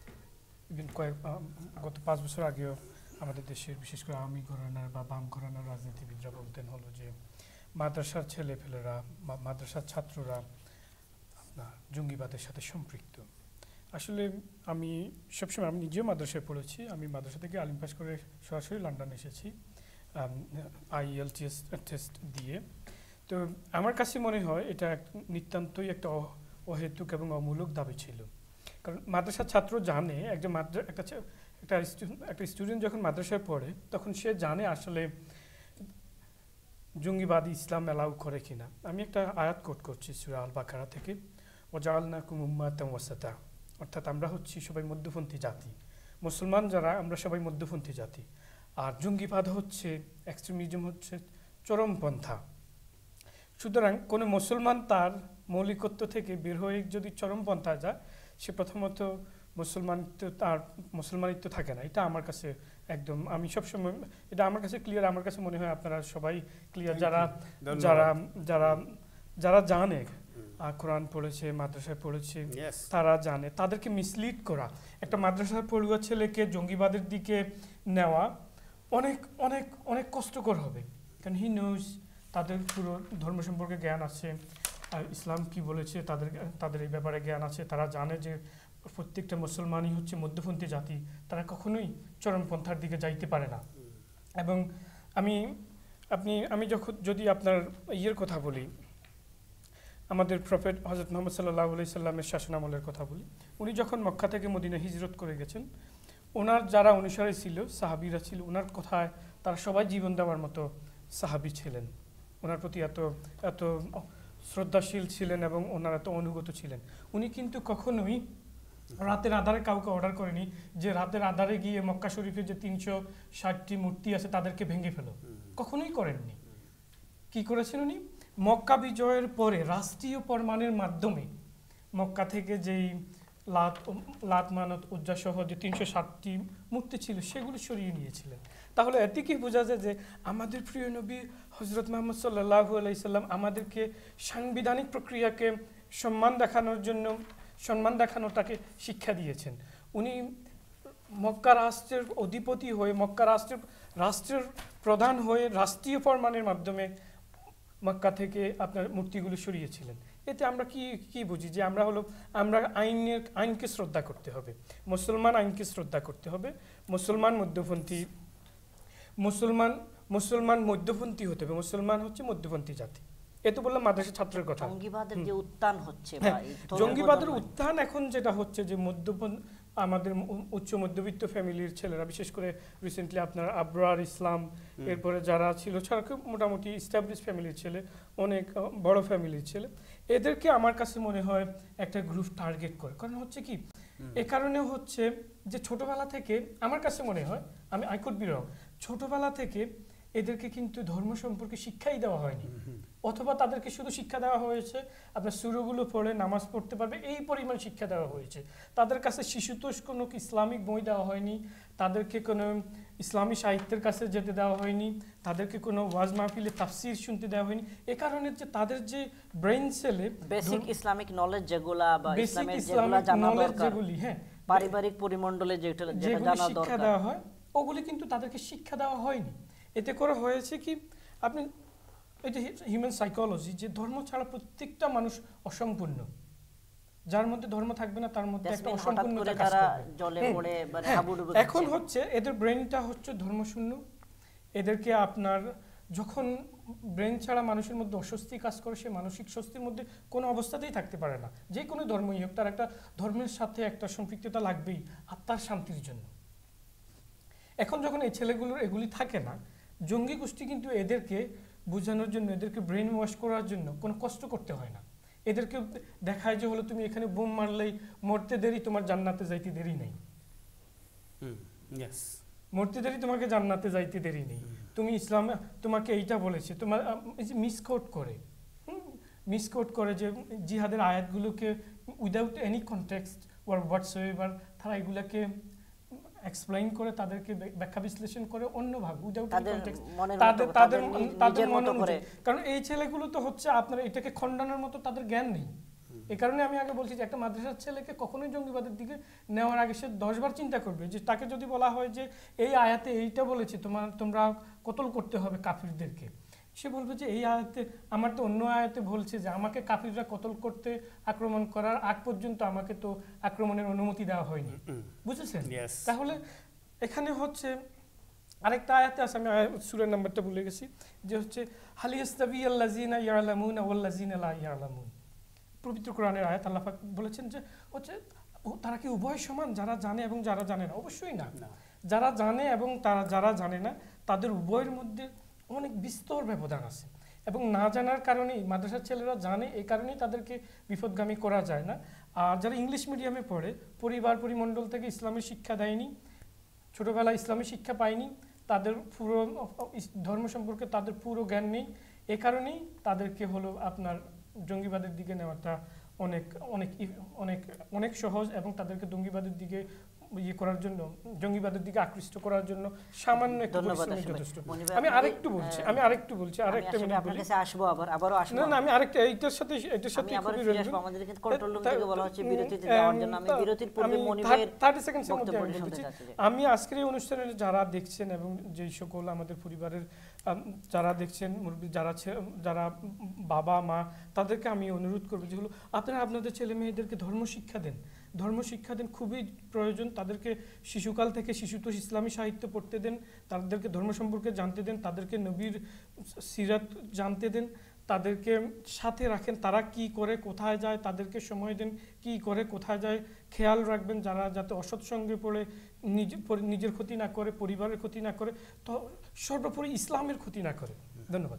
গত 5 বছর আগেও আমাদের দেশের বিশেষ করে আওয়ামী ঘরানার বা বাম ঘরানার রাজনীতিবিদরা বলতেন হলো যে মাদ্রাসার ছেলেপেলেরা বা মাদ্রাসার ছাত্ররা আপনার জঙ্গিবাদের সাথে সম্পৃক্ত। আসলে আমি সবসময়, আমি নিজেও মাদ্রাসায় পড়েছি, আমি মাদ্রাসা থেকে আলিম পাস করে সরাসরি লন্ডন এসেছি IELTS টেস্ট দিয়ে। তো আমার কাছে মনে হয় এটা নিতান্তই একটা অহেতুক এবং অমূলক দাবি ছিল, কারণ মাদ্রাসার ছাত্র জানে একটা স্টুডেন্ট যখন মাদ্রাসায় পড়ে তখন সে জানে আসলে জঙ্গিবাদী ইসলাম অ্যালাউ করে কিনা। আমি একটা আয়াত কোট করছি সূরা আল বাকারা থেকে, ওয়াজআলনাকুম উম্মাতান ওয়াসাতা, অর্থাৎ আমরা হচ্ছি সবাই মধ্যপন্থী জাতি, মুসলমান যারা আমরা সবাই মধ্যপন্থী জাতি, আর জঙ্গিবাদ হচ্ছে, এক্সট্রিমিজম হচ্ছে চরমপন্থা। সুতরাং কোনো মুসলমান তার মৌলিকত্ব থেকে বের হয়ে যদি চরমপন্থায় যায়, সে প্রথমত মুসলমানিত্ব থাকে না। এটা আমার কাছে একদম, আমি সবসময় এটা আমার কাছে ক্লিয়ার, আমার কাছে মনে হয় আপনারা সবাই ক্লিয়ার, যারা যারা যারা যারা জানে কোরআন পড়েছে, মাদ্রাসায় পড়েছে, তারা জানে। তাদেরকে মিসলিড করা, একটা মাদ্রাসায় পড়ুয়া ছেলেকে জঙ্গিবাদের দিকে নেওয়া অনেক অনেক অনেক কষ্টকর হবে, কারণ হি নোজ তাদের পুরো ধর্ম সম্পর্কে জ্ঞান আছে, আর ইসলাম কি বলেছে তাদের এই ব্যাপারে জ্ঞান আছে। তারা জানে যে প্রত্যেকটা মুসলমানই হচ্ছে মধ্যপন্থী জাতি, তারা কখনোই চরমপন্থার দিকে যাইতে পারে না। এবং আমি যদি আপনার ইয়ের কথা বলি, আমাদের প্রফেট হযরত মুহাম্মদ সাল্লাল্লাহু আলাইহি সাল্লামের শাসনামলের কথা বলি, উনি যখন মক্কা থেকে মদিনা হিজরত করে গেছেন, ওনার যারা অনুসারী ছিল, সাহাবীরা ছিল, ওনার কথায় তারা সবাই জীবন দেওয়ার মতো সাহাবী ছিলেন, ওনার প্রতি এত এত শ্রদ্ধাশীল ছিলেন এবং ওনার এত অনুগত ছিলেন। উনি কিন্তু কখনোই রাতের আধারে কাউকে অর্ডার করেনি যে রাতের আধারে গিয়ে মক্কা শরীফে যে 360টি মূর্তি আছে তাদেরকে ভেঙে ফেলো, কখনোই করেননি। কি করেছেন উনি? মক্কা বিজয়ের পরে রাষ্ট্রীয় ফরমানের মাধ্যমে মক্কা থেকে যেই লাত মানত উজ্জা সহ যে 360টি মূর্তি ছিল সেগুলো সরিয়ে নিয়েছিলেন। তাহলে এতে কি বোঝা যায় যে আমাদের প্রিয় নবী হযরত মুহাম্মদ সাল্লাল্লাহু আলাইহি সাল্লাম আমাদেরকে সাংবিধানিক প্রক্রিয়াকে সম্মান দেখানোটাকে শিক্ষা দিয়েছেন। উনি মক্কা রাষ্ট্রের অধিপতি হয়ে, মক্কা রাষ্ট্রের প্রধান হয়ে রাষ্ট্রীয় ফরমানের মাধ্যমে মক্কা থেকে আপনার মূর্তিগুলো সরিয়েছিলেন। এতে আমরা কি বুঝি? যে আমরা আইনকে শ্রদ্ধা করতে হবে, মুসলমান আইনকে শ্রদ্ধা করতে হবে, মুসলমান মধ্যপন্থী হতে হবে, মুসলমান হচ্ছে মধ্যপন্থী জাতি। এত বললাম মাদ্রাসা ছাত্রের কথা। জঙ্গিবাদের যে উত্থান হচ্ছে, জঙ্গিবাদের উত্থান এখন যেটা হচ্ছে যে আমাদের উচ্চ মধ্যবিত্ত ফ্যামিলির ছেলেরা, বিশেষ করে রিসেন্টলি আপনার আবরার ইসলাম, এরপরে যারা ছিল মোটামুটি এস্টাবলিশ ফ্যামিলির ছেলে, অনেক বড় ফ্যামিলির ছেলে, এদেরকে আমার কাছে মনে হয় একটা গ্রুপ টার্গেট করে। কারণ হচ্ছে কি, এ কারণে হচ্ছে যে ছোটবেলা থেকে আমার কাছে মনে হয়, আই কুড বি রং, ছোটবেলা থেকে এদেরকে কিন্তু ধর্ম সম্পর্কে শিক্ষাই দেওয়া হয়নি, অথবা তাদেরকে শুধু শিক্ষা দেওয়া হয়েছে আপনার সূরাগুলো পড়ে নামাজ পড়তে পারবে এই পরিমাণ শিক্ষা দেওয়া হয়েছে। তাদের কাছে শিশুতোষ কোনো ইসলামিক বই দেওয়া হয়নি, তাদেরকে কোনো ইসলামী সাহিত্যের কাছে যেতে দেওয়া হয়নি, তাদেরকে কোনো ওয়াজ মাহফিলে তাফসির শুনতে দেওয়া হয়নি। এ কারণে যে তাদের যে ব্রেইন সেলে বেসিক ইসলামিক নলেজ যেগুলা বা ইসলামের যেগুলা জানা দরকার, হ্যাঁ, পারিবারিক পরিমণ্ডলে যেটা জানা দরকার শিক্ষা দেওয়া হয়, ওগুলি কিন্তু তাদেরকে শিক্ষা দেওয়া হয়নি। এতে করে হয়েছে কি, আপনি এটা হিউম্যান সাইকোলজি, যে ধর্ম ছাড়া প্রত্যেকটা মানুষ অসম্পূর্ণ, যার মধ্যে ধর্ম থাকবে না তার মধ্যে একটা অসম্পূর্ণতা কাজ করবে। এখন হচ্ছে এদের ব্রেনটা হচ্ছে ধর্মশূন্য। এদেরকে আপনার যখন ব্রেন ছাড়া মানুষের মধ্যে অস্বস্তি কাজ করে, সে মানসিক স্বস্তির মধ্যে কোনো অবস্থাতেই থাকতে পারে না। যে কোনো ধর্মই হোক, তার একটা ধর্মের সাথে একটা সম্পৃক্ততা লাগবেই আত্মার শান্তির জন্য। এখন যখন এই ছেলেগুলোর এগুলি থাকে না, জঙ্গি গোষ্ঠী কিন্তু এদেরকে বোঝানোর জন্য, এদেরকে ব্রেন ওয়াশ করার জন্য কোনো কষ্ট করতে হয় না। এদেরকে দেখায় যে হলো তুমি এখানে বোম মারলেই মরতে দেরি, তোমার জান্নাতে যাইতে দেরি নেই, মরতে দেরি, তোমাকে জান্নাতে যাইতে দেরি নেই। তুমি ইসলাম তোমাকে এইটা বলেছে, তোমার মিসকোট করে যে জিহাদের আয়াতগুলোকে without any context or whatsoever তারা এগুলাকে এক্সপ্লেইন করে, তাদেরকে ব্যাখ্যা বিশ্লেষণ করে অন্যভাবে উইদাউট কনটেক্সট তাদের মনে করে। কারণ এই ছেলেগুলো তো হচ্ছে আপনার এটাকে খণ্ডনের মতো তাদের জ্ঞান নেই। এই কারণে আমি আগে বলছি যে একটা মাদ্রাসার ছেলেকে কখনোই জঙ্গিবাদের দিকে নেওয়ার আগে সে 10 বার চিন্তা করবে। যে তাকে যদি বলা হয় যে এই আয়াতে এইটা বলেছে তোমরা কতল করতে হবে কাফিরদেরকে, সে বলবে যে এই আয়াতে, আমার তো অন্য আয়াতে বলছে যে আমাকে কাফিররা কতল করতে, আক্রমণ করার আগ পর্যন্ত আমাকে তো আক্রমণের অনুমতি দেওয়া হয়নি। বুঝেছেন? তাহলে এখানে হচ্ছে আরেকটা আয়াতে আছে, আমি সূরার নাম্বারটা ভুলে গেছি, যে হচ্ছে হাল ইয়াস্তাবিয়াল্লাযিনা ইয়ালামুনা ওয়াল্লাযিনা লা ইয়ালামুন। পবিত্র কোরআনের আয়াত, আল্লাহ পাক বলেছেন যে হচ্ছে তারা কি উভয় সমান, যারা জানে এবং যারা জানে না? অবশ্যই না। যারা জানে এবং যারা জানে না, তাদের উভয়ের মধ্যে অনেক বিস্তর ব্যবধান আছে। এবং না জানার কারণেই মাদ্রাসার ছেলেরা জানে, এই কারণেই তাদেরকে বিপদগামী করা যায় না। আর যারা ইংলিশ মিডিয়ামে পড়ে, পরিবার পরিমণ্ডল থেকে ইসলামের শিক্ষা দেয়নি, ছোটোবেলায় ইসলামী শিক্ষা পায়নি, তাদের পুরো ধর্ম সম্পর্কে তাদের পুরো জ্ঞান নেই, এ কারণেই তাদেরকে হলো আপনার জঙ্গিবাদের দিকে নেওয়াটা অনেক অনেক অনেক অনেক সহজ, এবং তাদেরকে জঙ্গিবাদের দিকে ইয়ে করার জন্য, জঙ্গিবাদের দিকে আকৃষ্ট করার জন্য সামান্য একটু পরিশ্রম যথেষ্ট। আমি আরেকটু বলছি আরেকটা মিনিট বলি, আসবো আবারও আসবো না আমি আরেকটা এটার সাথে খুবই রঞ্জন, আমাদের কিন্তু কন্ট্রোল রুম থেকে বলা হচ্ছে বিরতিতে যাওয়ার জন্য। আমি বিরতির পূর্বে মনি ভাইয়ের 30 সেকেন্ডের মধ্যে আমি আজকের এই অনুষ্ঠানে যারা দেখছেন এবং যেই সকল আমাদের পরিবারের যারা দেখছেন, মুরব্বী যারা বাবা মা, তাদেরকে আমি অনুরোধ করবো যে হলো আপনারা আপনাদের ছেলে মেয়েদেরকে ধর্মশিক্ষা দেন, খুবই প্রয়োজন। তাদেরকে শিশুকাল থেকে শিশুতোষ ইসলামী সাহিত্য পড়তে দেন, তাদেরকে ধর্ম সম্পর্কে জানতে দেন, তাদেরকে নবীর সিরাত জানতে দেন, তাদেরকে সাথে রাখেন, তারা কি করে কোথায় যায় তাদেরকে সময় দেন, কি করে কোথায় যায় খেয়াল রাখবেন, যারা যাতে অসৎ সঙ্গে পড়ে নিজের ক্ষতি না করে, পরিবারের ক্ষতি না করে, তো সর্বোপরি ইসলামের ক্ষতি না করে। ধন্যবাদ।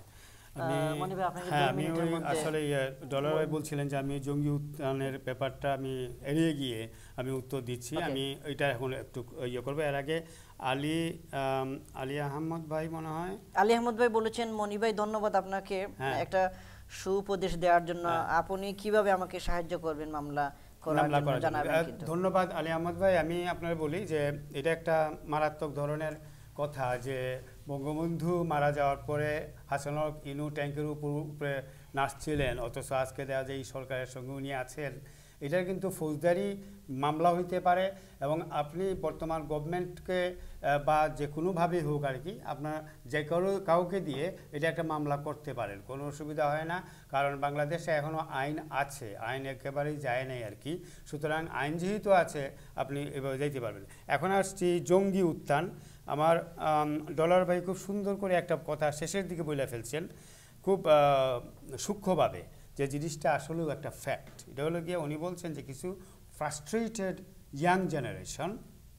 আমি আসলে ডলার ভাই বলছিলেন যে আমি জঙ্গি উত্থানের ব্যাপারটা আমি এড়িয়ে গিয়ে আমি উত্তর দিচ্ছি। আমি এটা এখন একটু ইয়ে করবো। এর আগে আলী আহমদ ভাই মনে হয় আলী আহমদ ভাই বলেছেন, মনি ভাই ধন্যবাদ আপনাকে একটা সুউপদেশ দেওয়ার জন্য। আপনি কিভাবে আমাকে সাহায্য করবেন মামলা করার জন্য জানাবেন। ধন্যবাদ আলী আহমদ ভাই। আমি আপনার বলি যে এটা একটা মারাত্মক ধরনের কথা যে বঙ্গবন্ধু মারা যাওয়ার পরে হাসানুল ইনু ট্যাঙ্কের উপরে নাচছিলেন, অথচ আজকে দেওয়া যে এই সরকারের সঙ্গে উনি আছেন, এটার কিন্তু ফৌজদারি মামলা হইতে পারে। এবং আপনি বর্তমান গভর্নমেন্টকে বা যে কোনোভাবেই হোক আর কি, আপনার যে কাউকে দিয়ে এটা একটা মামলা করতে পারেন, কোনো অসুবিধা হয় না। কারণ বাংলাদেশে এখনও আইন আছে, আইন একেবারেই যায় নাই আর কি। সুতরাং আইন যেহেতু আছে আপনি এভাবে যেতে পারবেন। এখন আসছি জঙ্গি উত্থান। আমার ডলার ভাই খুব সুন্দর করে একটা কথা শেষের দিকে বলে ফেলছেন খুব সূক্ষ্মভাবে, যে জিনিসটা আসলেও একটা ফ্যাক্ট। এটা হলো গিয়ে উনি বলছেন যে কিছু ফ্রাস্ট্রেটেড ইয়াং জেনারেশন,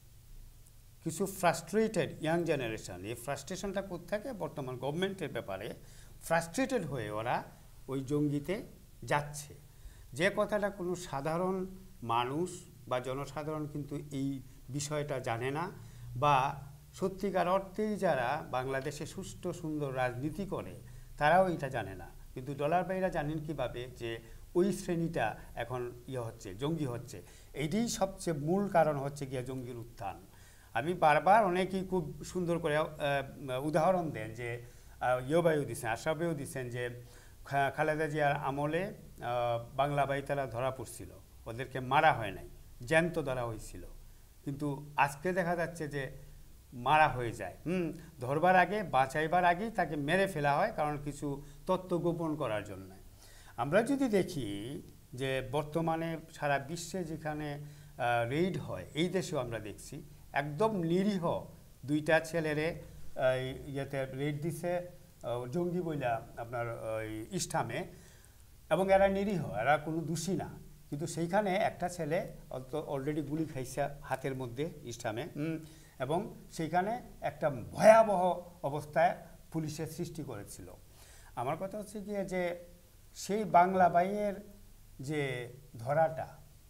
এই ফ্রাস্ট্রেশনটা কোত্থেকে? বর্তমান গভর্নমেন্টের ব্যাপারে ফ্রাস্ট্রেটেড হয়ে ওরা ওই জঙ্গিতে যাচ্ছে। যে কথাটা কোনো সাধারণ মানুষ বা জনসাধারণ কিন্তু এই বিষয়টা জানে না, বা সত্যিকার অর্থেই যারা বাংলাদেশে সুষ্ঠু সুন্দর রাজনীতি করে তারাও এটা জানে না। কিন্তু ডলার ভাইরা জানেন কিভাবে যে ওই শ্রেণীটা এখন জঙ্গি হচ্ছে। এইটাই সবচেয়ে মূল কারণ হচ্ছে গিয়ে জঙ্গির উত্থান। আমি বারবার অনেকেই খুব সুন্দর করে উদাহরণ দেন, যে ভাইও দিচ্ছেন, আশরাফ ভাইও দিচ্ছেন, যে খালেদা জিয়ার আমলে বাংলা ভাই তারা ধরা পড়ছিল, ওদেরকে মারা হয় নাই, জ্যান্ত ধরা হয়েছিল। কিন্তু আজকে দেখা যাচ্ছে যে মারা হয়ে যায়, ধরবার আগে, বাঁচাইবার আগেই তাকে মেরে ফেলা হয়, কারণ কিছু তথ্য গোপন করার জন্য। আমরা যদি দেখি যে বর্তমানে সারা বিশ্বে যেখানে রেইড হয়, এই দেশেও আমরা দেখছি একদম নিরীহ দুইটা ছেলেরে ইয়েতে রেইড দিছে জঙ্গি বইলা আপনার ইস্টামে, এবং এরা নিরীহ, এরা কোনো দোষী না। কিন্তু সেইখানে একটা ছেলে অলরেডি গুলি খাইছে হাতের মধ্যে ইস্টামে, এবং সেইখানে একটা ভয়াবহ অবস্থায় পুলিশের সৃষ্টি করেছিল। আমার কথা হচ্ছে গিয়ে যে সেই বাংলা ভাইয়ের যে ধরাটা,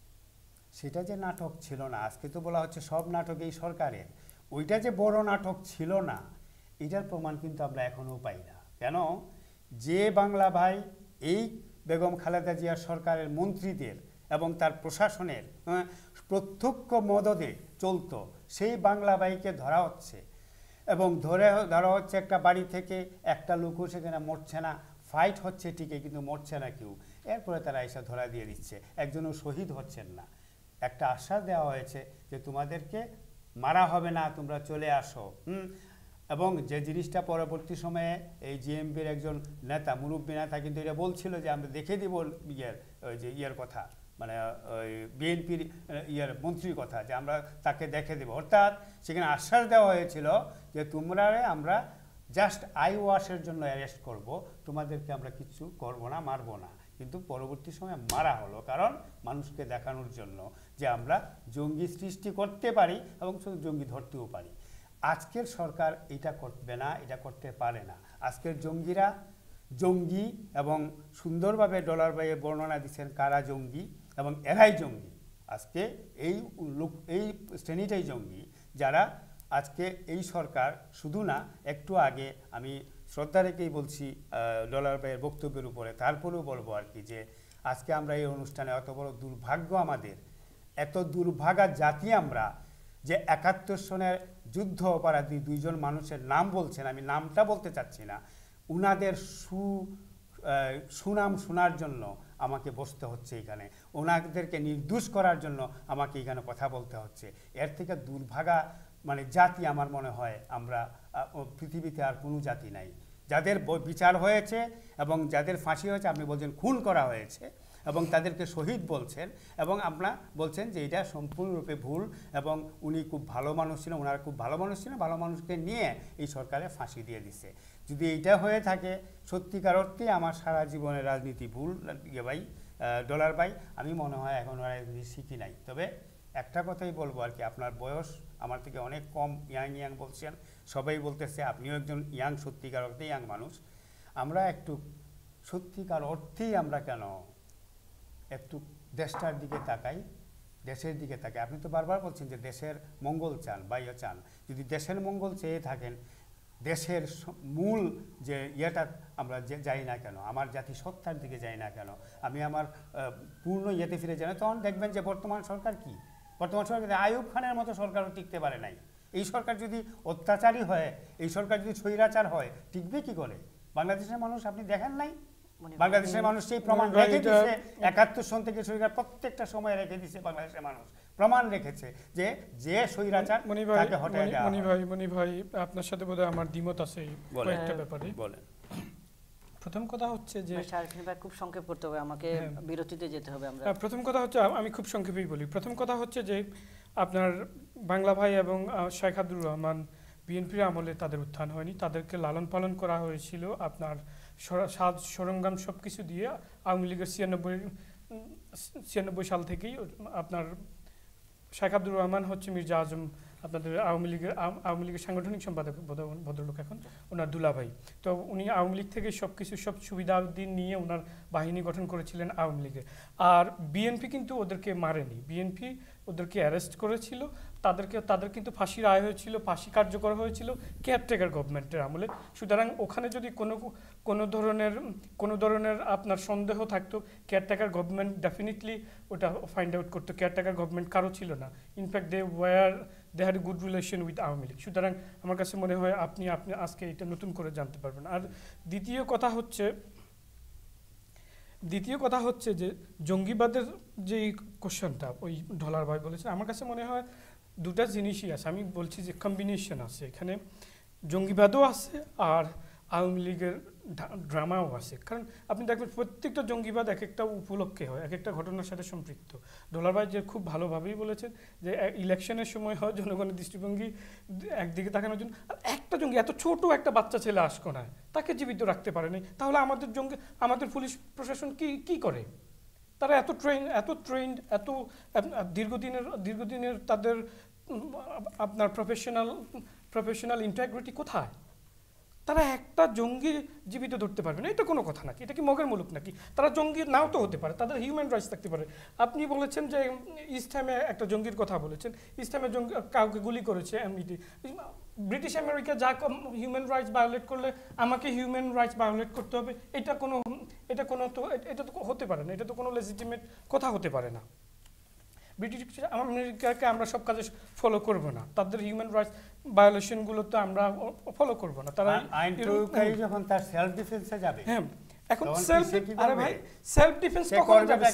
সেটা যে নাটক ছিল না, আজকে তো বলা হচ্ছে সব নাটক এই সরকারের, ওইটা যে বড় নাটক ছিল না, এটার প্রমাণ কিন্তু আমরা এখনও পাই না। কেন? যে বাংলা ভাই এই বেগম খালেদা জিয়ার সরকারের মন্ত্রীদের এবং তার প্রশাসনের প্রত্যক্ষ মদদে চলতো, সেই বাংলা ভাইকে ধরা হচ্ছে, এবং ধরা হচ্ছে একটা বাড়ি থেকে, একটা লোকও সেখানে মরছে না, ফাইট হচ্ছে ঠিকই কিন্তু মরছে না কেউ। এরপরে তারা এসে ধরা দিয়ে দিচ্ছে, একজনও শহীদ হচ্ছেন না। একটা আশ্বাস দেওয়া হয়েছে যে তোমাদেরকে মারা হবে না, তোমরা চলে আসো। এবং যে জিনিসটা পরবর্তী সময়ে এই জিএমপির একজন নেতা, মুরব্বী নেতা কিন্তু এটা বলছিল যে আমরা দেখে দিব ইয়ের কথা, মানে ওই বিএনপির মন্ত্রীর কথা, যে আমরা তাকে দেখে দেব। অর্থাৎ সেখানে আশ্বাস দেওয়া হয়েছিল যে তোমরা আমরা জাস্ট আই ওয়াশের জন্য অ্যারেস্ট করব, তোমাদেরকে আমরা কিছু করব না, মারব না। কিন্তু পরবর্তী সময়ে মারা হলো, কারণ মানুষকে দেখানোর জন্য যে আমরা জঙ্গি সৃষ্টি করতে পারি এবং শুধু জঙ্গি ধরতেও পারি। আজকের সরকার এটা করবে না, এটা করতে পারে না। আজকের জঙ্গিরা জঙ্গি, এবং সুন্দরভাবে ডলার ভাইয়ে বর্ণনা দিচ্ছেন কারা জঙ্গি, এবং এরাই জঙ্গি। আজকে এই শ্রেণীটাই জঙ্গি, যারা আজকে এই সরকার শুধু না, একটু আগে আমি শ্রদ্ধা রেখেই বলছি ডলার ভাইয়ের বক্তব্যের উপরে। তারপরেও বলবো আর কি যে আজকে আমরা এই অনুষ্ঠানে এত বড় দুর্ভাগ্য আমাদের, এত দুর্ভাগা জাতি আমরা, যে 71 সনের যুদ্ধ অপরাধী 2 জন মানুষের নাম বলছেন, আমি নামটা বলতে চাচ্ছি না, উনাদের সুনাম শোনার জন্য আমাকে বসতে হচ্ছে এখানে, ওনাদেরকে নির্দোষ করার জন্য আমাকে এখানে কথা বলতে হচ্ছে। এর থেকে দুর্ভাগা মানে জাতি আমার মনে হয় আমরা পৃথিবীতে আর কোনো জাতি নাই। যাদের বিচার হয়েছে এবং যাদের ফাঁসি হয়েছে, আপনি বলছেন খুন করা হয়েছে এবং তাদেরকে শহীদ বলছেন, এবং আপনারা বলছেন যে এটা সম্পূর্ণরূপে ভুল এবং উনি খুব ভালো মানুষ ছিলেন, ওনারা খুব ভালো মানুষ ছিলেন, ভালো মানুষকে নিয়ে এই সরকারে ফাঁসি দিয়ে দিছে। যদি এইটা হয়ে থাকে সত্যিকার অর্থে আমার সারা জীবনের রাজনীতি ভুল ভাই ডলার ভাই, আমি মনে হয় এখন রাজনীতি শিখি নাই। তবে একটা কথাই বলবো আর কি, আপনার বয়স আমার থেকে অনেক কম, ইয়াং বলছেন, সবাই বলতেছে আপনিও একজন ইয়াং, সত্যিকার অর্থে ইয়াং মানুষ। আমরা একটু সত্যিকার অর্থেই আমরা কেন একটু দেশটার দিকে তাকাই, দেশের দিকে তাকাই। আপনি তো বারবার বলছেন যে দেশের মঙ্গল চান, বাইও চান। যদি দেশের মঙ্গল চেয়ে থাকেন, দেশের মূল যে ইয়েটা আমরা যাই না কেন, আমার জাতি সত্তার দিকে যাই না কেন, আমি আমার পূর্ণ ইয়েতে ফিরে যাই না, তখন দেখবেন যে বর্তমান সরকার কি, বর্তমান সরকার আইয়ুব খানের মতো সরকারও টিকতে পারে নাই। এই সরকার যদি অত্যাচারী হয়, এই সরকার যদি স্বৈরাচার হয়, টিকবে কি করে? বাংলাদেশের মানুষ আপনি দেখেন নাই, বাংলাদেশের মানুষ সেই প্রমাণ রেখে দিয়েছে। 71 সন থেকে সরকার প্রত্যেকটা সময় রেখে দিয়েছে, বাংলাদেশের মানুষ প্রমাণ রেখেছে যে যে স্বৈরাচার তাকে হটায় দেওয়া। মনি ভাই আপনার সাথে বোধহয় আমার দ্বিমত আছে কয়েকটা ব্যাপারে। বলেন। প্রথম কথা হচ্ছে যে আরফিন ভাই খুব সংক্ষেপ করতে হবে, আমাকে বিরতিতে যেতে হবে। আমরা প্রথম কথা হচ্ছে, আমি খুব সংক্ষেপেই বলি। প্রথম কথা হচ্ছে যে আপনার বাংলা ভাই এবং শেখ আব্দুর রহমান বিএনপির আমলে তাদের উত্থান হয়নি, তাদেরকে লালন পালন করা হয়েছিল আপনার সাজ সরঞ্জাম সব কিছু দিয়ে। আওয়ামী লীগের 96 সাল থেকেই আপনার শেখ আব্দুর রহমান হচ্ছে মির্জা আজম, আপনাদের আওয়ামী লীগের সাংগঠনিক সম্পাদক ভদ্রলোক, এখন ওনার দুলাভাই। তো উনি আওয়ামী লীগ থেকে সব সুবিধাদি নিয়ে ওনার বাহিনী গঠন করেছিলেন আওয়ামী লীগের। আর বিএনপি কিন্তু ওদেরকে মারেনি, বিএনপি ওদেরকে অ্যারেস্ট করেছিল, তাদের কিন্তু ফাঁসি রায় হয়েছিল, ফাঁসি কার্যকর হয়েছিল কেয়ারটেকার গভর্নমেন্টের আমলে। সুতরাং ওখানে যদি কোনো ধরনের আপনার সন্দেহ থাকতো, কেয়ারটেকার গভর্নমেন্ট ডেফিনেটলি ওটা ফাইন্ড আউট করতো। কেয়ারটেকার গভর্নমেন্ট কারো ছিল না, in fact they had a good relation with Awami League. সুতরাং আমার কাছে মনে হয় আপনি আজকে এটা নতুন করে জানতে পারবেন। আর দ্বিতীয় কথা হচ্ছে যে জঙ্গিবাদের যে কোশ্চেনটা ওই ডলার ভাই বলেছেন, আমার কাছে মনে হয় দুটা জিনিসই আছে। আমি বলছি যে কম্বিনেশন আছে এখানে, জঙ্গিবাদও আছে আর আওয়ামী লীগের ড্রামাও আছে। কারণ আপনি দেখবেন প্রত্যেকটা জঙ্গিবাদ এক একটা উপলক্ষে হয়, এক একটা ঘটনার সাথে সম্পৃক্ত। ডলার ভাই যে খুব ভালোভাবেই বলেছেন যে ইলেকশনের সময় হয় জনগণের দৃষ্টিভঙ্গি একদিকে তাকানোর জন্য, আর একটা জঙ্গি এত ছোট একটা বাচ্চা ছেলে আশকোনায়, তাকে জীবিত রাখতে পারেনি। তাহলে আমাদের পুলিশ প্রশাসন কি করে? তারা এত ট্রেন্ড এত দীর্ঘদিনের তাদের আপনার প্রফেশনাল ইন্টিগ্রিটি কোথায়? তারা একটা জঙ্গি জীবিত ধরতে পারবে না, এটা কোনো কথা নাকি? এটা কি মগের মুলুক নাকি? তারা জঙ্গি নাও তো হতে পারে, তাদের হিউম্যান রাইটস থাকতে পারে। আপনি বলেছেন যে ইস্টহামে একটা জঙ্গির কথা বলেছেন, ইস্টহামে কাউকে গুলি করেছে এমনিটি। ব্রিটিশ আমেরিকা যা হিউম্যান রাইটস ভায়োলেট করলে আমাকে হিউম্যান রাইটস ভায়োলেট করতে হবে, এটা তো হতে পারে না, এটা তো কোনো লেজিটিমেট কথা হতে পারে না। ব্রিটিশ আমেরিকাকে আমরা সব কাজে ফলো করব না, তাদের হিউম্যান রাইটস ভায়োলেশনগুলো তো আমরা ফলো করব না। তারা আইন প্রয়োগকারী যখন তার সেলফ ডিফেন্সে যাবে, হ্যাঁ এখন সেলফ ডিফেন্স তখনই যাবে,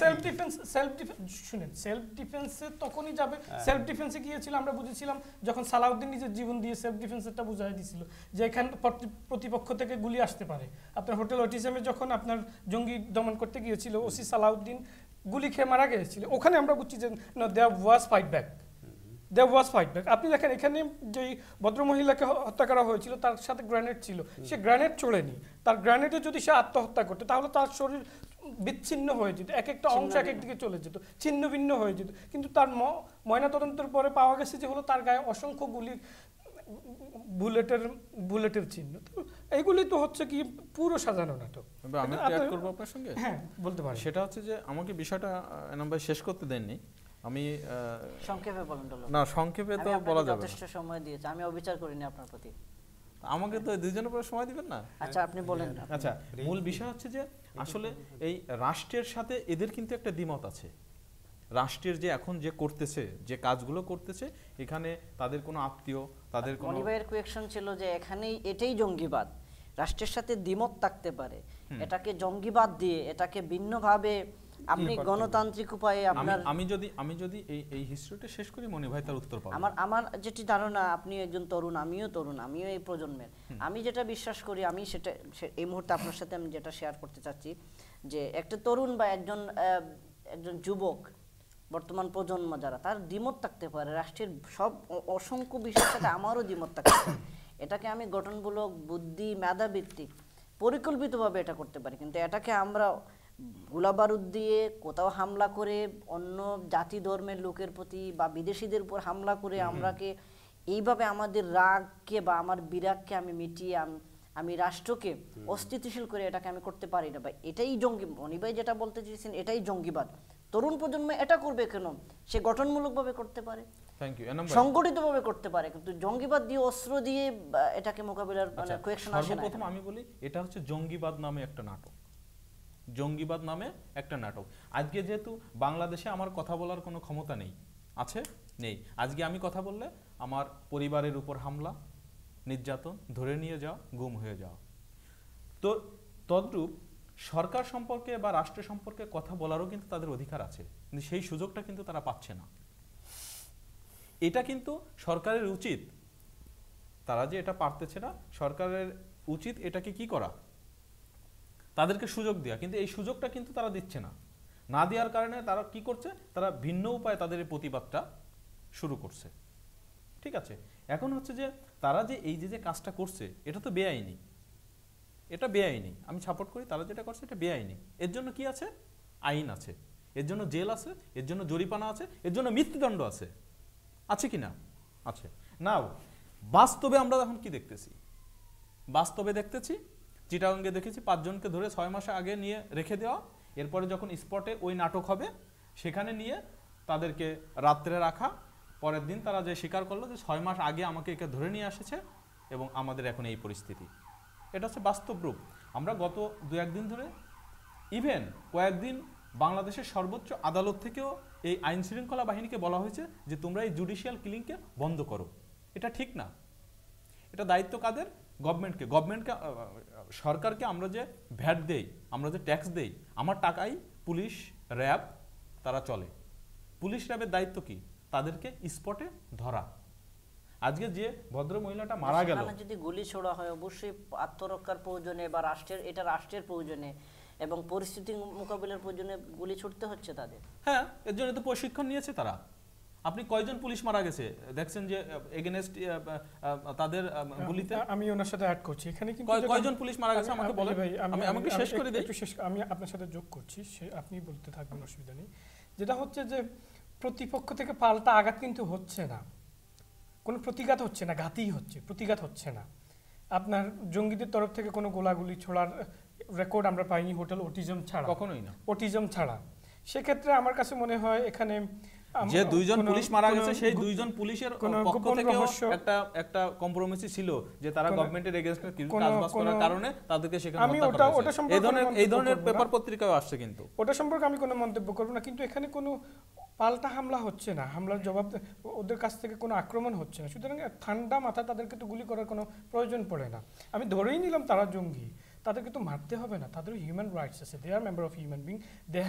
সেলফ ডিফেন্সে তখনই যাবে। সেলফ ডিফেন্সে গিয়েছিল, আমরা বুঝেছিলাম যখন সালাউদ্দিন নিজের জীবন দিয়ে সেলফ ডিফেন্সটা বুঝাই দিয়েছিল যে এখানে প্রতিপক্ষ থেকে গুলি আসতে পারে। আপনার হোটেল অটিজমে যখন আপনার জঙ্গি দমন করতে গিয়েছিল ওসি সালাউদ্দিন গুলি খেয়ে মারা গিয়েছিল, ওখানে আমরা বুঝছি যে দেয়ার ওয়াজ ফাইট ব্যাক। আপনি দেখেন এখানে যেই ভদ্রমহিলাকে হত্যা করা হয়েছিল তার সাথে গ্রেনেড ছিল, সে গ্রেনেড ছোড়েনি, তার গ্রেনেডে যদি সে আত্মহত্যা করতো তাহলে তার শরীর বিচ্ছিন্ন হয়ে যেত, এক একটা অংশ এক একদিকে চলে যেত, ছিন্ন ভিন্ন হয়ে যেত। কিন্তু তার ময়নাতদন্তের পরে পাওয়া গেছে যে হলো তার গায়ে অসংখ্য বুলেটের চিহ্ন। এইগুলি তো হচ্ছে কি পুরো সাজানো নাটক। আমি অ্যাড করব আপনার সঙ্গে, হ্যাঁ বলতে পারেন। সেটা হচ্ছে যে আমাকে বিষয়টা এনাম ভাই শেষ করতে দেননি, আমি সংক্ষেপে বলেন। না সংক্ষেপে তো বলা যাবে না, যথেষ্ট সময় দিয়েছে, আমি অবিচার করিনি আপনার প্রতি। আমাকে তো দুইজনের পরে সময় দিবেন না? আচ্ছা আপনি বলেন। আচ্ছা, মূল বিষয় হচ্ছে যে আসলে এই রাষ্ট্রের সাথে এদের কিন্তু একটা দ্বিমত আছে। রাষ্ট্রের যে এখন যে করতেছে, যে কাজগুলো করতেছে, এখানে তাদের কোনো আত্মীয়, তাদের কোনো মনি ভাইয়ের কোয়েকশন ছিল যে এখানেই এটাই জঙ্গিবাদ। রাষ্ট্রের সাথে দ্বিমত থাকতে পারে, এটাকে জঙ্গিবাদ দিয়ে এটাকে ভিন্নভাবে আপনি গণতান্ত্রিক উপায়ে আপনার আমি যদি এই হিস্ট্রিটা শেষ করি মনি ভাই তার উত্তর পাবো। আমার যেটি ধারণা, আপনি একজন তরুণ, আমিও এই প্রজন্মের, আমি যেটা বিশ্বাস করি, আমি সেটা এই মুহূর্তে আপনার সাথে আমি যেটা শেয়ার করতে চাচ্ছি, যে একটা তরুণ বা একজন যুবক, বর্তমান প্রজন্ম যারা, তার দ্বিমত থাকতে পারে রাষ্ট্রের সব অসংখ্য বিষয়ের সাথে, আমারও দ্বিমত থাকতে পারে। এটাকে আমি গঠনমূলক বুদ্ধি মেধা ভিত্তিক পরিকল্পিতভাবে এটা করতে পারি, কিন্তু এটাকে আমরা গোলাবারুদ দিয়ে কোথাও হামলা করে অন্য জাতি ধর্মের লোকের প্রতি বা বিদেশিদের উপর হামলা করে আমরাকে এইভাবে আমাদের রাগকে বা আমার বিরাগকে আমি মিটিয়ে আমি রাষ্ট্রকে অস্থিতিশীল করে এটাকে আমি করতে পারি না। বা এটাই জঙ্গি, মনি ভাই যেটা বলতে চেয়েছেন এটাই জঙ্গিবাদ। তরুণ প্রজন্ম এটা করবে কেন? সে গঠনমূলকভাবে করতে পারে, সংগঠিতভাবে করতে পারে, কিন্তু জঙ্গিবাদ দিয়ে অস্ত্র দিয়ে এটাকে মোকাবিলার মানে কোয়েকশন আসে না। প্রথম আমি বলি এটা হচ্ছে জঙ্গিবাদ নামে একটা নাটক। জঙ্গিবাদ নামে একটা নাটক। আজকে যেহেতু বাংলাদেশে আমার কথা বলার কোনো ক্ষমতা নেই, আছে নেই, আজকে আমি কথা বললে আমার পরিবারের উপর হামলা, নির্যাতন, ধরে নিয়ে যাওয়া, গুম হয়ে যাওয়া। তো তদ্রূপ সরকার সম্পর্কে বা রাষ্ট্র সম্পর্কে কথা বলারও কিন্তু তাদের অধিকার আছে, কিন্তু সেই সুযোগটা কিন্তু তারা পাচ্ছে না। এটা কিন্তু সরকারের উচিত, তারা যে এটা পারতেছে না, সরকারের উচিত এটাকে কি করা, তাদেরকে সুযোগ দেওয়া। কিন্তু এই সুযোগটা কিন্তু তারা দিচ্ছে না। না দেওয়ার কারণে তারা কি করছে, তারা ভিন্ন উপায়ে তাদের এই প্রতিবাদটা শুরু করছে। ঠিক আছে, এখন হচ্ছে যে তারা যে এই যে কাজটা করছে এটা তো বেআইনি, এটা বেআইনি, আমি সাপোর্ট করি। তারা যেটা করছে এটা বেআইনি। এর জন্য কি আছে? আইন আছে, এর জন্য জেল আছে, এর জন্য জরিমানা আছে, এর জন্য মৃত্যুদণ্ড আছে, আছে কি না? আছে। নাও বাস্তবে আমরা এখন কি দেখতেছি? বাস্তবে দেখতেছি চিটাগাঙ্গে দেখেছি 5 জনকে ধরে 6 মাস আগে নিয়ে রেখে দেওয়া, এরপরে যখন স্পটে ওই নাটক হবে সেখানে নিয়ে তাদেরকে রাত্রে রাখা, পরের দিন তারা যে স্বীকার করলো যে 6 মাস আগে আমাকে একে ধরে নিয়ে এসেছে এবং আমাদের এখন এই পরিস্থিতি। এটা হচ্ছে বাস্তব রূপ। আমরা গত 2-1 দিন ধরে, ইভেন কয়েকদিন বাংলাদেশের সর্বোচ্চ আদালত থেকেও এই আইন শৃঙ্খলা বাহিনীকে বলা হয়েছে যে তোমরা এই জুডিশিয়াল কিলিংকে বন্ধ করো। এটা ঠিক না। এটা দায়িত্ব কাদের? গভর্নমেন্টকে। সরকারকে আমরা যে ভ্যাট দেই, আমরা যে ট্যাক্স দেই, আমার টাকাই পুলিশ, র্যাব তারা চলে। পুলিশ র্যাবের দায়িত্ব কি? তাদেরকে স্পটে ধরা। আজকে যে ভদ্র মহিলাটা মারা গেল, যদি গুলি ছোড়া হয় অবশ্যই আত্মরক্ষার প্রয়োজনে বা রাষ্ট্রের প্রয়োজনে এবং পরিস্থিতি মোকাবিলার প্রয়োজনে গুলি ছুটতে হচ্ছে তাদের। হ্যাঁ, এর জন্য তো প্রশিক্ষণ নিয়েছে তারা। আপনি কয়জন পুলিশ মারা গেছে দেখছেন যে এগেইনস্ট তাদের গুলিতে? আমি ওনার সাথে অ্যাড করছি এখানে, কিন্তু কয়জন পুলিশ মারা গেছে আমাকে বলেন। আমি আমাকে শেষ করে দেই, আমি আপনার সাথে যোগ করছি, আপনি বলতে থাকবেন, অসুবিধা নেই। যেটা হচ্ছে যে প্রতিপক্ষ থেকে পাল্টা আঘাত কিন্তু হচ্ছে না, কোনো প্রতিঘাত হচ্ছে না, ঘাতই হচ্ছে, প্রতিঘাত হচ্ছে না। আপনার জঙ্গিদের তরফ থেকে কোনো গোলাগুলি ছোড়ার রেকর্ড আমরা পাইনি, হোটেল ওটিজম ছাড়া, কখনোই না, ওটিজম ছাড়া। সেক্ষেত্রে আমার কাছে মনে হয় এখানে যে 2 জন পুলিশ মারা গেছে সেই 2 জন পুলিশের পক্ষ থেকে একটা কম্প্রোমাইজ ছিল যে তারা গভর্নমেন্টের এগেইনস্টে কিছু কাজবাজ করার কারণে তাদেরকে সেখানে হত্যা করা হয়েছে। এই ধরনের পেপার পত্রিকাও আসছে, কিন্তু ওটা সম্পর্কে আমি কোনো মন্তব্য করব না। কিন্তু এখানে কোনো পাল্টা হামলা হচ্ছে না, হামলার জবাব ওদের কাছ থেকে কোনো আক্রমণ হচ্ছে না। সুতরাং ঠান্ডা মাথা তাদেরকে তো গুলি করার কোনো প্রয়োজন পড়ে না। আমি ধরেই নিলাম তারা জঙ্গি, তাদেরকে তো মারতে হবে না, তাদের হিউম্যান রাইটস আছে, they are member of human being,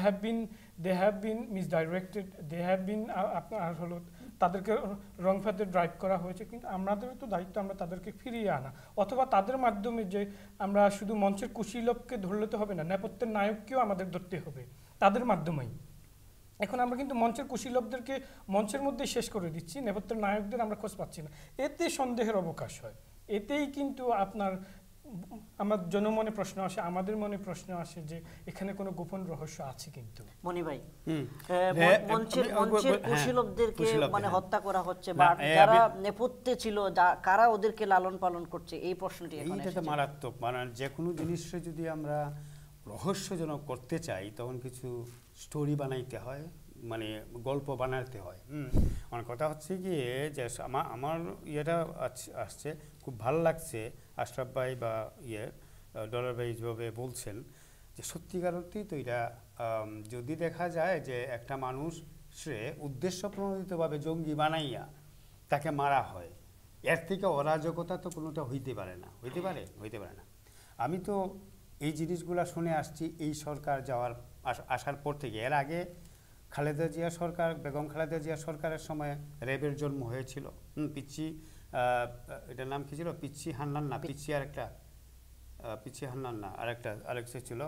they have been misdirected, they have been আপনার হলো তাদেরকে রং পথে ড্রাইভ করা হয়েছে। কিন্তু আমাদের তো দায়িত্ব আমরা তাদেরকে ফিরিয়ে আনা, অথবা তাদের মাধ্যমে যে আমরা শুধু মঞ্চের কুশীলবকে ধরলে তো হবে না, নেপথ্যের নায়ককেও আমাদের ধরতে হবে তাদের মাধ্যমেই। এখন আমরা কিন্তু মঞ্চের কুশীলবদেরকে মঞ্চের মধ্যেই শেষ করে দিচ্ছি, নেপথ্যের নায়কদের আমরা খোঁজ পাচ্ছি না। এতে সন্দেহের অবকাশ হয়, এতেই কিন্তু আপনার আমার জনমনে প্রশ্ন আসে, আমাদের মনে প্রশ্ন আসে যে এখানে কোনো গোপন রহস্য আছে। কিন্তু মনি ভাই, মঞ্চের কুশীলবদেরকে মানে হত্যা করা হচ্ছে বা যারা নেপথ্যে ছিল, কারা ওদেরকে লালন পালন করছে, এই প্রশ্নটি এখানে এটা মারাত্মক। মানে যে কোনো জিনিসটা যদি আমরা রহস্যজনক করতে চাই তখন কিছু স্টোরি বানাইতে হয়, মানে গল্প বানাতে হয়। আমার কথা হচ্ছে কি যে আমার ইয়েটা আসছে, খুব ভালো লাগছে আশরাফ ভাই বা ডলার ভাই যেভাবে বলছেন যে সত্যিকার অর্থেই তো এটা যদি দেখা যায় যে একটা মানুষ সে উদ্দেশ্য প্রণোদিতভাবে জঙ্গি বানাইয়া তাকে মারা হয়, এর থেকে অরাজকতা তো কোনোটা হইতে পারে না, হইতে পারে না। আমি তো এই জিনিসগুলো শুনে আসছি এই সরকার আসার পর থেকে। এর আগে খালেদা জিয়া সরকার, বেগম খালেদা জিয়া সরকারের সময় র্যাবের জন্ম হয়েছিল। পিচ্ছি, এটার নাম কি ছিল, পিচ্ছি হান্নান না, পিচ্ছি হান্নান না, আরেকটা ছিল,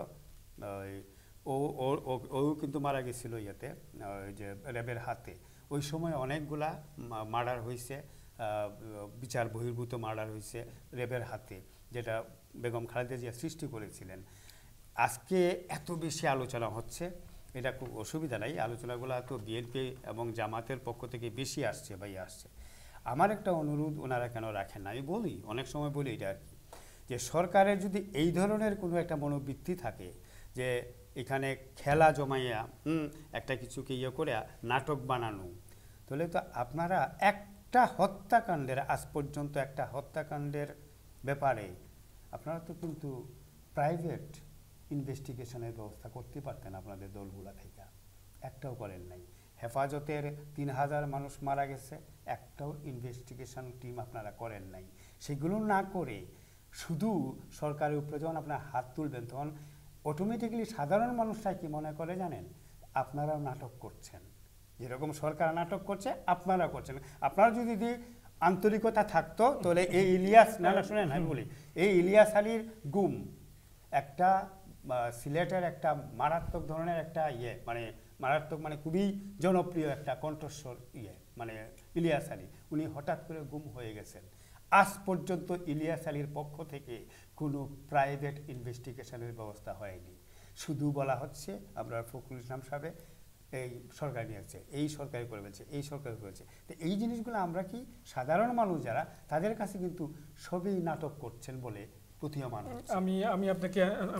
ও কিন্তু মারা গেছিল ইয়েতে, ওই যে র্যাবের হাতে। ওই সময় অনেকগুলা মার্ডার হয়েছে, বিচার বহির্ভূত মার্ডার হয়েছে র্যাবের হাতে, যেটা বেগম খালেদা জিয়া সৃষ্টি করেছিলেন। আজকে এত বেশি আলোচনা হচ্ছে, এটা খুব অসুবিধা নাই, আলোচনাগুলো তো বিএনপি এবং জামাতের পক্ষ থেকে বেশি আসছে। আমার একটা অনুরোধ ওনারা কেন রাখেন না, আমি বলি, অনেক সময় বলি এটা আর কি, যে সরকারের যদি এই ধরনের কোনো একটা মনোবৃত্তি থাকে যে এখানে খেলা জমাইয়া একটা কিছুকে করে নাটক বানানো, তাহলে তো আপনারা একটা হত্যাকাণ্ডের, আজ পর্যন্ত একটা হত্যাকাণ্ডের ব্যাপারে আপনারা তো কিন্তু প্রাইভেট ইনভেস্টিগেশনের ব্যবস্থা করতে পারতেন আপনাদের দলগুলা থেকে, একটাও করেন নাই। হেফাজতের 3000 মানুষ মারা গেছে, একটাও ইনভেস্টিগেশন টিম আপনারা করেন নাই। সেগুলো না করে শুধু সরকারের উপরে যখন আপনারা হাত তুলবেন, তখন অটোমেটিক্যালি সাধারণ মানুষরা কি মনে করে জানেন, আপনারাও নাটক করছেন। যেরকম সরকার নাটক করছে আপনারা করছেন। আপনারা যদি আন্তরিকতা থাকতো তাহলে এই ইলিয়াস, না শুনেন আমি বলি, এই ইলিয়াস আলীর গুম একটা সিলেটের একটা মারাত্মক ধরনের একটা মারাত্মক খুবই জনপ্রিয় একটা কণ্ঠস্বর ইলিয়াস আলী, উনি হঠাৎ করে গুম হয়ে গেছেন। আজ পর্যন্ত ইলিয়াস আলীর পক্ষ থেকে কোনো প্রাইভেট ইনভেস্টিগেশনের ব্যবস্থা হয়নি। শুধু বলা হচ্ছে আমরা ফখরুল ইসলাম সাহেব এই সরকার নিয়েছে, এই সরকার করে ফেলছে, এই সরকার করেছে। তো এই জিনিসগুলো আমরা কি সাধারণ মানুষ যারা, তাদের কাছে কিন্তু সবই নাটক করছেন বলে প্রতীয়মান হচ্ছে। আমি আপনাকে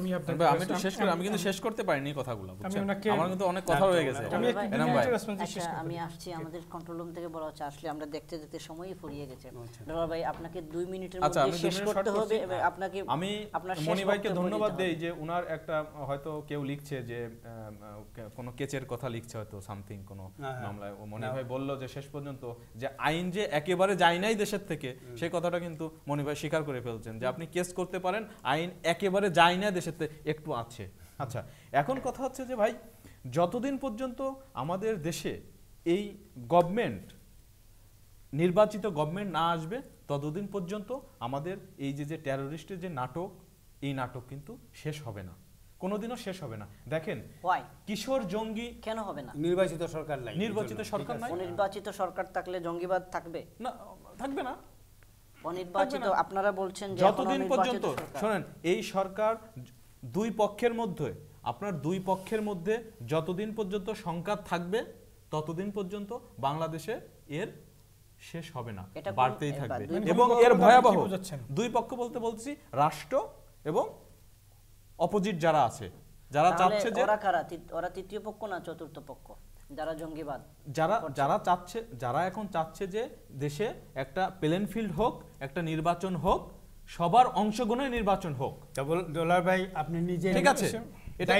আমি কিন্তু শেষ করতে পারিনি কথাগুলো, আমার কিন্তু অনেক কথা রয়ে গেছে। আমি আসছি, আমাদের কন্ট্রোল রুম থেকে বলা হচ্ছে আসলে আমরা দেখতে দেখতে সময়ই ফুরিয়ে গেছে। ডলার ভাই আপনাকে 2 মিনিটের মধ্যে শেষ করতে হবে। আপনাকে আমি মনি ভাইকে ধন্যবাদ দেই যে উনার একটা হয়তো কেউ লিখছে যে কোনো কেচের কথা লিখছে, হয়তো সামথিং কোনো মামলায়, মনি ভাই বলল যে শেষ পর্যন্ত যে আইন যে একেবারে যায় নাই দেশের থেকে, সেই কথাটা কিন্তু মনি ভাই স্বীকার করে ফেলছেন যে আপনি কেস করতে পারেন, আইন একেবারে যায় না দেশের থেকে, একটু আছে। আচ্ছা, এখন কথা হচ্ছে যে ভাই, যতদিন পর্যন্ত আমাদের দেশে এই গভর্নমেন্ট, নির্বাচিত গভর্নমেন্ট না আসবে, ততদিন পর্যন্ত আমাদের এই যে টেরোরিস্টের যে নাটক, এই নাটক কিন্তু শেষ হবে না, কোনোদিনও শেষ হবে না। দেখেন কিশোর জঙ্গি কেন হবে না? নির্বাচিত সরকার নাই, নির্বাচিত সরকার নাই। নির্বাচিত সরকার থাকলে জঙ্গিবাদ থাকবে না, থাকবে না। অনির্বাচিত আপনারা বলছেন যে যতদিন পর্যন্ত, শুনেন, এই সরকার দুই পক্ষের মধ্যে, আপনার দুই পক্ষের মধ্যে যতদিন পর্যন্ত সংঘাত থাকবে, ততদিন পর্যন্ত বাংলাদেশে এর শেষ হবে না, বাড়তেই থাকবে। এবং এর ভয়াবহ দুই পক্ষ বলতে বলছি রাষ্ট্র এবং অপোজিট যারা আছে, যারা চাচ্ছে যে ওরা তৃতীয় পক্ষ না চতুর্থ পক্ষ, যারা জঙ্গিবাদ, যারা এখন চাচ্ছে যে দেশে একটা প্লেন ফিল্ড হোক, একটা নির্বাচন হোক, সবার অংশগ্রহণে নির্বাচন হোক। ডলার ভাই আপনি নিজে, ঠিক আছে, এটা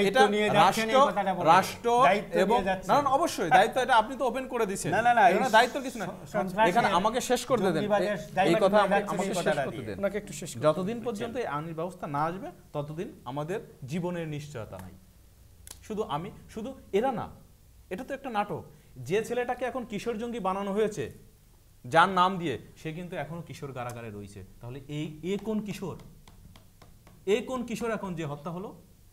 রাষ্ট্র এবং না অবশ্যই দায়িত্ব, এটা আপনি তো ওপেন করে দিয়েছেন, না দায়িত্ব কিছু না। এখানে আমাকে শেষ করতে দেন, এই কথা আমাকে শেষ করতে দেন। যতদিন পর্যন্ত এই আইনি ব্যবস্থা না আসবে, ততদিন আমাদের জীবনের নিশ্চয়তা নাই। শুধু এরা না, এটা তো একটা নাটক। যে ছেলেটাকে এখন কিশোর জঙ্গি বানানো হয়েছে, যার নাম দিয়ে, সে কিন্তু এখনো কিশোর কারাগারে রয়েছে। তাহলে এই কোন কিশোর, কোন কিশোর এখন যে হত্যা হলো?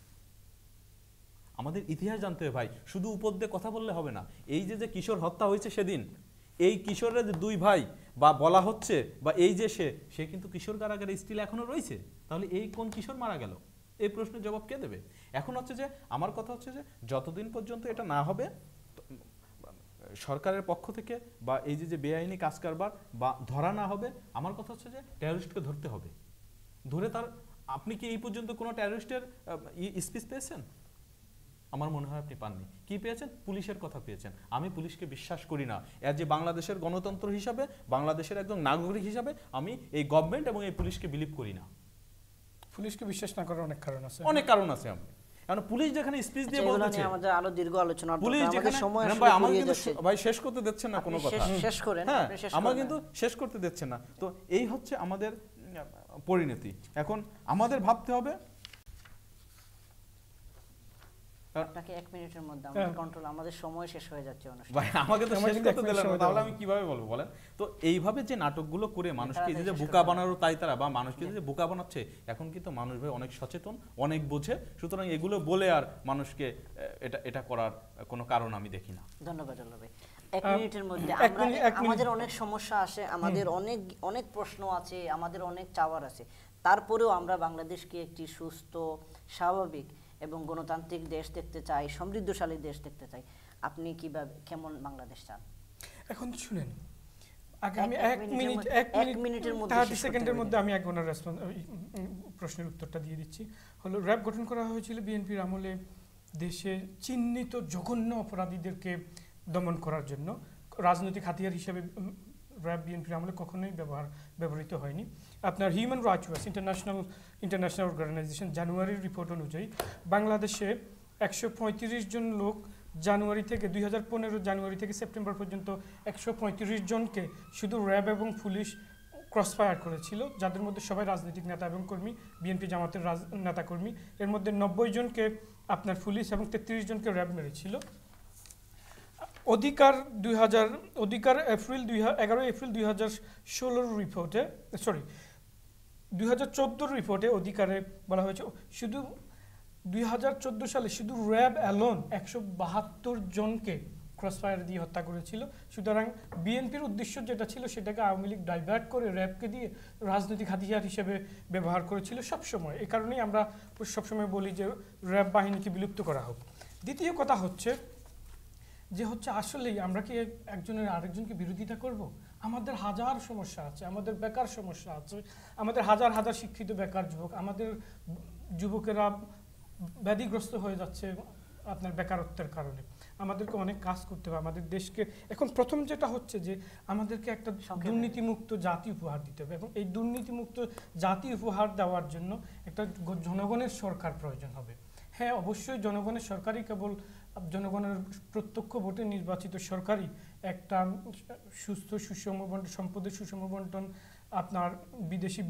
আমাদের ইতিহাস জানতে হবে ভাই, শুধু উপর দিয়ে কথা বললে হবে না। এই যে কিশোর হত্যা হয়েছে সেদিন, এই কিশোরের যে 2 ভাই বা বলা হচ্ছে, বা এই যে সে কিন্তু কিশোর কারাগারে স্টিল এখনো রয়েছে। তাহলে এই কোন কিশোর মারা গেল? এই প্রশ্নের জবাব কে দেবে? এখন হচ্ছে যে আমার কথা হচ্ছে যে যতদিন পর্যন্ত এটা না হবে, সরকারের পক্ষ থেকে বা এই যে বেআইনি কাজ কারবার বা ধরা না হবে, আমার কথা হচ্ছে যে টেররিস্টকে ধরতে হবে। ধরে আপনি কি এই পর্যন্ত কোনো টেররিস্টের স্পিচ পেয়েছেন? আমার মনে হয় আপনি পাননি। কি পেয়েছেন? পুলিশের কথা পেয়েছেন। আমি পুলিশকে বিশ্বাস করি না। এজ এ বাংলাদেশের গণতন্ত্র হিসাবে, বাংলাদেশের একজন নাগরিক হিসাবে আমি এই গভর্নমেন্ট এবং এই পুলিশকে বিলিভ করি না। পুলিশকে বিশ্বাস না করার অনেক কারণ আছে, অনেক কারণ আছে। কারণ পুলিশ যেখানে স্পিচ দিয়ে বলতেছে, আমাদের আরো দীর্ঘ আলোচনা, পুলিশ যেখানে ভাই আমার কিন্তু ভাই শেষ করতে দিচ্ছেন না কোনো কথা, শেষ করেন, হ্যাঁ আমার কিন্তু শেষ করতে দিচ্ছেন না। তো এই হচ্ছে আমাদের পরিণতি। এখন আমাদের ভাবতে হবে, আপনাকে 1 মিনিটের মধ্যে আমাদের কন্ট্রোল, আমাদের সময় শেষ হয়ে যাচ্ছে অনুষ্ঠান। ভাই আমাকে তো শেষ করতে দিলেন না, তাহলে আমি কিভাবে বলবো বলেন? তো এইভাবে যে নাটকগুলো করে মানুষকে যে বোকা বানানো, তাই তারা বা মানুষকে যে বোকা বানাচ্ছে, এখন কিন্তু মানুষ ভাই অনেক সচেতন, অনেক বোঝে। সুতরাং এগুলো বলে আর মানুষকে এটা করার কোনো কারণ আমি দেখি না। ধন্যবাদ ভাই। 1 মিনিটের মধ্যে আমাদের অনেক সমস্যা আসে, আমাদের অনেক প্রশ্ন আছে, আমাদের অনেক চাওয়ার আছে। তারপরেও আমরা বাংলাদেশকে একটি সুস্থ, স্বাভাবিক এবং গণতান্ত্রিক দেশ দেখতে চাই, সমৃদ্ধশালী দেশ দেখতে চাই। আপনি কিভাবে, কেমন বাংলাদেশ চান? এখন শুনেন, আগে আমি 1 মিনিটের মধ্যে 30 সেকেন্ডের মধ্যে আমি একজনের প্রশ্নের উত্তরটা দিয়ে দিচ্ছি। হলো র্যাব গঠন করা হয়েছিল বিএনপির আমলে দেশে চিহ্নিত জঘন্য অপরাধীদেরকে দমন করার জন্য। রাজনৈতিক হাতিয়ার হিসেবে র্যাব বিএনপির আমলে কখনোই ব্যবহৃত হয়নি। আপনার human rights watch international organization জানুয়ারির রিপোর্ট অনুযায়ী বাংলাদেশে 135 জন লোক জানুয়ারি থেকে 2015 জানুয়ারি থেকে সেপ্টেম্বর পর্যন্ত 135 জনকে শুধু র্যাব এবং পুলিশ ক্রসফায়ার করেছিল, যাদের মধ্যে সবাই রাজনৈতিক নেতা এবং কর্মী, বিএনপি জামাতের নেতাকর্মী। এর মধ্যে 90 জনকে আপনার পুলিশ এবং 33 জনকে র্যাব মেরেছিল। অধিকার 11 এপ্রিল 2016 রিপোর্টে, 2014 রিপোর্টে অধিকারে বলা হয়েছে শুধু 2014 সালে শুধু র্যাব অ্যালোন 172 জনকে ক্রসফায়ার দিয়ে হত্যা করেছিল। সুতরাং বিএনপির উদ্দেশ্য যেটা ছিল সেটাকে আওয়ামী লীগ ডাইভার্ট করে র্যাবকে দিয়ে রাজনৈতিক হাতিয়ার হিসেবে ব্যবহার করেছিল সবসময়। এই কারণেই আমরা সবসময় বলি যে র্যাব বাহিনীকে বিলুপ্ত করা হোক। দ্বিতীয় কথা হচ্ছে আসলেই আমরা কি একজনের আরেকজনকে বিরোধিতা করব? আমাদের হাজার সমস্যা আছে, আমাদের বেকার সমস্যা আছে, আমাদের হাজার হাজার শিক্ষিত বেকার যুবক, আমাদের যুবকেরা ব্যাধিগ্রস্ত হয়ে যাচ্ছে আপনার বেকারত্বের কারণে। আমাদেরকে অনেক কাজ করতে হবে আমাদের দেশকে। এখন প্রথম যেটা হচ্ছে যে আমাদেরকে একটা দুর্নীতিমুক্ত জাতি উপহার দিতে হবে, এবং এই দুর্নীতিমুক্ত জাতি উপহার দেওয়ার জন্য একটা জনগণের সরকার প্রয়োজন হবে। হ্যাঁ, অবশ্যই জনগণের সরকারই, কেবল জনগণের প্রত্যক্ষ ভোটে নির্বাচিত সরকারই একটা সুস্থ সুষম বন্টন, সম্পদের সুষম বন্টন, আপনার বিদেশি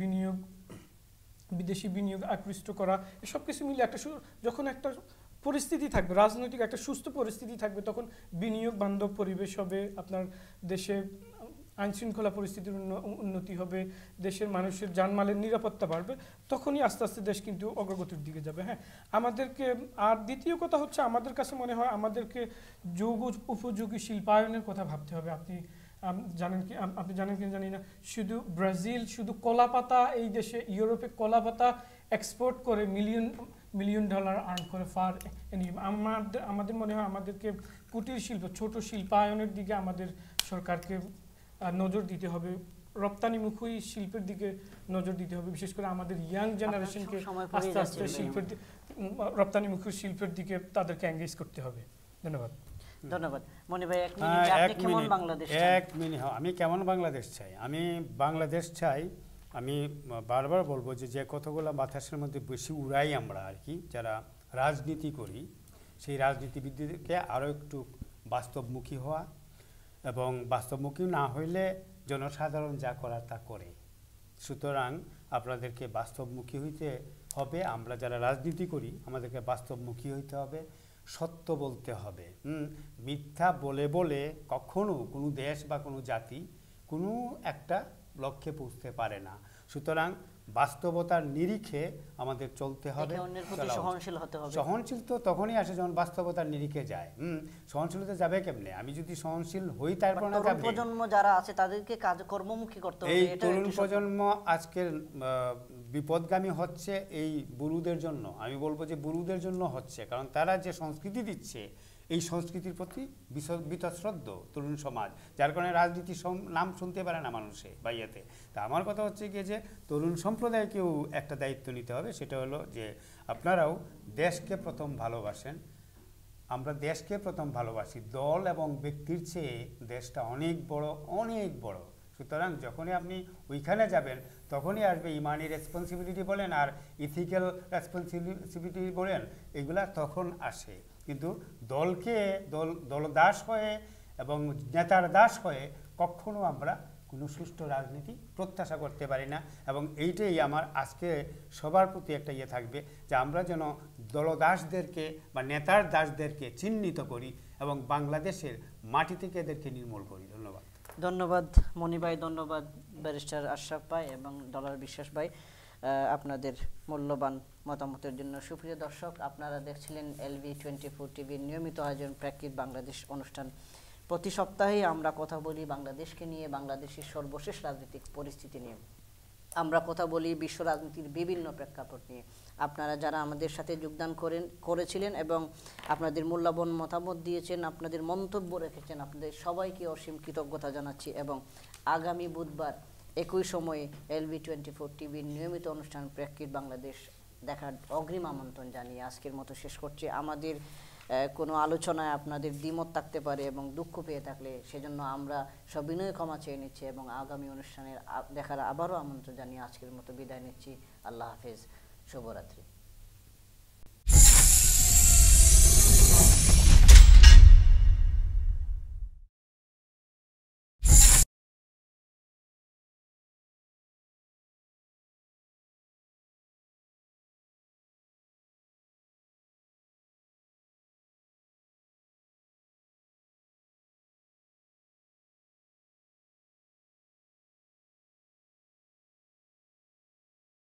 বিনিয়োগ আকৃষ্ট করা, এসব কিছু মিলে একটা যখন একটা পরিস্থিতি থাকবে, রাজনৈতিক একটা সুস্থ পরিস্থিতি থাকবে, তখন বিনিয়োগ বান্ধব পরিবেশ হবে, আপনার দেশে আইন শৃঙ্খলা পরিস্থিতির উন্নতি হবে, দেশের মানুষের জানমালের নিরাপত্তা বাড়বে, তখনই আস্তে আস্তে দেশ কিন্তু অগ্রগতির দিকে যাবে। হ্যাঁ, আমাদেরকে, আর দ্বিতীয় কথা হচ্ছে আমাদের কাছে মনে হয় আমাদেরকে যৌগ উপযোগী শিল্পায়নের কথা ভাবতে হবে। আপনি জানেন কি জানি না, শুধু ব্রাজিল শুধু কলাপাতা, এই দেশে ইউরোপে কলাপাতা এক্সপোর্ট করে মিলিয়ন ডলার আর্ন করে ফার এনিম। আমাদের মনে হয় আমাদেরকে কুটির শিল্প, ছোট শিল্পায়নের দিকে আমাদের সরকারকে নজর দিতে হবে, রপ্তানিমুখী শিল্পের দিকে নজর দিতে হবে, বিশেষ করে আমাদের ইয়াং জেনারেশনকে আস্তে আস্তে রপ্তানিমুখী শিল্পের দিকে তাদেরকে এঙ্গেজ করতে হবে। ধন্যবাদ। মনি ভাই, 1 মিনিট, আপনি কেমন বাংলাদেশ চান? 1 মিনিট, আমি কেমন বাংলাদেশ চাই? আমি বাংলাদেশ চাই, আমি বারবার বলবো যে কথাগুলো বাতাসের মধ্যে বেশি উড়াই আমরা আর কি, যারা রাজনীতি করি, সেই রাজনীতিবিদদেরকে আরও একটু বাস্তবমুখী হওয়া, এবং বাস্তবমুখী না হইলে জনসাধারণ যা করার তা করে। সুতরাং আপনাদেরকে বাস্তবমুখী হইতে হবে। আমরা যারা রাজনীতি করি আমাদেরকে বাস্তবমুখী হইতে হবে, সত্য বলতে হবে। মিথ্যা বলে বলে কখনো কোনো দেশ বা কোনো জাতি কোনো একটা লক্ষ্যে পৌঁছতে পারে না। সুতরাং বাস্তবতার নিরিখে আমাদের চলতে হবে, সহনশীল তো তখনই আসে যখন বাস্তবতার নিরিখে যায়। সহনশীলতা যাবে কেমনে? আমি যদি সহনশীল হই, তারপর না যাবে। প্রজন্ম যারা আছে তাদেরকে কর্মমুখী করতে হবে। এই তরুণ প্রজন্ম আজকের বিপদগামী হচ্ছে এই বুড়ুদের জন্য। আমি বলবো যে বুড়ুদের জন্য হচ্ছে, কারণ তারা যে সংস্কৃতি দিচ্ছে, এই সংস্কৃতির প্রতি বীতশ্রদ্ধ তরুণ সমাজ, যার কারণে রাজনীতির নাম শুনতে পারে না মানুষে বাইয়াতে। তা আমার কথা হচ্ছে কি, যে তরুণ সম্প্রদায়কেও একটা দায়িত্ব নিতে হবে। সেটা হলো যে আপনারাও দেশকে প্রথম ভালোবাসেন, আমরা দেশকে প্রথম ভালোবাসি, দল এবং ব্যক্তির চেয়ে দেশটা অনেক বড়, অনেক বড়। সুতরাং যখনই আপনি ওইখানে যাবেন তখনই আসবে ইমানি রেসপন্সিবিলিটি বলেন আর ইথিক্যাল রেসপন্সিবিলিটি বলেন, এগুলা তখন আসে। কিন্তু দলদাস হয়ে এবং নেতার দাস হয়ে কখনো আমরা কোনো সুষ্ঠু রাজনীতি প্রত্যাশা করতে পারি না। এবং এইটাই আমার আজকে সবার প্রতি একটা থাকবে যে আমরা যেন দলদাসদেরকে বা নেতার দাসদেরকে চিহ্নিত করি এবং বাংলাদেশের মাটি থেকে এদেরকে নির্মূল করি। ধন্যবাদ। ধন্যবাদ মনি ভাই, ধন্যবাদ ব্যারিস্টার আশরাফ ভাই এবং ডলার বিশ্বাস ভাই আপনাদের মূল্যবান মতামতের জন্য। সুপ্রিয় দর্শক, আপনারা দেখছিলেন LB24 টিভির নিয়মিত আয়োজন প্রেক্ষিত বাংলাদেশ অনুষ্ঠান। প্রতি সপ্তাহেই আমরা কথা বলি বাংলাদেশকে নিয়ে, বাংলাদেশের সর্বশেষ রাজনৈতিক পরিস্থিতি নিয়ে। আমরা কথা বলি বিশ্ব রাজনীতির বিভিন্ন প্রেক্ষাপট নিয়ে। আপনারা যারা আমাদের সাথে যোগদান করেছিলেন এবং আপনাদের মূল্যবান মতামত দিয়েছেন, আপনাদের মন্তব্য রেখেছেন, আপনাদের সবাইকে অসীম কৃতজ্ঞতা জানাচ্ছি। এবং আগামী বুধবার একই সময়ে LB24 টিভির নিয়মিত অনুষ্ঠান প্রেক্ষিত বাংলাদেশ দেখার অগ্রিম আমন্ত্রণ জানিয়ে আজকের মতো শেষ করছি। আমাদের কোনো আলোচনায় আপনাদের দ্বিমত থাকতে পারে এবং দুঃখ পেয়ে থাকলে সেজন্য আমরা সবিনয়ে ক্ষমা চেয়ে নিচ্ছি এবং আগামী অনুষ্ঠানের দেখার আবারও আমন্ত্রণ জানিয়ে আজকের মতো বিদায় নিচ্ছি। আল্লাহ হাফেজ, শুভরাত্রি।